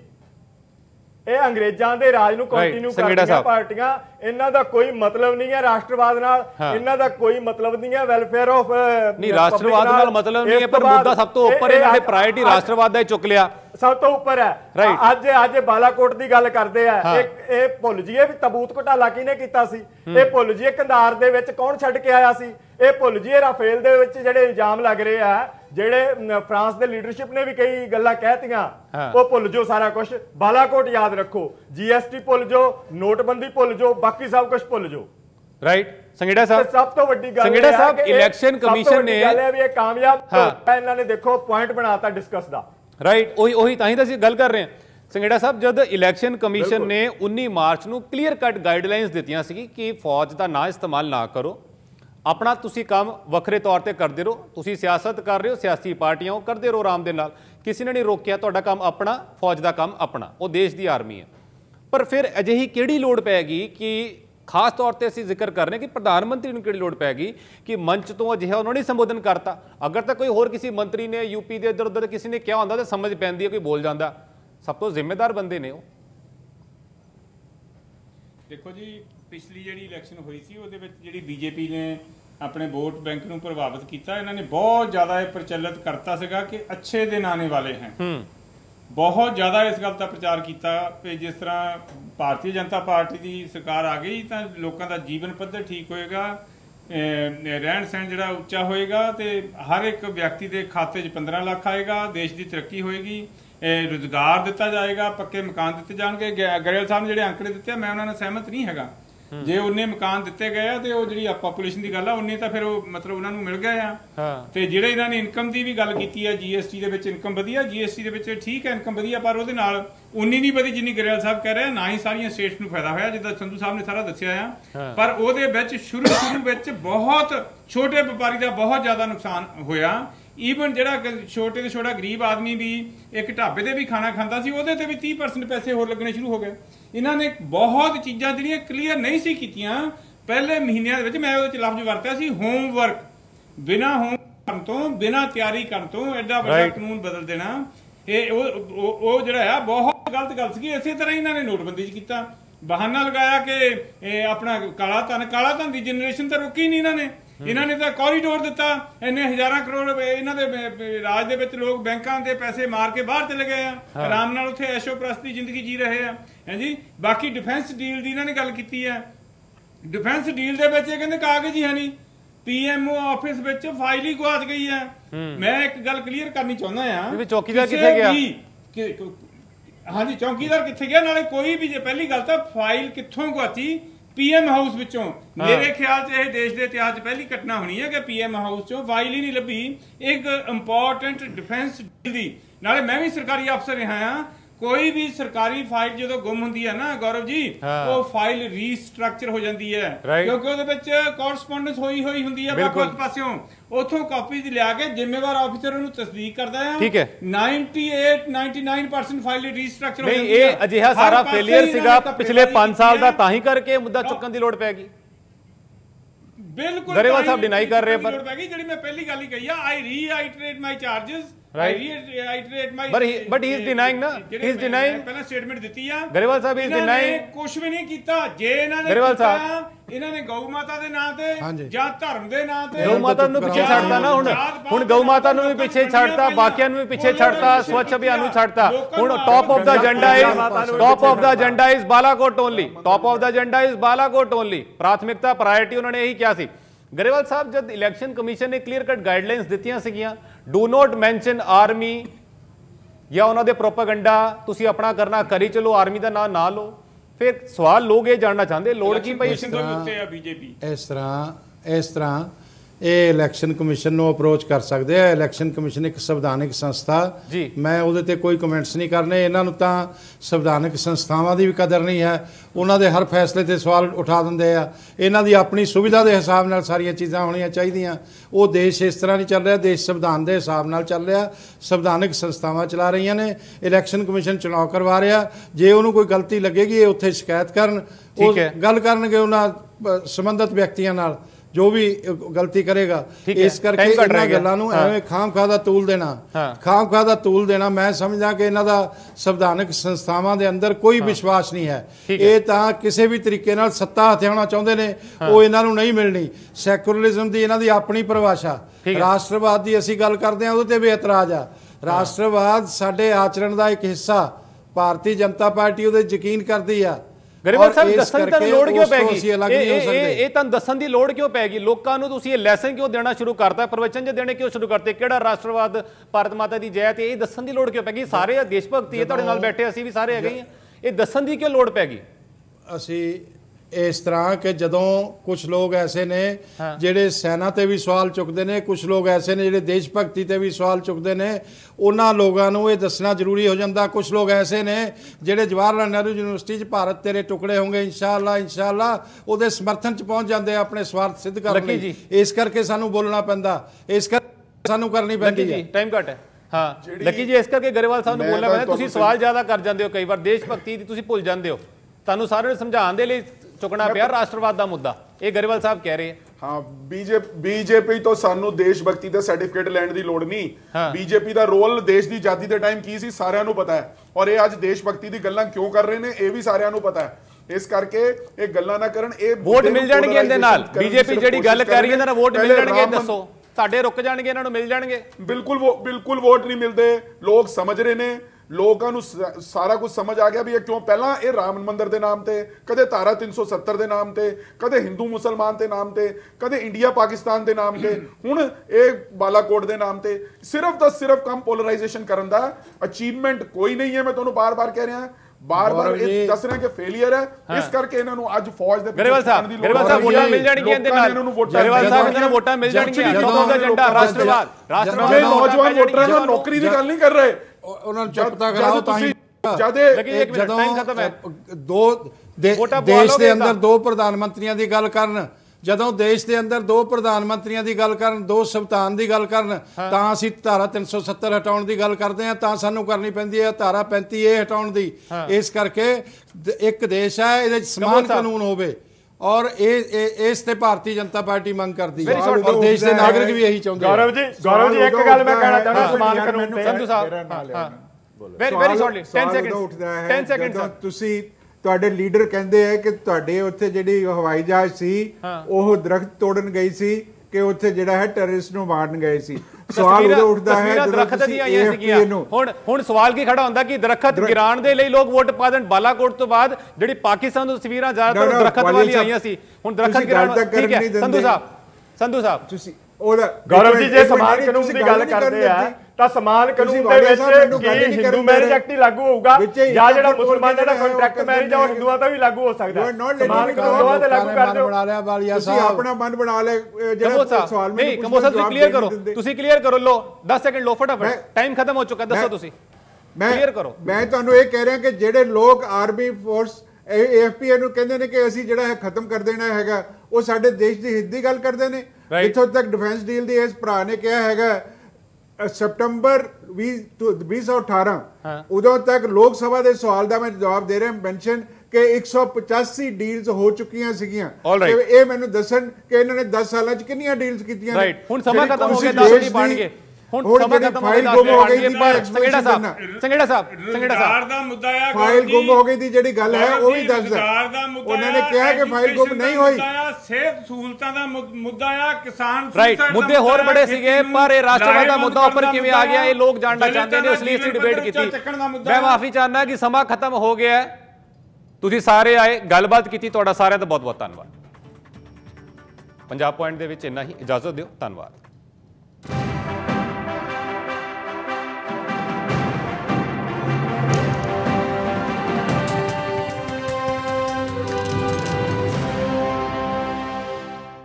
ਇਹ ਅੰਗਰੇਜ਼ਾਂ ਦੇ ਰਾਜ ਨੂੰ ਕੰਟੀਨਿਊ ਕਰਦੀਆਂ ਪਾਰਟੀਆਂ, ਇਹਨਾਂ ਦਾ ਕੋਈ ਮਤਲਬ ਨਹੀਂ ਹੈ ਰਾਸ਼ਟਰਵਾਦ ਨਾਲ, ਇਹਨਾਂ ਦਾ ਕੋਈ ਮਤਲਬ ਨਹੀਂ ਹੈ ਵੈਲਫੇਅਰ ਆਫ ਨਹੀਂ ਰਾਸ਼ਟਰਵਾਦ ਨਾਲ ਮਤਲਬ ਨਹੀਂ ਹੈ, ਪਰ ਮੁੱਦਾ ਸਭ ਤੋਂ ਉੱਪਰ ਇਹਨਾਂ ਨੇ ਪ੍ਰਾਇੋਰਟੀ ਰਾਸ਼ਟਰਵਾਦ ਦਾ ਹੀ ਚੁੱਕ ਲਿਆ। ਸਭ ਤੋਂ ਉੱਪਰ ਹੈ। ਅੱਜ ਅੱਜ ਬਾਲਾਕੋਟ ਦੀ ਗੱਲ ਕਰਦੇ ਆ, ਇਹ ਇਹ ਭੁੱਲ ਜੀਏ ਵੀ ਤਬੂਤ ਘੁਟਾਲਾ ਕਿਹਨੇ ਕੀਤਾ ਸੀ, ਇਹ ਭੁੱਲ ਜੀਏ ਕੰਧਾਰ ਦੇ ਵਿੱਚ ਕੌਣ ਛੱਡ ਕੇ ਆਇਆ ਸੀ, ਇਹ ਭੁੱਲ ਜੀਏ ਰਾਫੇਲ ਦੇ ਵਿੱਚ ਜਿਹੜੇ ਇਲਜ਼ਾਮ ਲੱਗ ਰਹੇ ਆ, ਜਿਹੜੇ ਫਰਾਂਸ ਦੇ ਲੀਡਰਸ਼ਿਪ ਨੇ ਵੀ ਕਈ ਗੱਲਾਂ ਕਹਿਤੀਆਂ, ਉਹ ਭੁੱਲ ਜਾਓ ਸਾਰਾ ਕੁਝ। ਬਾਲਾਕੋਟ ਯਾਦ ਰੱਖੋ, ਜੀਐਸਟੀ ਭੁੱਲ ਜਾਓ, ਨੋਟਬੰਦੀ ਭੁੱਲ ਜਾਓ, ਬਾਕੀ ਸਭ ਕੁਝ ਭੁੱਲ ਜਾਓ। ਰਾਈਟ ਸੰਘੇੜਾ ਸਾਹਿਬ, ਸਭ ਤੋਂ ਵੱਡੀ ਗੱਲ ਸੰਘੇੜਾ ਸਾਹਿਬ ਇਲੈਕਸ਼ਨ ਕਮਿਸ਼ਨ ਨੇ ਗੱਲ ਹੈ ਵੀ ਇਹ ਕਾਮਯਾਬ ਇਹਨਾਂ ਨੇ ਦੇਖੋ ਪੁਆਇੰਟ ਬਣਾਤਾ ਡਿਸਕਸ ਦਾ। ਰਾਈਟ, ਉਹੀ ਉਹੀ ਤਾਂ ਹੀ ਤਾਂ ਅਸੀਂ ਗੱਲ ਕਰ ਰਹੇ ਹਾਂ। ਸੰਘੇੜਾ ਸਾਹਿਬ, ਜਦ ਇਲੈਕਸ਼ਨ ਕਮਿਸ਼ਨ ਨੇ ਉੱਨੀ ਮਾਰਚ ਨੂੰ ਕਲੀਅਰ ਕੱਟ ਗਾਈਡਲਾਈਨਸ ਦਿੱਤੀਆਂ ਸੀ ਕਿ ਫੌਜ ਦਾ ਨਾ ਇਸਤੇਮਾਲ ਨਾ ਕਰੋ, ਆਪਣਾ ਤੁਸੀਂ ਕੰਮ ਵੱਖਰੇ ਤੌਰ ਤੇ ਕਰਦੇ ਰਹੋ, ਤੁਸੀਂ ਸਿਆਸਤ ਕਰ ਰਹੇ ਹੋ, ਸਿਆਸੀ ਪਾਰਟੀਆਂ ਉਹ ਕਰਦੇ ਰਹੋ ਆਰਾਮ ਦੇ ਨਾਲ, ਕਿਸੇ ਨੇ ਨਹੀਂ ਰੋਕਿਆ, ਤੁਹਾਡਾ ਕੰਮ ਆਪਣਾ, ਫੌਜ ਦਾ ਕੰਮ ਆਪਣਾ, ਉਹ ਦੇਸ਼ ਦੀ ਆਰਮੀ ਹੈ। ਪਰ ਫਿਰ ਅਜਿਹੀ ਕਿਹੜੀ ਲੋੜ ਪੈ ਗਈ ਕਿ ਖਾਸ ਤੌਰ ਤੇ ਅਸੀਂ ਜ਼ਿਕਰ ਕਰ ਰਹੇ ਕਿ ਪ੍ਰਧਾਨ ਮੰਤਰੀ ਨੂੰ ਕਿਹੜੀ ਲੋੜ ਪੈ ਗਈ ਕਿ ਮੰਚ ਤੋਂ ਅਜਿਹਾ ਉਹਨਾਂ ਨੇ ਸੰਬੋਧਨ ਕਰਤਾ। ਅਗਰ ਤਾਂ ਕੋਈ ਹੋਰ ਕਿਸੇ ਮੰਤਰੀ ਨੇ ਯੂਪੀ ਦੇ ਇੱਧਰ ਉੱਧਰ ਕਿਸੇ ਨੇ ਕਿਹਾ ਹੁੰਦਾ ਤਾਂ ਸਮਝ ਪੈਂਦੀ ਹੈ, ਕੋਈ ਬੋਲ ਜਾਂਦਾ। ਸਭ ਤੋਂ ਜ਼ਿੰਮੇਦਾਰ ਬੰਦੇ ਨੇ ਉਹ। ਦੇਖੋ ਜੀ, ਪਿਛਲੀ ਜਿਹੜੀ ਇਲੈਕਸ਼ਨ ਹੋਈ ਸੀ ਉਹਦੇ ਵਿੱਚ ਜਿਹੜੀ ਬੀਜੇਪੀ ਨੇ ਆਪਣੇ ਵੋਟ ਬੈਂਕ ਨੂੰ ਪ੍ਰਭਾਵਿਤ ਕੀਤਾ, ਇਹਨਾਂ ਨੇ ਬਹੁਤ ਜ਼ਿਆਦਾ ਇਹ ਪ੍ਰਚਲਿਤ ਕਰਤਾ ਸੀਗਾ ਕਿ ਅੱਛੇ ਦਿਨ ਆने ਵਾਲੇ हैं। ਬਹੁਤ ਜ਼ਿਆਦਾ ਇਸ ਗੱਲ ਦਾ ਪ੍ਰਚਾਰ ਕੀਤਾ ਕਿ ਜਿਸ ਤਰ੍ਹਾਂ ਭਾਰਤੀ ਜਨਤਾ ਪਾਰਟੀ ਦੀ ਸਰਕਾਰ ਆ ਗਈ ਤਾਂ ਲੋਕਾਂ ਦਾ ਜੀਵਨ ਪੱਧਰ ਠੀਕ ਹੋਏਗਾ, ਰਹਿਣ ਸਹਿਣ ਜਿਹੜਾ ਉੱਚਾ ਹੋਏਗਾ ਤੇ ਹਰ ਇੱਕ ਵਿਅਕਤੀ ਦੇ ਖਾਤੇ 'ਚ ਪੰਦਰਾਂ ਲੱਖ ਆਏਗਾ, ਦੇਸ਼ ਦੀ ਤਰੱਕੀ ਹੋਏਗੀ, ਰੁਜ਼ਗਾਰ ਦਿੱਤਾ ਜਾਏਗਾ, ਪੱਕੇ ਮਕਾਨ ਦਿੱਤੇ ਜਾਣਗੇ। ਗਰੇਵਾਲ ਸਾਹਿਬ ਨੇ ਜਿਹੜੇ ਅੰਕੜੇ ਦਿੱਤੇ ਮੈਂ ਉਹਨਾਂ ਨਾਲ ਸਹਿਮਤ ਨਹੀਂ ਹੈਗਾ। ਜੇ ਉਹਨੇ ਮਕਾਨ ਦਿੱਤੇ ਗਏ ਆ ਤੇ ਉਹ ਜਿਹੜੀ ਪਾਪੂਲੇਸ਼ਨ ਦੀ ਗੱਲ ਆ ਉਹਨੇ ਤਾਂ ਫਿਰ ਉਹ ਮਤਲਬ ਉਹਨਾਂ ਨੂੰ ਮਿਲ ਗਏ ਆ। ਤੇ ਜਿਹੜੇ ਇਹਨਾਂ ਨੇ ਇਨਕਮ ਦੀ ਵੀ ਗੱਲ ਕੀਤੀ ਹੈ, ਜੀਐਸਟੀ ਦੇ ਵਿੱਚ ਇਨਕਮ ਵਧੀਆ, ਜੀਐਸਟੀ ਦੇ ਵਿੱਚ ਠੀਕ ਹੈ ਇਨਕਮ ਵਧੀਆ, ਪਰ ਉਹਦੇ ਨਾਲ ਉਨੀ ਨਹੀਂ ਵਧੀ ਜਿੰਨੀ ਗਰੇਵਾਲ ਸਾਹਿਬ ਕਹਿ ਰਹੇ, ਨਾ ਹੀ ਸਾਰੀਆਂ ਸਟੇਟਸ ਨੂੰ ਫਾਇਦਾ ਹੋਇਆ ਜਿੱਦਾਂ ਸੰਧੂ ਸਾਹਿਬ ਨੇ ਸਾਰਾ ਦੱਸਿਆ ਆ। ਪਰ ਉਹਦੇ ਵਿੱਚ ਸ਼ੁਰੂ ਸ਼ੁਰੂ ਵਿੱਚ ਬਹੁਤ ਛੋਟੇ ਵਪਾਰੀ ਦਾ ਬਹੁਤ ਜ਼ਿਆਦਾ ਨੁਕਸਾਨ ਹੋਇਆ। ਈਵਨ ਜਿਹੜਾ ਛੋਟੇ ਤੋਂ ਛੋਟਾ ਗਰੀਬ ਆਦਮੀ ਵੀ ਇੱਕ ਢਾਬੇ ਤੇ ਵੀ ਖਾਣਾ ਖਾਂਦਾ ਸੀ, ਉਹਦੇ ਤੇ ਵੀ ਤੀਹ ਪਰਸੈਂਟ ਪੈਸੇ ਹੋਰ ਲੱਗਣੇ ਸ਼ੁਰੂ ਹੋ ਗਏ। ਇਹਨਾਂ ਨੇ ਬਹੁਤ ਚੀਜ਼ਾਂ ਜਿਹੜੀਆਂ ਕਲੀਅਰ ਨਹੀਂ ਸੀ ਕੀਤੀਆਂ ਪਹਿਲੇ ਮਹੀਨਿਆਂ ਦੇ ਵਿੱਚ। ਮੈਂ ਉਹਦੇ ਚ ਲਫ਼ਜ਼ ਵਰਤਿਆ ਸੀ ਹੋਮਵਰਕ, ਬਿਨਾਂ ਹੋਮ ਕਰਨ ਤੋਂ, ਬਿਨਾਂ ਤਿਆਰੀ ਕਰਨ ਤੋਂ ਐਡਾ ਵੱਡਾ ਕਾਨੂੰਨ ਬਦਲ ਦੇਣਾ, ਇਹ ਉਹ ਜਿਹੜਾ ਆ ਬਹੁਤ ਗਲਤ ਗੱਲ ਸੀ। ਇਸੇ ਤਰ੍ਹਾਂ ਇਹਨਾਂ ਨੇ ਨੋਟਬੰਦੀ ਚ ਕੀਤਾ, ਬਹਾਨਾ ਲਗਾਇਆ ਕਿ ਇਹ ਆਪਣਾ ਕਾਲਾ ਧਨ, ਕਾਲਾ ਧਨ ਦੀ ਜਨਰੇਸ਼ਨ ਤਾਂ ਰੋਕੀ ਨਹੀਂ ਇਹਨਾਂ ਨੇ। ਇਹਨਾਂ ਨੇ ਤਾਂ ਕੋਰੀਡੋਰ ਦਿੱਤਾ, ਇੰਨੇ ਹਜ਼ਾਰਾਂ ਕਰੋੜ ਇਹਨਾਂ ਦੇ ਰਾਜ ਦੇ ਵਿੱਚ ਲੋਕ ਬੈਂਕਾਂ ਦੇ ਪੈਸੇ ਮਾਰ ਕੇ ਬਾਹਰ ਚਲੇ ਗਏ ਆ, ਆਰਾਮ ਨਾਲ ਉੱਥੇ ਐਸ਼ੋ ਪ੍ਰਸਤੀ ਜ਼ਿੰਦਗੀ ਜੀ ਰਹੇ ਆ। ਹਾਂਜੀ, ਬਾਕੀ ਡਿਫੈਂਸ ਡੀਲ ਦੀ ਇਹਨਾਂ ਨੇ ਗੱਲ ਕੀਤੀ ਹੈ। ਡਿਫੈਂਸ ਡੀਲ ਦੇ ਵਿੱਚ ਇਹ ਕਹਿੰਦੇ ਕਾਗਜ਼ ਹੀ ਹੈ ਨਹੀਂ, ਪੀਐਮਓ ਆਫਿਸ ਵਿੱਚ ਫਾਈਲ ਹੀ ਗੁਆਚ ਗਈ ਹੈ। ਮੈਂ ਇੱਕ ਗੱਲ ਕਲੀਅਰ ਕਰਨੀ ਚਾਹੁੰਦਾ ਆ, ਚੌਕੀਦਾਰ ਕਿੱਥੇ ਗਿਆ? ਹਾਂਜੀ, ਚੌਕੀਦਾਰ ਕਿੱਥੇ ਗਿਆ? ਨਾਲੇ ਕੋਈ ਵੀ ਜੇ ਪਹਿਲੀ ਗੱਲ ਤਾਂ ਫਾਈਲ ਕਿੱਥੋਂ ਗੁਆਚੀ? ਪੀਐਮ ਹਾਊਸ ਵਿੱਚੋਂ। ਮੇਰੇ ਖਿਆਲ 'ਚ ਇਹ ਦੇਸ਼ ਦੇ ਇਤਿਹਾਸ 'ਚ ਪਹਿਲੀ ਘਟਨਾ ਹੋਣੀ ਹੈ ਕਿ ਪੀਐਮ ਹਾਊਸ 'ਚੋਂ ਫਾਈਲ ਹੀ ਨਹੀਂ ਲੱਭੀ ਇੱਕ ਇੰਪੋਰਟੈਂਟ ਡਿਫੈਂਸ ਡੀਲ ਦੀ। ਨਾਲੇ ਮੈਂ ਵੀ ਸਰਕਾਰੀ ਅਫਸਰ ਰਿਹਾ ਹਾਂ, ਕੋਈ ਵੀ ਸਰਕਾਰੀ ਫਾਈਲ ਜਦੋਂ ਗੁੰਮ ਹੁੰਦੀ ਹੈ ਨਾ ਗੌਰਵ ਜੀ, ਉਹ ਫਾਈਲ ਰੀਸਟਰਕਚਰ ਹੋ ਜਾਂਦੀ ਹੈ ਕਿਉਂਕਿ ਉਹਦੇ ਵਿੱਚ ਕੋਰਸਪੋਂਡੈਂਸ ਹੋਈ ਹੋਈ ਹੁੰਦੀ ਹੈ ਵੱਖ ਵੱਖ ਪਾਸਿਓਂ। ਉਥੋਂ ਕਾਪੀਜ਼ ਲਿਆ ਕੇ ਜ਼ਿੰਮੇਵਾਰ ਆਫੀਸਰ ਉਹਨੂੰ ਤਸਦੀਕ ਕਰਦਾ ਹੈ। ਠੀਕ ਹੈ, ਅਠਾਨਵੇਂ ਨਿਨਆਨਵੇਂ ਪਰਸੈਂਟ ਫਾਈਲ ਰੀਸਟਰਕਚਰ ਹੋ ਜਾਂਦੀ ਹੈ। ਨਹੀਂ, ਇਹ ਅਜਿਹਾ ਸਾਰਾ ਫੇਲਿਅਰ ਸੀਗਾ ਪਿਛਲੇ ਪੰਜ ਸਾਲ ਦਾ, ਤਾਂ ਹੀ ਕਰਕੇ ਮੁੱਦਾ ਚੁੱਕਣ ਦੀ ਲੋੜ ਪੈ ਗਈ। ਬਿਲਕੁਲ ਗਰੇਵਾਲ ਸਾਹਿਬ ਡਿਨਾਈ ਕਰ ਰਹੇ, ਪਰ ਲੋੜ ਪੈ ਗਈ ਜਿਹੜੀ ਮੈਂ ਪਹਿਲੀ ਗੱਲ ਹੀ ਕਹੀ ਆ, I reiterate my charges, right, I reiterate my, but he but he is denying na, he is denying। ਪਹਿਲਾਂ ਸਟੇਟਮੈਂਟ ਦਿੱਤੀ ਆ ਗਰੇਵਾਲ ਸਾਹਿਬ is denying, ਕੁਝ ਵੀ ਨਹੀਂ ਕੀਤਾ। ਜੇ ਇਹਨਾਂ ਨੇ ਗਰੇਵਾਲ ਕੀਤਾ, ਸਾਹਿਬ ਇਹਨਾਂ ਨੇ ਗਊ ਮਾਤਾ ਦੇ ਨਾਂ ਤੇ ਜਾਂ ਧਰਮ ਦੇ ਨਾਂ ਤੇ ਗਊ ਮਾਤਾ ਨੂੰ ਪਿੱਛੇ ਛੱਡਤਾ ਨਾ। ਹੁਣ ਹੁਣ ਗਊ ਮਾਤਾ ਨੂੰ ਵੀ ਪਿੱਛੇ ਛੱਡਤਾ, ਬਾਕੀਆਂ ਨੂੰ ਵੀ ਪਿੱਛੇ ਛੱਡਤਾ, ਸਵੱਛ ਅਭਿਆਨ ਨੂੰ ਛੱਡਤਾ। ਹੁਣ top of the agenda is top of the agenda is Balakot only, top of the agenda is Balakot only. ਪ੍ਰਾਥਮਿਕਤਾ ਪ੍ਰਾਇੋਰਟੀ ਉਹਨਾਂ ਨੇ ਇਹੀ ਕਿਹਾ ਸੀ। ਗਰੇਵਾਲ ਸਾਹਿਬ, ਜਦ ਇਲੈਕਸ਼ਨ ਕਮਿਸ਼ਨ ਨੇ ਕਲੀਅਰ ਕੱਟ ਗਾਈਡਲਾਈਨਸ ਦਿੱਤੀਆਂ ਸੀਗੀਆਂ, ਡੂ ਨੋਟ ਮੈਂਸ਼ਨ ਆਰਮੀ ਜਾਂ ਉਹਨਾਂ ਦੇ ਪ੍ਰੋਪਾਗੈਂਡਾ, ਤੁਸੀਂ ਆਪਣਾ ਕਰਨਾ ਕਰੀ ਚਲੋ, ਆਰਮੀ ਦਾ ਨਾਂ ਨਾ ਲਓ, ਫਿਰ ਸਵਾਲ ਲੋਕ ਇਹ ਜਾਣਨਾ ਚਾਹੁੰਦੇ ਲੋੜ ਕੀ ਪਈ? ਇਸ ਤਰ੍ਹਾਂ ਇਸ ਤਰ੍ਹਾਂ ਇਸ ਤਰ੍ਹਾਂ ਇਹ ਇਲੈਕਸ਼ਨ ਕਮਿਸ਼ਨ ਨੂੰ ਅਪਰੋਚ ਕਰ ਸਕਦੇ ਆ। ਇਲੈਕਸ਼ਨ ਕਮਿਸ਼ਨ ਇੱਕ ਸੰਵਿਧਾਨਿਕ ਸੰਸਥਾ, ਮੈਂ ਉਹਦੇ ਤੇ ਕੋਈ ਕਮੈਂਟਸ ਨਹੀਂ ਕਰਨੇ। ਇਹਨਾਂ ਨੂੰ ਤਾਂ ਸੰਵਿਧਾਨਿਕ ਸੰਸਥਾਵਾਂ ਦੀ ਵੀ ਕਦਰ ਨਹੀਂ ਹੈ, ਉਹਨਾਂ ਦੇ ਹਰ ਫੈਸਲੇ ਤੇ ਸਵਾਲ ਉਠਾ ਦਿੰਦੇ ਆ। ਇਹਨਾਂ ਦੀ ਆਪਣੀ ਸੁਵਿਧਾ ਦੇ ਹਿਸਾਬ ਨਾਲ ਸਾਰੀਆਂ ਚੀਜ਼ਾਂ ਹੋਣੀਆਂ ਚਾਹੀਦੀਆਂ। ਉਹ ਦੇਸ਼ ਇਸ ਤਰ੍ਹਾਂ ਨਹੀਂ ਚੱਲ ਰਿਹਾ, ਦੇਸ਼ ਸੰਵਿਧਾਨ ਦੇ ਹਿਸਾਬ ਨਾਲ ਚੱਲ ਰਿਹਾ, ਸੰਵਿਧਾਨਿਕ ਸੰਸਥਾਵਾਂ ਚਲਾ ਰਹੀਆਂ ਨੇ। ਇਲੈਕਸ਼ਨ ਕਮਿਸ਼ਨ ਚੁਣਾਵ ਕਰਵਾ ਰਿਹਾ, ਜੇ ਉਹਨੂੰ ਕੋਈ ਗਲਤੀ ਲੱਗੇਗੀ ਇਹ ਉੱਥੇ ਸ਼ਿਕਾਇਤ ਕਰਨ, ਉਹ ਗੱਲ ਕਰਨਗੇ ਉਹਨਾਂ ਸੰਬੰਧਿਤ ਵਿਅਕਤੀਆਂ ਨਾਲ ਜੋ ਵੀ ਗਲਤੀ ਕਰੇਗਾ। ਇਸ ਕਰਕੇ ਇਹਨਾਂ ਗੱਲਾਂ ਨੂੰ ਐਵੇਂ ਖਾਮਖਾਹ ਦਾ ਤੂਲ ਦੇਣਾ, ਖਾਮਖਾਹ ਦਾ ਤੂਲ ਦੇਣਾ, ਮੈਂ ਸਮਝਦਾ ਕਿ ਇਹਨਾਂ ਦਾ ਸੰਵਿਧਾਨਕ ਸੰਸਥਾਵਾਂ ਦੇ ਅੰਦਰ ਕੋਈ ਵਿਸ਼ਵਾਸ ਨਹੀਂ ਹੈ। ਇਹ ਤਾਂ ਕਿਸੇ ਵੀ ਤਰੀਕੇ ਨਾਲ ਸੱਤਾ ਹਥਿਆਉਣਾ ਚਾਹੁੰਦੇ ਨੇ, ਉਹ ਇਹਨਾਂ ਨੂੰ ਨਹੀਂ ਮਿਲਣੀ। ਸੈਕੂਲਰਿਜ਼ਮ ਦੀ ਇਹਨਾਂ ਦੀ ਆਪਣੀ ਪਰਿਭਾਸ਼ਾ, ਰਾਸ਼ਟਰਵਾਦ ਦੀ ਅਸੀਂ ਗੱਲ ਕਰਦੇ ਹਾਂ ਉਹਦੇ ਤੇ ਵੀ ਇਤਰਾਜ਼ ਆ। ਰਾਸ਼ਟਰਵਾਦ ਸਾਡੇ ਆਚਰਣ ਦਾ ਇੱਕ ਹਿੱਸਾ, ਭਾਰਤੀ ਜਨਤਾ ਪਾਰਟੀ ਉਹਦੇ ਯਕੀਨ ਕਰਦੀ ਆ। ਗਰੇਵਾਲ ਸਾਹਿਬ ਦੱਸਣ ਦੀ ਤੁਹਾਨੂੰ ਲੋੜ ਕਿਉਂ ਪੈਗੀ? ਇਹ ਇਹ ਤੁਹਾਨੂੰ ਦੱਸਣ ਦੀ ਲੋੜ ਕਿਉਂ ਪੈਗੀ? ਲੋਕਾਂ ਨੂੰ ਤੁਸੀਂ ਇਹ ਲੈਸਨ ਕਿਉਂ ਦੇਣਾ ਸ਼ੁਰੂ ਕਰਤਾ, ਪ੍ਰਵਚਨ ਜੇ ਦੇਣੇ ਕਿਉਂ ਸ਼ੁਰੂ ਕਰਤੇ? ਕਿਹੜਾ ਰਾਸ਼ਟਰਵਾਦ, ਭਾਰਤ ਮਾਤਾ ਦੀ ਜੈ, ਤੇ ਇਹ ਦੱਸਣ ਦੀ ਲੋੜ ਕਿਉਂ ਪੈਗੀ? ਸਾਰੇ ਦੇਸ਼ ਭਗਤੀ ਹੈ, ਤੁਹਾਡੇ ਨਾਲ ਬੈਠੇ ਅਸੀਂ ਵੀ ਸਾਰੇ ਹੈਗੇ ਹਾਂ, ਇਹ ਦੱਸਣ ਦੀ ਕਿਉਂ ਲੋੜ ਪੈਗੀ? ਅਸੀਂ ਇਸ ਤਰ੍ਹਾਂ ਕਿ ਜਦੋਂ ਕੁਝ ਲੋਕ ਐਸੇ ਨੇ ਜਿਹੜੇ ਸੈਨਾ ਤੇ ਵੀ ਸਵਾਲ ਚੁੱਕਦੇ ਨੇ, ਕੁਝ ਲੋਕ ਐਸੇ ਨੇ ਜਿਹੜੇ ਦੇਸ਼ ਭਗਤੀ ਤੇ ਵੀ ਸਵਾਲ ਚੁੱਕਦੇ ਨੇ, ਉਹਨਾਂ ਲੋਕਾਂ ਨੂੰ ਇਹ ਦੱਸਣਾ ਜ਼ਰੂਰੀ ਹੋ ਜਾਂਦਾ। ਕੁਝ ਲੋਕ ਐਸੇ ਨੇ ਜਿਹੜੇ ਜਵਾਹਰ ਲਾਲ ਨਹਿਰੂ ਯੂਨੀਵਰਸਿਟੀ 'ਚ ਭਾਰਤ ਤੇਰੇ ਟੁਕੜੇ ਹੋਣਗੇ ਇਨਸ਼ਾਅੱਲਾ ਇਨਸ਼ਾਅੱਲਾ ਉਹਦੇ ਸਮਰਥਨ 'ਚ ਪਹੁੰਚ ਜਾਂਦੇ ਆ ਆਪਣੇ ਸਵਾਰਥ ਸਿੱਧ ਕਰਨ ਲਈ। ਇਸ ਕਰਕੇ ਸਾਨੂੰ ਬੋਲਣਾ ਪੈਂਦਾ, ਇਸ ਕਰਕੇ ਸਾਨੂੰ ਕਰਨੀ ਪੈਂਦੀ ਹੈ। ਟਾਈਮ ਘੱਟ ਹੈ। ਹਾਂ ਲੱਕੀ ਜੀ, ਇਸ ਕਰਕੇ ਗਰੇਵਾਲ ਸਾਹਿਬ ਨੂੰ ਬੋਲਣਾ ਪੈਂਦਾ। ਤੁਸੀਂ ਸਵਾਲ ਜ਼ਿਆਦਾ ਕਰ ਜਾਂਦੇ ਹੋ, ਕਈ ਵਾਰ ਦੇਸ਼ ਭਗਤੀ ਦੀ ਤੁਸੀਂ ਭੁੱਲ ਜਾਂਦੇ ਹੋ, ਤੁਹਾਨੂੰ ਸਾਰਿਆਂ ਨੂੰ ਸਮਝਾਉਣ ਦੇ ਲਈ ਚੁੱਕਣਾ ਪਿਆ ਰਾਸ਼ਟਰਵਾਦ ਦਾ ਮੁੱਦਾ, ਇਹ ਗਰੇਵਾਲ ਸਾਹਿਬ ਕਹਿ ਰਹੇ ਹਾਂ। ਬੀਜੇਪੀ ਤੋਂ ਸਾਨੂੰ ਦੇਸ਼ ਭਗਤੀ ਦਾ ਸਰਟੀਫਿਕੇਟ ਲੈਣ ਦੀ ਲੋੜ ਨਹੀਂ। ਬੀਜੇਪੀ ਦਾ ਰੋਲ ਦੇਸ਼ ਦੀ ਆਜ਼ਾਦੀ ਦੇ ਟਾਈਮ ਕੀ ਸੀ ਸਾਰਿਆਂ ਨੂੰ ਪਤਾ ਹੈ, ਔਰ ਇਹ ਅੱਜ ਦੇਸ਼ ਭਗਤੀ ਦੀ ਗੱਲਾਂ ਕਿਉਂ ਕਰ ਰਹੇ ਨੇ ਇਹ ਵੀ ਸਾਰਿਆਂ ਨੂੰ ਪਤਾ ਹੈ। ਇਸ ਕਰਕੇ ਇਹ ਗੱਲਾਂ ਨਾ ਕਰਨ। ਇਹ ਵੋਟ ਮਿਲ ਜਾਣਗੇ ਇਹਦੇ ਨਾਲ, ਬੀਜੇਪੀ ਜਿਹੜੀ ਗੱਲ ਕਰ ਰਹੀ ਹੈ ਇਹਨਾਂ ਨਾਲ ਵੋਟ ਮਿਲ ਜਾਣਗੇ, ਦੱਸੋ ਸਾਡੇ ਰੁਕ ਜਾਣਗੇ, ਇਹਨਾਂ ਨੂੰ ਮਿਲ ਜਾਣਗੇ? ਬਿਲਕੁਲ ਬਿਲਕੁਲ ਵੋਟ ਨਹੀਂ ਮਿਲਦੇ। ਲੋਕ ਸਮਝ ਰਹੇ ਨੇ, ਲੋਕਾਂ ਨੂੰ ਸਾਰਾ ਕੁਝ ਸਮਝ ਆ ਗਿਆ ਵੀ ਇਹ ਕਿਉਂ। ਪਹਿਲਾਂ ਇਹ ਰਾਮ ਮੰਦਿਰ ਦੇ ਨਾਮ ਤੇ, ਕਦੇ ਧਾਰਾ ਤਿੰਨ ਸੌ ਸੱਤਰ ਦੇ ਨਾਮ ਤੇ, ਕਦੇ ਹਿੰਦੂ ਮੁਸਲਮਾਨ ਦੇ ਨਾਮ ਤੇ, ਕਦੇ ਇੰਡੀਆ ਪਾਕਿਸਤਾਨ ਦੇ ਨਾਮ ਤੇ, ਹੁਣ ਇਹ ਬਾਲਾਕੋਟ ਦੇ ਨਾਮ ਤੇ। ਸਿਰਫ ਤਾਂ ਸਿਰਫ ਕੰਮ ਪੋਲਰਾਈਜੇਸ਼ਨ ਕਰਨ ਦਾ, ਅਚੀਵਮੈਂਟ ਕੋਈ ਨਹੀਂ ਹੈ। ਮੈਂ ਤੁਹਾਨੂੰ ਬਾਰ-ਬਾਰ ਕਹਿ ਰਿਹਾ, ਬਾਰ-ਬਾਰ ਇਹ ਦੱਸ ਰਿਹਾ ਕਿ ਫੇਲਿਅਰ ਹੈ। ਇਸ ਕਰਕੇ ਇਹਨਾਂ ਨੂੰ ਅੱਜ ਫੌਜ ਦੇ ਗਰੇਵਾਲ ਸਾਹਿਬ ਗਰੇਵਾਲ ਸਾਹਿਬ ਵੋਟਾਂ ਮਿਲ ਜਾਣਗੀਆਂ ਇਹਦੇ ਨਾਲ। ਗਰੇਵਾਲ ਸਾਹਿਬ ਇਹਨਾਂ ਨੂੰ ਵੋਟਾਂ ਮਿਲ ਜਾਣਗੀਆਂ। ਜਦੋਂ ਦਾ ਏਜੰਡਾ ਰਾਸ਼ਟਰਵਾਦ, ਰਾਸ਼ਟਰਵਾਦ ਨੌਜਵਾਨ ਵੋਟਰਾਂ ਨੂੰ ਨੌਕਰੀ ਦੀ ਗੱਲ ਨਹੀਂ ਕਰ ਰਹੇ, ਉਹਨਾਂ ਨੂੰ ਚੁੱਪ ਤਾਂ ਕਰਾਓ। ਤਾਂ ਹੀ ਜਦੋਂ ਦੋ ਦੇਸ਼ ਦੇ ਅੰਦਰ ਦੋ ਪ੍ਰਧਾਨ ਮੰਤਰੀਆਂ ਦੀ ਗੱਲ ਕਰਨ, ਜਦੋਂ ਦੇਸ਼ ਦੇ ਅੰਦਰ ਦੋ ਪ੍ਰਧਾਨ ਮੰਤਰੀਆਂ ਦੀ ਗੱਲ ਕਰਨ, ਦੋ ਸੰਵਿਧਾਨ ਦੀ ਗੱਲ ਕਰਨ, ਤਾਂ ਅਸੀਂ ਧਾਰਾ ਤਿੰਨ ਸੌ ਸੱਤਰ ਹਟਾਉਣ ਦੀ ਗੱਲ ਕਰਦੇ ਹਾਂ, ਤਾਂ ਸਾਨੂੰ ਕਰਨੀ ਪੈਂਦੀ ਹੈ ਧਾਰਾ ਪੈਂਤੀ ਏ ਹਟਾਉਣ ਦੀ। ਇਸ ਕਰਕੇ ਇੱਕ ਦੇਸ਼ ਹੈ, ਇਹਦੇ 'ਚ ਸਮਾਨ ਕਾਨੂੰਨ ਹੋਵੇ, ਔਰ ਇਹ ਇਸ ਤੇ ਭਾਰਤੀ ਜਨਤਾ ਪਾਰਟੀ ਮੰਗ ਕਰਦੀ ਹੈ, ਔਰ ਦੇਸ਼ ਦੇ ਨਾਗਰਿਕ ਵੀ ਇਹੀ ਚਾਹੁੰਦੇ। ਗੌਰਵ ਜੀ ਗੌਰਵ ਜੀ ਇੱਕ ਗੱਲ ਮੈਂ ਕਹਿਣਾ ਚਾਹੁੰਦਾ ਸਮਾਨ ਕਾਨੂੰਨ ਤੇ। Sandhu Sahib very very shortly ਦਸ ਸੈਕਿੰਡਸ ਦਸ ਸੈਕਿੰਡਸ। ਤੁਸੀਂ ਤੁਹਾਡੇ ਲੀਡਰ ਕਹਿੰਦੇ ਆ ਕਿ ਤੁਹਾਡੇ ਉੱਥੇ ਜਿਹੜੀ ਹਵਾਈ ਜਹਾਜ਼ ਸੀ ਉਹ ਦਰਖਤ ਤੋੜਨ ਗਈ ਸੀ, ਕਿ ਉੱਥੇ ਜਿਹੜਾ ਹੈ ਟੈਰਰਿਸਟ ਨੂੰ ਮਾਰਨ ਗਏ ਸੀ। ਸਵਾਲ ਉਦੋਂ ਉੱਠਦਾ ਹੈ ਦਰਖਤ ਦੀਆਂ ਆਈਆਂ ਸੀਗੀਆਂ, ਹੁਣ ਹੁਣ ਸਵਾਲ ਕੀ ਖੜਾ ਹੁੰਦਾ ਕਿ ਦਰਖਤ ਗਿਰਾਣ ਦੇ ਲਈ ਲੋਕ ਵੋਟ ਪਾ ਦੇਣ। ਬਾਲਾਕੋਟ ਤੋਂ ਬਾਅਦ ਜਿਹੜੀ ਪਾਕਿਸਤਾਨ ਤੋਂ ਤਸਵੀਰਾਂ ਜ਼ਿਆਦਾਤਰ ਦਰਖਤ ਵਾਲੀ ਆਈਆਂ ਸੀ, ਹੁਣ ਦਰਖਤ ਗਿਰਾਣ। ਠੀਕ ਹੈ ਸੰਧੂ ਸਾਹਿਬ, ਸੰਧੂ ਸਾਹਿਬ ਤੁਸੀਂ ਉਹਦਾ ਗੌਰਵ ਜੀ ਜੇ ਸਮਾਨ ਕਾਨੂੰਨ ਦੀ ਗੱਲ ਕਰਦੇ ਆ ਤਾਂ ਸਮਾਨ ਕਾਨੂੰਨ ਦੇ ਵਿੱਚ ਕੀ ਹਿੰਦੂ ਮੈਰਿਜ ਐਕਟ ਹੀ ਲਾਗੂ ਹੋਊਗਾ, ਜਾਂ ਜਿਹੜਾ ਮੁਸਲਮਾਨਾਂ ਦਾ ਕੰਟਰੈਕਟ ਮੈਰਿਜ ਆ ਉਹ ਹਿੰਦੂਆਂ ਤੋਂ ਵੀ ਲਾਗੂ ਹੋ ਸਕਦਾ ਹੈ। ਸਮਾਨ ਕਾਨੂੰਨ ਤੇ ਲਾਗੂ ਕਰ ਦਿਓ। ਬਣਾ ਲਿਆ ਵਾਲੀਆ ਸਾਹਿਬ, ਤੁਸੀਂ ਆਪਣਾ ਮਨ ਬਣਾ ਲੈ। ਜਿਹੜਾ ਸਵਾਲ ਨਹੀਂ ਕੰਬੋਜ ਤੁਸੀਂ ਕਲੀਅਰ ਕਰੋ, ਤੁਸੀਂ ਕਲੀਅਰ ਕਰੋ। ਲੋ ਦਸ ਸੈਕਿੰਡ ਲੋ, ਫਟਾਫਟ ਟਾਈਮ ਖਤਮ ਹੋ ਚੁੱਕਾ, ਦੱਸੋ ਤੁਸੀਂ ਕਲੀਅਰ ਕਰੋ। ਮੈਂ ਤੁਹਾਨੂੰ ਇਹ ਕਹਿ ਰਿਹਾ ਕਿ ਜਿਹੜੇ ਲੋਕ ਆਰਮੀ ਫੋਰਸ ਏਐਫਪੀਏ ਨੂੰ ਕਹਿੰਦੇ ਨੇ ਕਿ ਅਸੀਂ ਜਿਹੜਾ ਹੈ ਖਤਮ ਕਰ ਦੇਣਾ ਹੈਗਾ, ਉਹ ਸਾਡੇ ਦੇਸ਼ ਦੀ ਹਿੱਤ ਦੀ ਗੱਲ ਕਰਦੇ ਨੇ। ਇੱਥੋਂ ਤੱਕ ਡਿਫੈਂਸ ਡੀਲ ਦੀ ਇਸ ਭਰਾ ਨੇ ਕਿਹਾ ਹੈਗਾ ਸਤੰਬਰ ਵੀਹ ਸੌ ਅਠਾਰਾਂ, ਉਦੋਂ ਤੱਕ ਲੋਕ ਸਭਾ ਦੇ ਸਵਾਲ ਦਾ ਮੈਂ ਜਵਾਬ ਦੇ ਰਿਹਾ ਮੈਂਸ਼ਨ ਕਿ ਇੱਕ ਸੌ ਪਚਾਸੀ ਡੀਲਸ ਹੋ ਚੁੱਕੀਆਂ ਸੀਗੀਆਂ। ਇਹ ਮੈਨੂੰ ਦੱਸਣ ਕਿ ਇਹਨਾਂ ਨੇ ਦਸ ਸਾਲਾਂ ਚ ਕਿੰਨੀਆਂ ਡੀਲਸ ਕੀਤੀਆਂ ਨੇ। ਹੁਣ ਸਮਾਂ ਖਤਮ ਹੋ ਗਿਆ, ਦਸ ਨਹੀਂ ਪਾਣਗੇ। ਹੁਣ ਸਮਾਂ ਖਤਮ ਹੋ ਗਿਆ, ਫਾਈਲ ਗੁੰਮ ਹੋ ਗਈ ਸੀ। ਸੰਗੇੜਾ ਸਾਹਿਬ ਸੰਗੇੜਾ ਸਾਹਿਬ ਸੰਗੇੜਾ ਸਾਹਿਬ ਦਾ ਮੁੱਦਾ ਆ, ਫਾਈਲ ਗੁੰਮ ਹੋ ਗਈ ਦੀ ਜਿਹੜੀ ਗੱਲ ਹੈ ਉਹ ਵੀ ਦੱਸਦਾ। ਉਹਨਾਂ ਨੇ ਕਿਹਾ ਕਿ ਫਾਈਲ ਗੁੰਮ ਨਹੀਂ ਹੋਈ। ਸਿਹਤ ਸਹੂਲਤਾਂ ਦਾ ਮੁੱਦਾ ਆ, ਕਿਸਾਨ ਰਾਈਟ ਮੁੱਦੇ ਹੋਰ ਬੜੇ ਸੀਗੇ, ਪਰ ਇਹ ਰਾਸ਼ਟਰਵਾਦ ਦਾ ਮੁੱਦਾ ਉੱਪਰ ਕਿਵੇਂ ਆ ਗਿਆ ਇਹ ਲੋਕ ਜਾਣਨਾ ਚਾਹੁੰਦੇ ਨੇ, ਇਸ ਲਈ ਅਸੀਂ ਡਿਬੇਟ ਕੀਤੀ। ਮੈਂ ਮਾਫੀ ਚਾਹੁੰਦਾ ਕਿ ਸਮਾਂ ਖਤਮ ਹੋ ਗਿਆ, ਤੁਸੀਂ ਸਾਰੇ ਆਏ, ਗੱਲਬਾਤ ਕੀਤੀ, ਤੁਹਾਡਾ ਸਾਰਿਆਂ ਦਾ ਬਹੁਤ ਬਹੁਤ ਧੰਨਵਾਦ। ਪੰਜਾਬ ਪੁਆਇੰਟ ਦੇ ਵਿੱਚ ਇੰਨਾ ਹੀ, ਇਜਾਜ਼ਤ ਦਿਓ, ਧੰਨਵਾਦ।